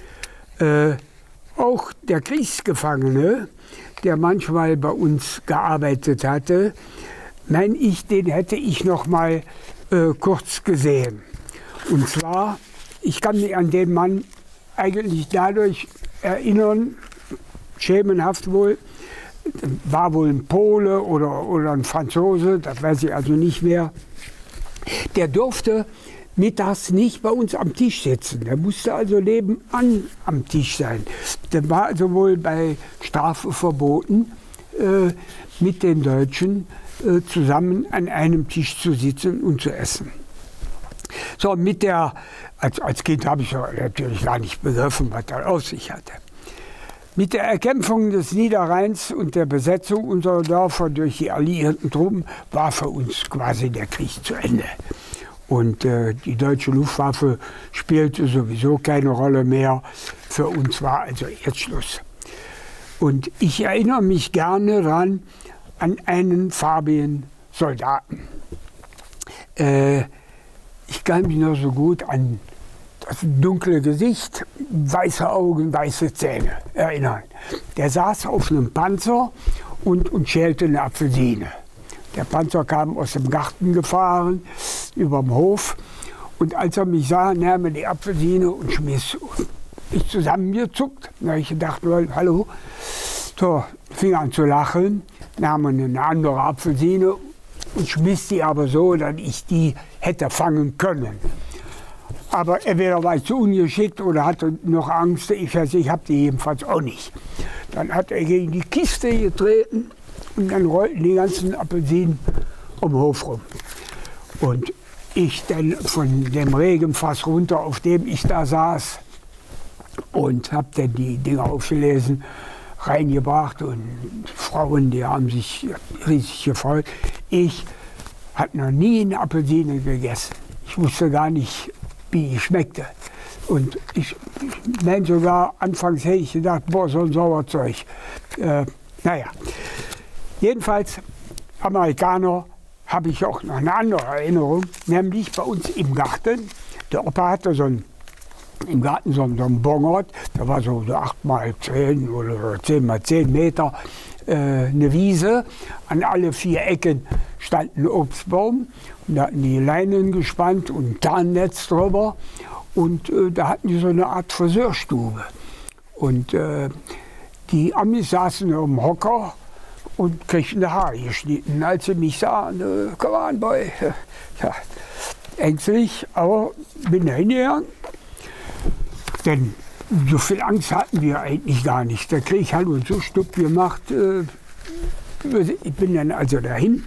Auch der Kriegsgefangene, der manchmal bei uns gearbeitet hatte, meine ich, den hätte ich noch mal kurz gesehen. Und zwar, ich kann mich an den Mann eigentlich dadurch erinnern, schemenhaft wohl, war wohl ein Pole oder ein Franzose, das weiß ich also nicht mehr. Der durfte mittags nicht bei uns am Tisch sitzen. Der musste also nebenan am Tisch sein. Der war also wohl bei Strafe verboten, mit den Deutschen zusammen an einem Tisch zu sitzen und zu essen. So, als Kind habe ich natürlich gar nicht begriffen, was da auf sich hatte. Mit der Erkämpfung des Niederrheins und der Besetzung unserer Dörfer durch die alliierten Truppen war für uns quasi der Krieg zu Ende. Und die deutsche Luftwaffe spielte sowieso keine Rolle mehr. Für uns war also jetzt Schluss. Und ich erinnere mich gerne daran an einen farbigen Soldaten. Ich kann mich noch so gut an das dunkle Gesicht, weiße Augen, weiße Zähne erinnern. Der saß auf einem Panzer und schälte eine Apfelsine. Der Panzer kam aus dem Garten gefahren, über dem Hof. Und als er mich sah, nahm er die Apfelsine und schmiss. Ich zusammengezuckt. Da habe ich gedacht, hallo. So, fing an zu lachen, nahm eine andere Apfelsine und schmiss die aber so, dass ich die hätte fangen können. Aber entweder war ich zu ungeschickt oder hatte noch Angst. Ich habe die jedenfalls auch nicht. Dann hat er gegen die Kiste getreten und dann rollten die ganzen Apfelsinen um den Hof rum. Und ich dann von dem Regenfass runter, auf dem ich da saß, und habe dann die Dinger aufgelesen, reingebracht. Und die Frauen, die haben sich riesig gefreut. Ich hatte noch nie eine Apfelsine gegessen. Ich wusste gar nicht, wie die schmeckte. Und ich meine sogar, anfangs hätte ich gedacht, boah, so ein Sauerzeug. Naja, jedenfalls, Amerikaner, habe ich auch noch eine andere Erinnerung, nämlich bei uns im Garten. Der Opa hatte im Garten so einen Bongert, da war so 8x10 oder 10x10 Meter eine Wiese. An alle 4 Ecken stand ein Obstbaum. Und da hatten die Leinen gespannt und ein Tarnnetz drüber. Und da hatten die so eine Art Friseurstube. Und die Amis saßen auf dem Hocker und kriegten die Haare geschnitten. Als sie mich sahen, come on, boy. Ja, ängstlich, aber bin da hingegangen. Denn so viel Angst hatten wir eigentlich gar nicht. Der Krieg hat uns so stupp gemacht. Ich bin dann also dahin,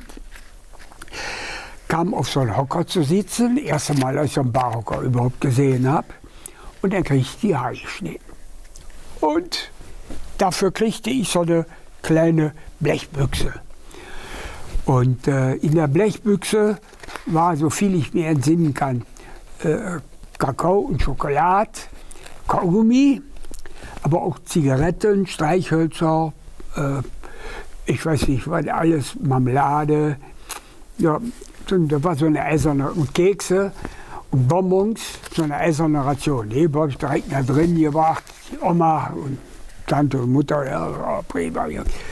kam auf so einen Hocker zu sitzen, das erste Mal, als ich so einen Barhocker überhaupt gesehen habe. Und dann kriegte ich die Haare geschnitten. Und dafür kriegte ich so eine kleine Blechbüchse. Und in der Blechbüchse war, so viel ich mir entsinnen kann, Kakao und Schokolade, Kaugummi, aber auch Zigaretten, Streichhölzer, ich weiß nicht, was alles, Marmelade, ja, da war so eine eiserne, und Kekse und Bonbons, so eine eiserne Ration. Die habe ich direkt da drin gebracht, die Oma und Tante und Mutter, ja, prima.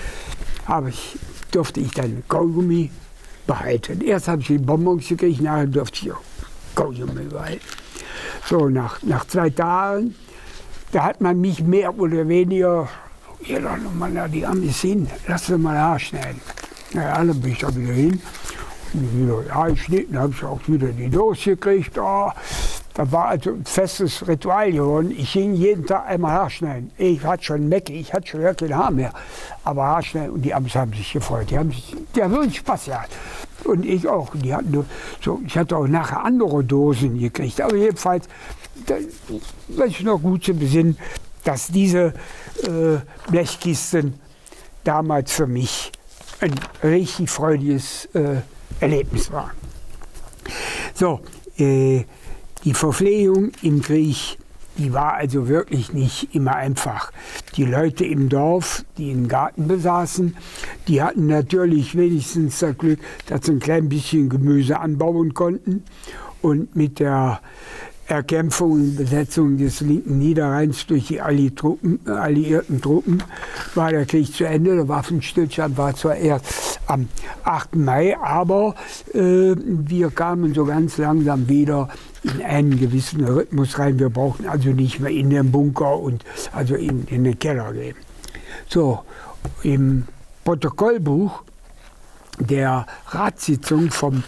Durfte ich dann Kaugummi behalten. Erst habe ich die Bonbons gekriegt, nachher durfte ich auch Kaugummi behalten. So, nach 2 Tagen, da hat man mich mehr oder weniger, ja, dann die Amis hin, lass sie mal Haar schneiden. Naja, dann bin ich da wieder hin. Und wieder Haar geschnitten, habe ich auch wieder die Dose gekriegt. Oh, das war also ein festes Ritual geworden. Ich ging jeden Tag einmal Haar schneiden. Ich hatte schon Mecke, ich hatte schon gar kein Haar mehr. Aber Haar schneiden, und die Amis haben sich gefreut. Die haben wirklich Spaß gehabt. Und ich auch. Die hatten so, ich hatte auch nachher andere Dosen gekriegt. Aber jedenfalls, weiß ich noch gut zu besinnen, dass diese Blechkisten damals für mich ein richtig freudiges Erlebnis waren. So, die Verpflegung im Krieg, die war also wirklich nicht immer einfach. Die Leute im Dorf, die einen Garten besaßen, die hatten natürlich wenigstens das Glück, dass sie ein klein bisschen Gemüse anbauen konnten. Und mit der Erkämpfung und Besetzung des linken Niederrheins durch die alliierten Truppen war der Krieg zu Ende. Der Waffenstillstand war zwar erst am 8. Mai, aber wir kamen so ganz langsam wieder in einen gewissen Rhythmus rein. Wir brauchten also nicht mehr in den Bunker und also in den Keller gehen. So, im Protokollbuch der Ratssitzung vom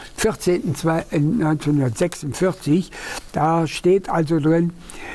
14.02.1946, da steht also drin,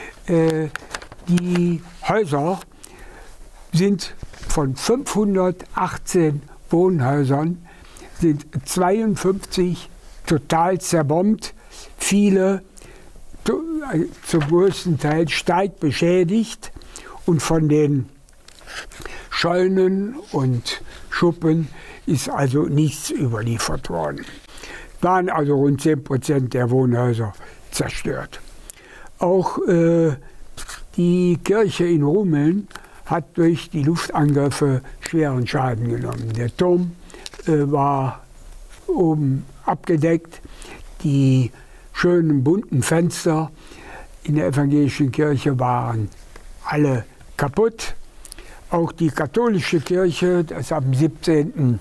die Häuser sind von 518 Wohnhäusern, sind 52 total zerbombt, viele zum größten Teil stark beschädigt, und von den Scheunen und Schuppen ist also nichts überliefert worden. Waren also rund 10% der Wohnhäuser zerstört. Auch die Kirche in Rumeln hat durch die Luftangriffe schweren Schaden genommen. Der Turm war oben abgedeckt, die schönen bunten Fenster in der evangelischen Kirche waren alle kaputt. Auch die katholische Kirche, das am 17.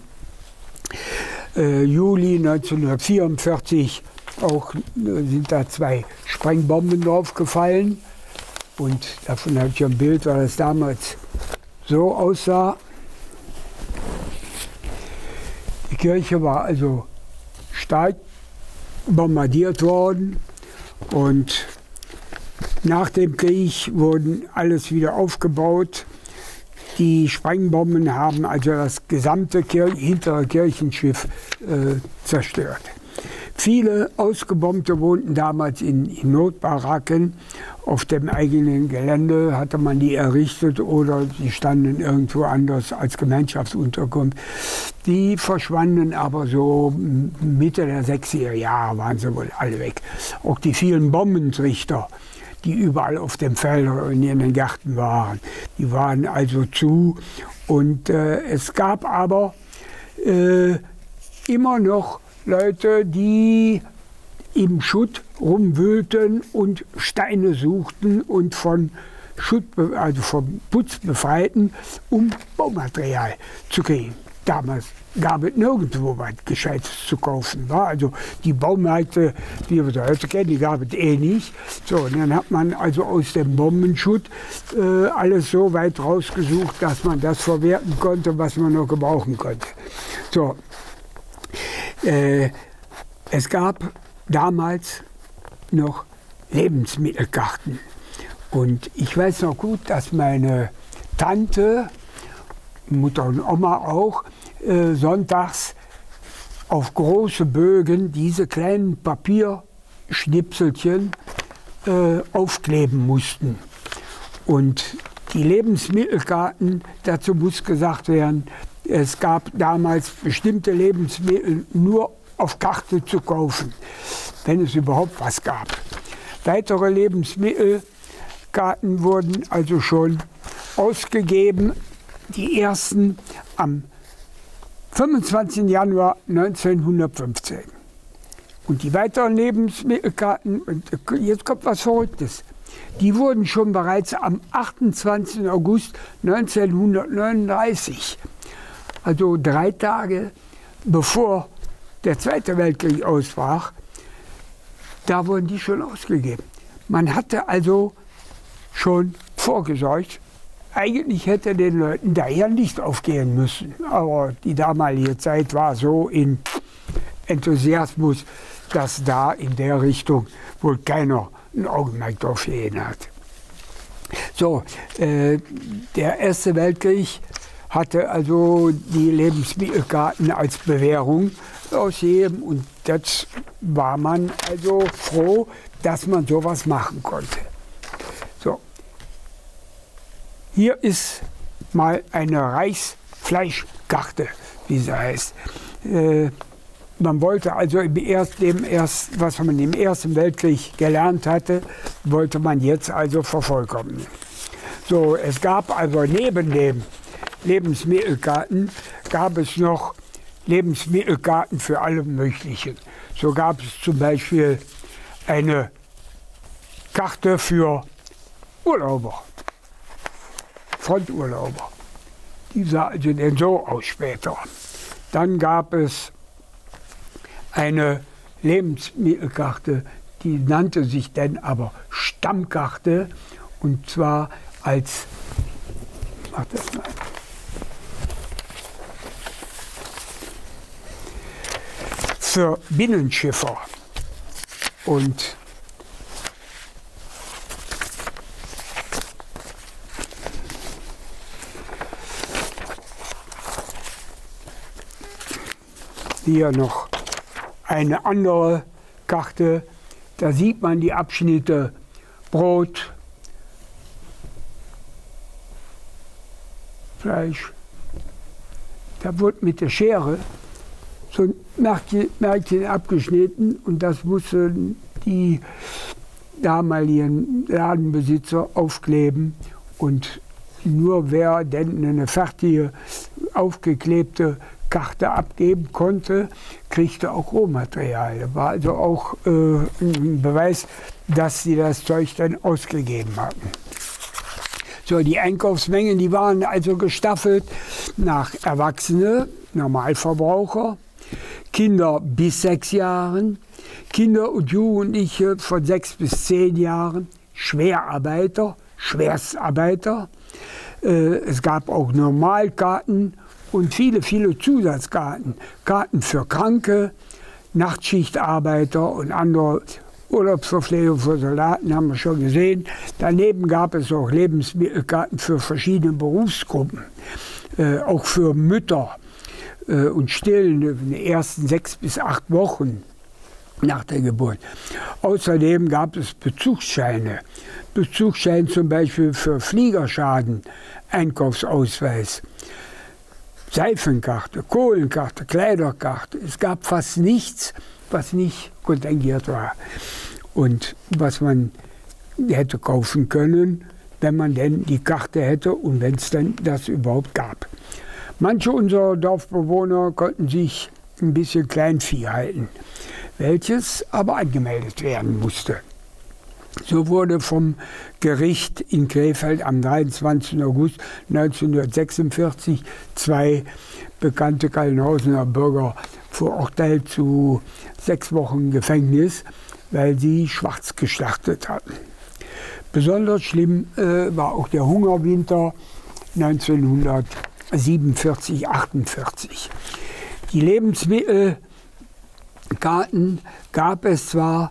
Juli 1944, auch sind da 2 Sprengbomben draufgefallen. Und davon habe ich ein Bild, weil das damals so aussah. Die Kirche war also stark bombardiert worden und nach dem Krieg wurden alles wieder aufgebaut. Die Sprengbomben haben also das gesamte hintere Kirchenschiff zerstört. Viele Ausgebombte wohnten damals in Notbaracken. Auf dem eigenen Gelände hatte man die errichtet oder sie standen irgendwo anders als Gemeinschaftsunterkunft. Die verschwanden aber so Mitte der 60er Jahre, waren sie wohl alle weg. Auch die vielen Bombentrichter, die überall auf den Feldern und in den Gärten waren, die waren also zu. Und es gab aber immer noch Leute, die im Schutt rumwühlten und Steine suchten und von Schutt, also vom Putz befreiten, um Baumaterial zu kriegen. Damals gab es nirgendwo was Gescheites zu kaufen. War. Also die Baumärkte, wie wir sie heute kennen, die gab es eh nicht. So, und dann hat man also aus dem Bombenschutt alles so weit rausgesucht, dass man das verwerten konnte, was man noch gebrauchen konnte. So. Es gab damals noch Lebensmittelkarten. Und ich weiß noch gut, dass meine Tante, Mutter und Oma auch, sonntags auf große Bögen diese kleinen Papierschnipselchen aufkleben mussten. Und die Lebensmittelkarten, dazu muss gesagt werden, es gab damals bestimmte Lebensmittel nur auf Karte zu kaufen, wenn es überhaupt was gab. Weitere Lebensmittelkarten wurden also schon ausgegeben, die ersten am 25. Januar 1915. Und die weiteren Lebensmittelkarten, und jetzt kommt was Verrücktes, die wurden schon bereits am 28. August 1939, also 3 Tage bevor der Zweite Weltkrieg ausbrach, da wurden die schon ausgegeben. Man hatte also schon vorgesorgt. Eigentlich hätte den Leuten da ja nicht aufgehen müssen. Aber die damalige Zeit war so in Enthusiasmus, dass da in der Richtung wohl keiner ein Augenmerk drauf gegeben hat. So, der Erste Weltkrieg hatte also die Lebensmittelkarten als Bewährung ausgegeben und jetzt war man also froh, dass man sowas machen konnte. So. Hier ist mal eine Reichsfleischkarte, wie sie heißt. Man wollte also was man im Ersten Weltkrieg gelernt hatte, wollte man jetzt also vervollkommnen. So, es gab also neben den Lebensmittelkarten gab es noch Lebensmittelkarten für alle möglichen. So gab es zum Beispiel eine Karte für Urlauber, Fronturlauber. Die sah also denn so aus später. Dann gab es eine Lebensmittelkarte, die nannte sich dann aber Stammkarte, und zwar als, mach das mal, für Binnenschiffer. Und hier noch eine andere Karte, da sieht man die Abschnitte Brot, Fleisch. Da wurde mit der Schere so ein Märkchen abgeschnitten und das mussten die damaligen Ladenbesitzer aufkleben. Und nur wer denn eine fertige, aufgeklebte Karte abgeben konnte, kriegte auch Rohmaterial. Das war also auch ein Beweis, dass sie das Zeug dann ausgegeben hatten. So, die Einkaufsmengen, die waren also gestaffelt nach Erwachsene, Normalverbraucher, Kinder bis 6 Jahren, Kinder und Jugendliche von 6 bis 10 Jahren, Schwerarbeiter, Schwerstarbeiter. Es gab auch Normalkarten und viele, viele Zusatzkarten. Karten für Kranke, Nachtschichtarbeiter und andere Urlaubsverpflegung für Soldaten haben wir schon gesehen. Daneben gab es auch Lebensmittelkarten für verschiedene Berufsgruppen, auch für Mütter und Stillende in den ersten 6 bis 8 Wochen nach der Geburt. Außerdem gab es Bezugsscheine. Bezugsschein zum Beispiel für Fliegerschaden, Einkaufsausweis, Seifenkarte, Kohlenkarte, Kleiderkarte. Es gab fast nichts, was nicht kontingiert war und was man hätte kaufen können, wenn man denn die Karte hätte und wenn es dann das überhaupt gab. Manche unserer Dorfbewohner konnten sich ein bisschen Kleinvieh halten, welches aber angemeldet werden musste. So wurde vom Gericht in Krefeld am 23. August 1946 2 bekannte Kallenhausener Bürger verurteilt zu 6 Wochen Gefängnis, weil sie schwarz geschlachtet hatten. Besonders schlimm war auch der Hungerwinter 1947, 48. Die Lebensmittelkarten gab es zwar,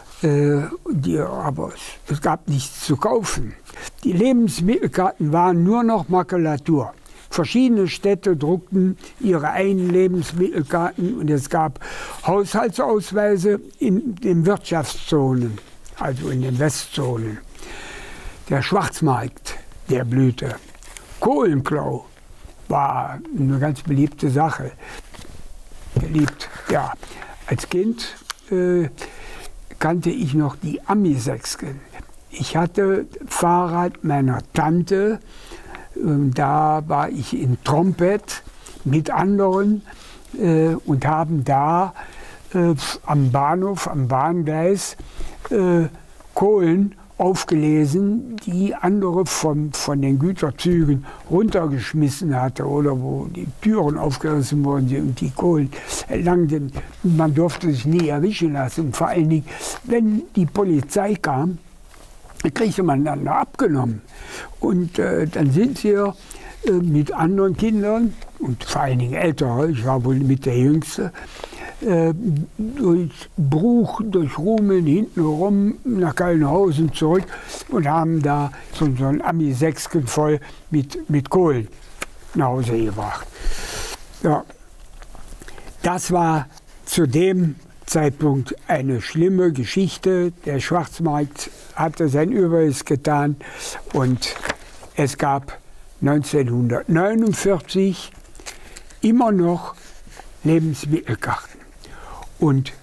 aber es gab nichts zu kaufen. Die Lebensmittelkarten waren nur noch Makulatur. Verschiedene Städte druckten ihre eigenen Lebensmittelkarten und es gab Haushaltsausweise in den Wirtschaftszonen, also in den Westzonen. Der Schwarzmarkt, der blühte. Kohlenklau war eine ganz beliebte Sache. Beliebt, ja. Als Kind kannte ich noch die Amisexken. Ich hatte Fahrrad meiner Tante, da war ich in Trompet mit anderen und haben da am Bahnhof, am Bahngleis Kohlen aufgelesen, die andere von den Güterzügen runtergeschmissen hatte oder wo die Türen aufgerissen wurden und die Kohlen langten. Man durfte sich nie erwischen lassen. Und vor allen Dingen, wenn die Polizei kam, kriegte man dann abgenommen. Und dann sind wir mit anderen Kindern und vor allen Dingen ältere, ich war wohl mit der Jüngste, durch Bruch, durch Rumeln hintenrum nach Kallenhausen zurück und haben da so ein Ami-Sechsken voll mit Kohlen nach Hause gebracht. Ja, das war zu dem Zeitpunkt eine schlimme Geschichte. Der Schwarzmarkt hatte sein Übriges getan und es gab 1949 immer noch Lebensmittelkarten. Und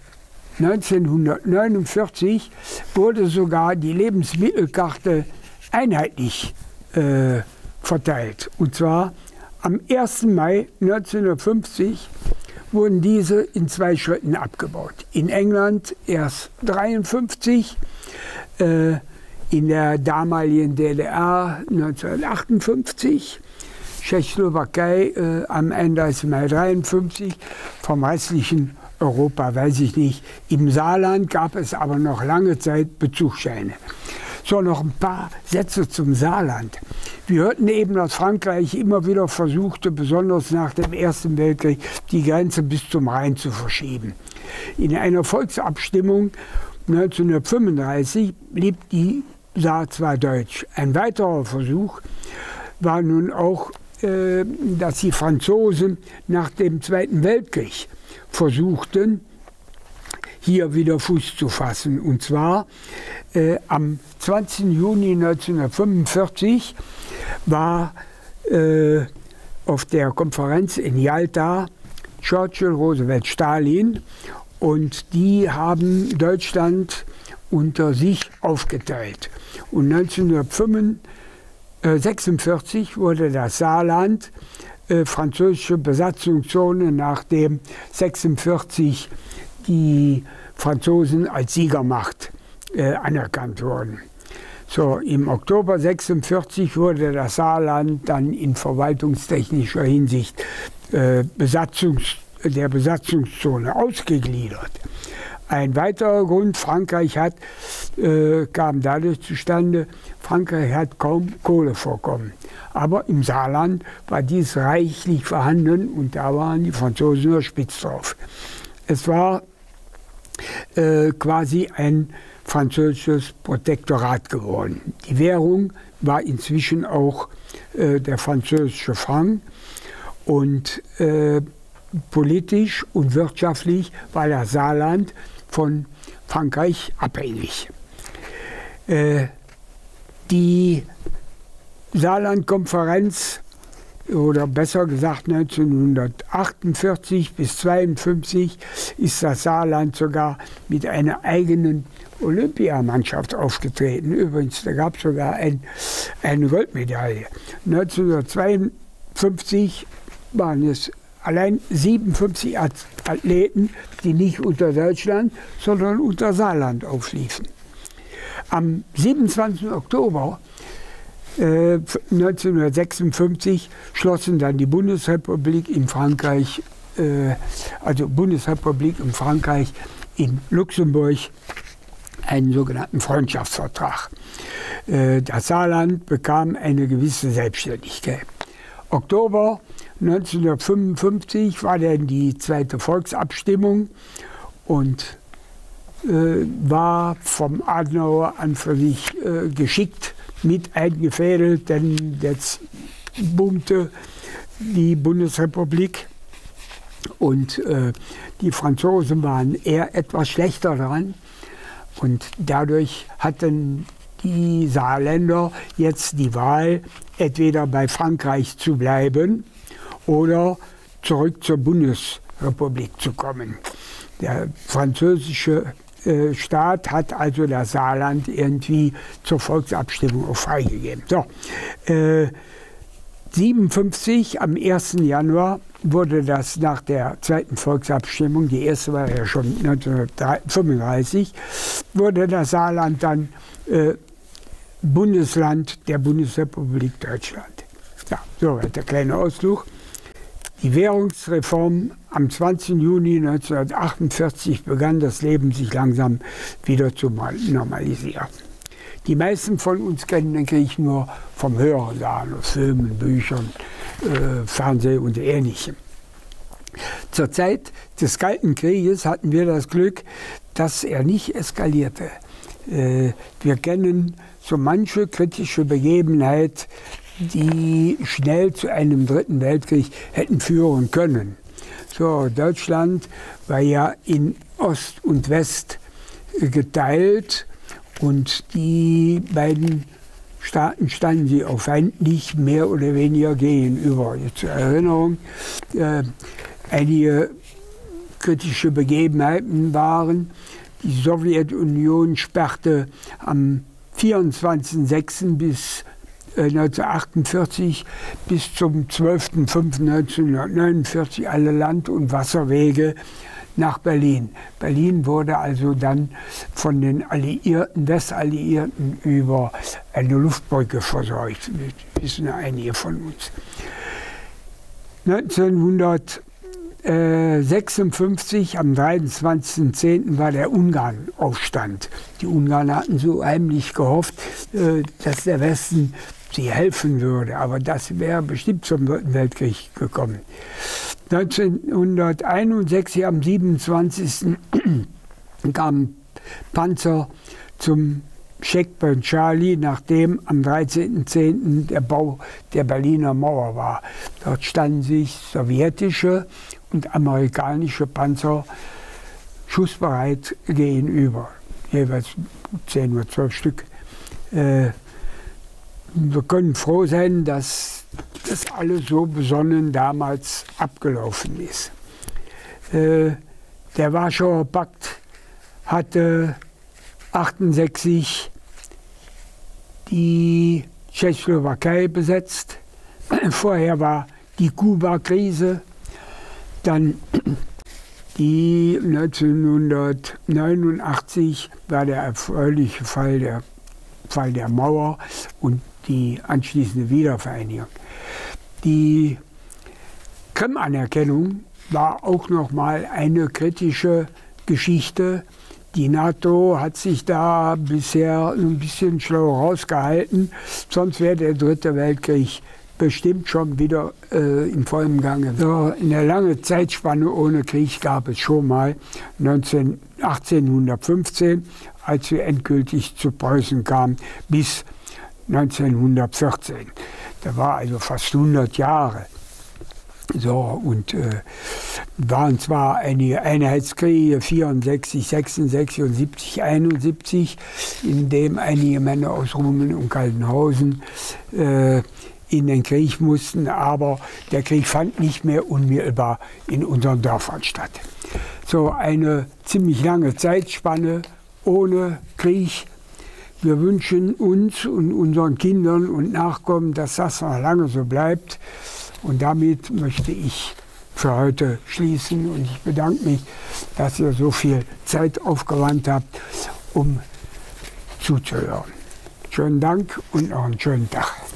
1949 wurde sogar die Lebensmittelkarte einheitlich verteilt. Und zwar am 1. Mai 1950 wurden diese in 2 Schritten abgebaut. In England erst 1953, in der damaligen DDR 1958, Tschechoslowakei am 31. Mai 1953, vom restlichen Europa weiß ich nicht. Im Saarland gab es aber noch lange Zeit Bezugsscheine. So, noch ein paar Sätze zum Saarland. Wir hörten eben, dass Frankreich immer wieder versuchte, besonders nach dem Ersten Weltkrieg, die Grenze bis zum Rhein zu verschieben. In einer Volksabstimmung 1935 blieb die Saar zwar deutsch. Ein weiterer Versuch war nun auch, dass die Franzosen nach dem Zweiten Weltkrieg versuchten, hier wieder Fuß zu fassen. Und zwar am 20. Juni 1945 war auf der Konferenz in Jalta Churchill, Roosevelt, Stalin, und die haben Deutschland unter sich aufgeteilt. Und 1946 wurde das Saarland französische Besatzungszone, nachdem 1946 die Franzosen als Siegermacht anerkannt wurden. So, im Oktober 1946 wurde das Saarland dann in verwaltungstechnischer Hinsicht der Besatzungszone ausgegliedert. Ein weiterer Grund, kam dadurch zustande, Frankreich hat kaum Kohlevorkommen. Aber im Saarland war dies reichlich vorhanden und da waren die Franzosen nur spitz drauf. Es war quasi ein französisches Protektorat geworden. Die Währung war inzwischen auch der französische Franc, und politisch und wirtschaftlich war das Saarland von Frankreich abhängig. Die Saarland-Konferenz, oder besser gesagt 1948 bis 1952, ist das Saarland sogar mit einer eigenen Olympiamannschaft aufgetreten. Übrigens, da gab es sogar eine Goldmedaille. 1952 waren es allein 57 Athleten, die nicht unter Deutschland, sondern unter Saarland aufliefen. Am 27. Oktober 1956 schlossen dann die Bundesrepublik in Frankreich, in Luxemburg, einen sogenannten Freundschaftsvertrag. Das Saarland bekam eine gewisse Selbstständigkeit. Oktober 1955 war dann die zweite Volksabstimmung und war vom Adenauer an für sich geschickt mit eingefädelt, denn jetzt boomte die Bundesrepublik und die Franzosen waren eher etwas schlechter dran, und dadurch hatten die Saarländer jetzt die Wahl, entweder bei Frankreich zu bleiben oder zurück zur Bundesrepublik zu kommen. Der französische Staat hat also das Saarland irgendwie zur Volksabstimmung auch freigegeben. So, 1957, am 1. Januar, wurde das nach der zweiten Volksabstimmung, die erste war ja schon 1935, wurde das Saarland dann Bundesland der Bundesrepublik Deutschland. Ja, soweit der kleine Ausflug. Die Währungsreform am 20. Juni 1948 begann das Leben sich langsam wieder zu normalisieren. Die meisten von uns kennen den Krieg nur vom Hören sagen, aus Filmen, Büchern, Fernsehen und Ähnlichem. Zur Zeit des Kalten Krieges hatten wir das Glück, dass er nicht eskalierte. Wir kennen so manche kritische Begebenheit, die schnell zu einem Dritten Weltkrieg hätten führen können. So, Deutschland war ja in Ost und West geteilt, und die beiden Staaten standen sie auch feindlich mehr oder weniger gegenüber. Zur Erinnerung, einige kritische Begebenheiten waren: Die Sowjetunion sperrte am 24.06. bis 1948 bis zum 12.05.1949 alle Land- und Wasserwege nach Berlin. Berlin wurde also dann von den Alliierten, Westalliierten, über eine Luftbrücke versorgt. Das wissen ja einige von uns. 1956, am 23.10. war der Ungarnaufstand. Die Ungarn hatten so heimlich gehofft, dass der Westen sie helfen würde, aber das wäre bestimmt zum Dritten Weltkrieg gekommen. 1961, am 27. kamen Panzer zum Checkpoint Charlie, nachdem am 13.10. der Bau der Berliner Mauer war. Dort standen sich sowjetische und amerikanische Panzer schussbereit gegenüber, jeweils 10 oder 12 Stück. Wir können froh sein, dass das alles so besonnen damals abgelaufen ist. Der Warschauer Pakt hatte 1968 die Tschechoslowakei besetzt. Vorher war die Kuba-Krise, dann die 1989 war der erfreuliche Fall der Mauer und die anschließende Wiedervereinigung. Die Krim-Anerkennung war auch noch mal eine kritische Geschichte. Die NATO hat sich da bisher ein bisschen schlau rausgehalten, sonst wäre der Dritte Weltkrieg bestimmt schon wieder im vollen Gange. So eine lange Zeitspanne ohne Krieg gab es schon mal 1815, als wir endgültig zu Preußen kamen, bis 1914. Da war also fast 100 Jahre. So, und waren zwar einige Einheitskriege, 64, 66 und 70, 71, in dem einige Männer aus Rumeln und Kaltenhausen in den Krieg mussten, aber der Krieg fand nicht mehr unmittelbar in unseren Dörfern statt. So eine ziemlich lange Zeitspanne ohne Krieg. Wir wünschen uns und unseren Kindern und Nachkommen, dass das noch lange so bleibt. Und damit möchte ich für heute schließen und ich bedanke mich, dass ihr so viel Zeit aufgewandt habt, um zuzuhören. Schönen Dank und noch einen schönen Tag.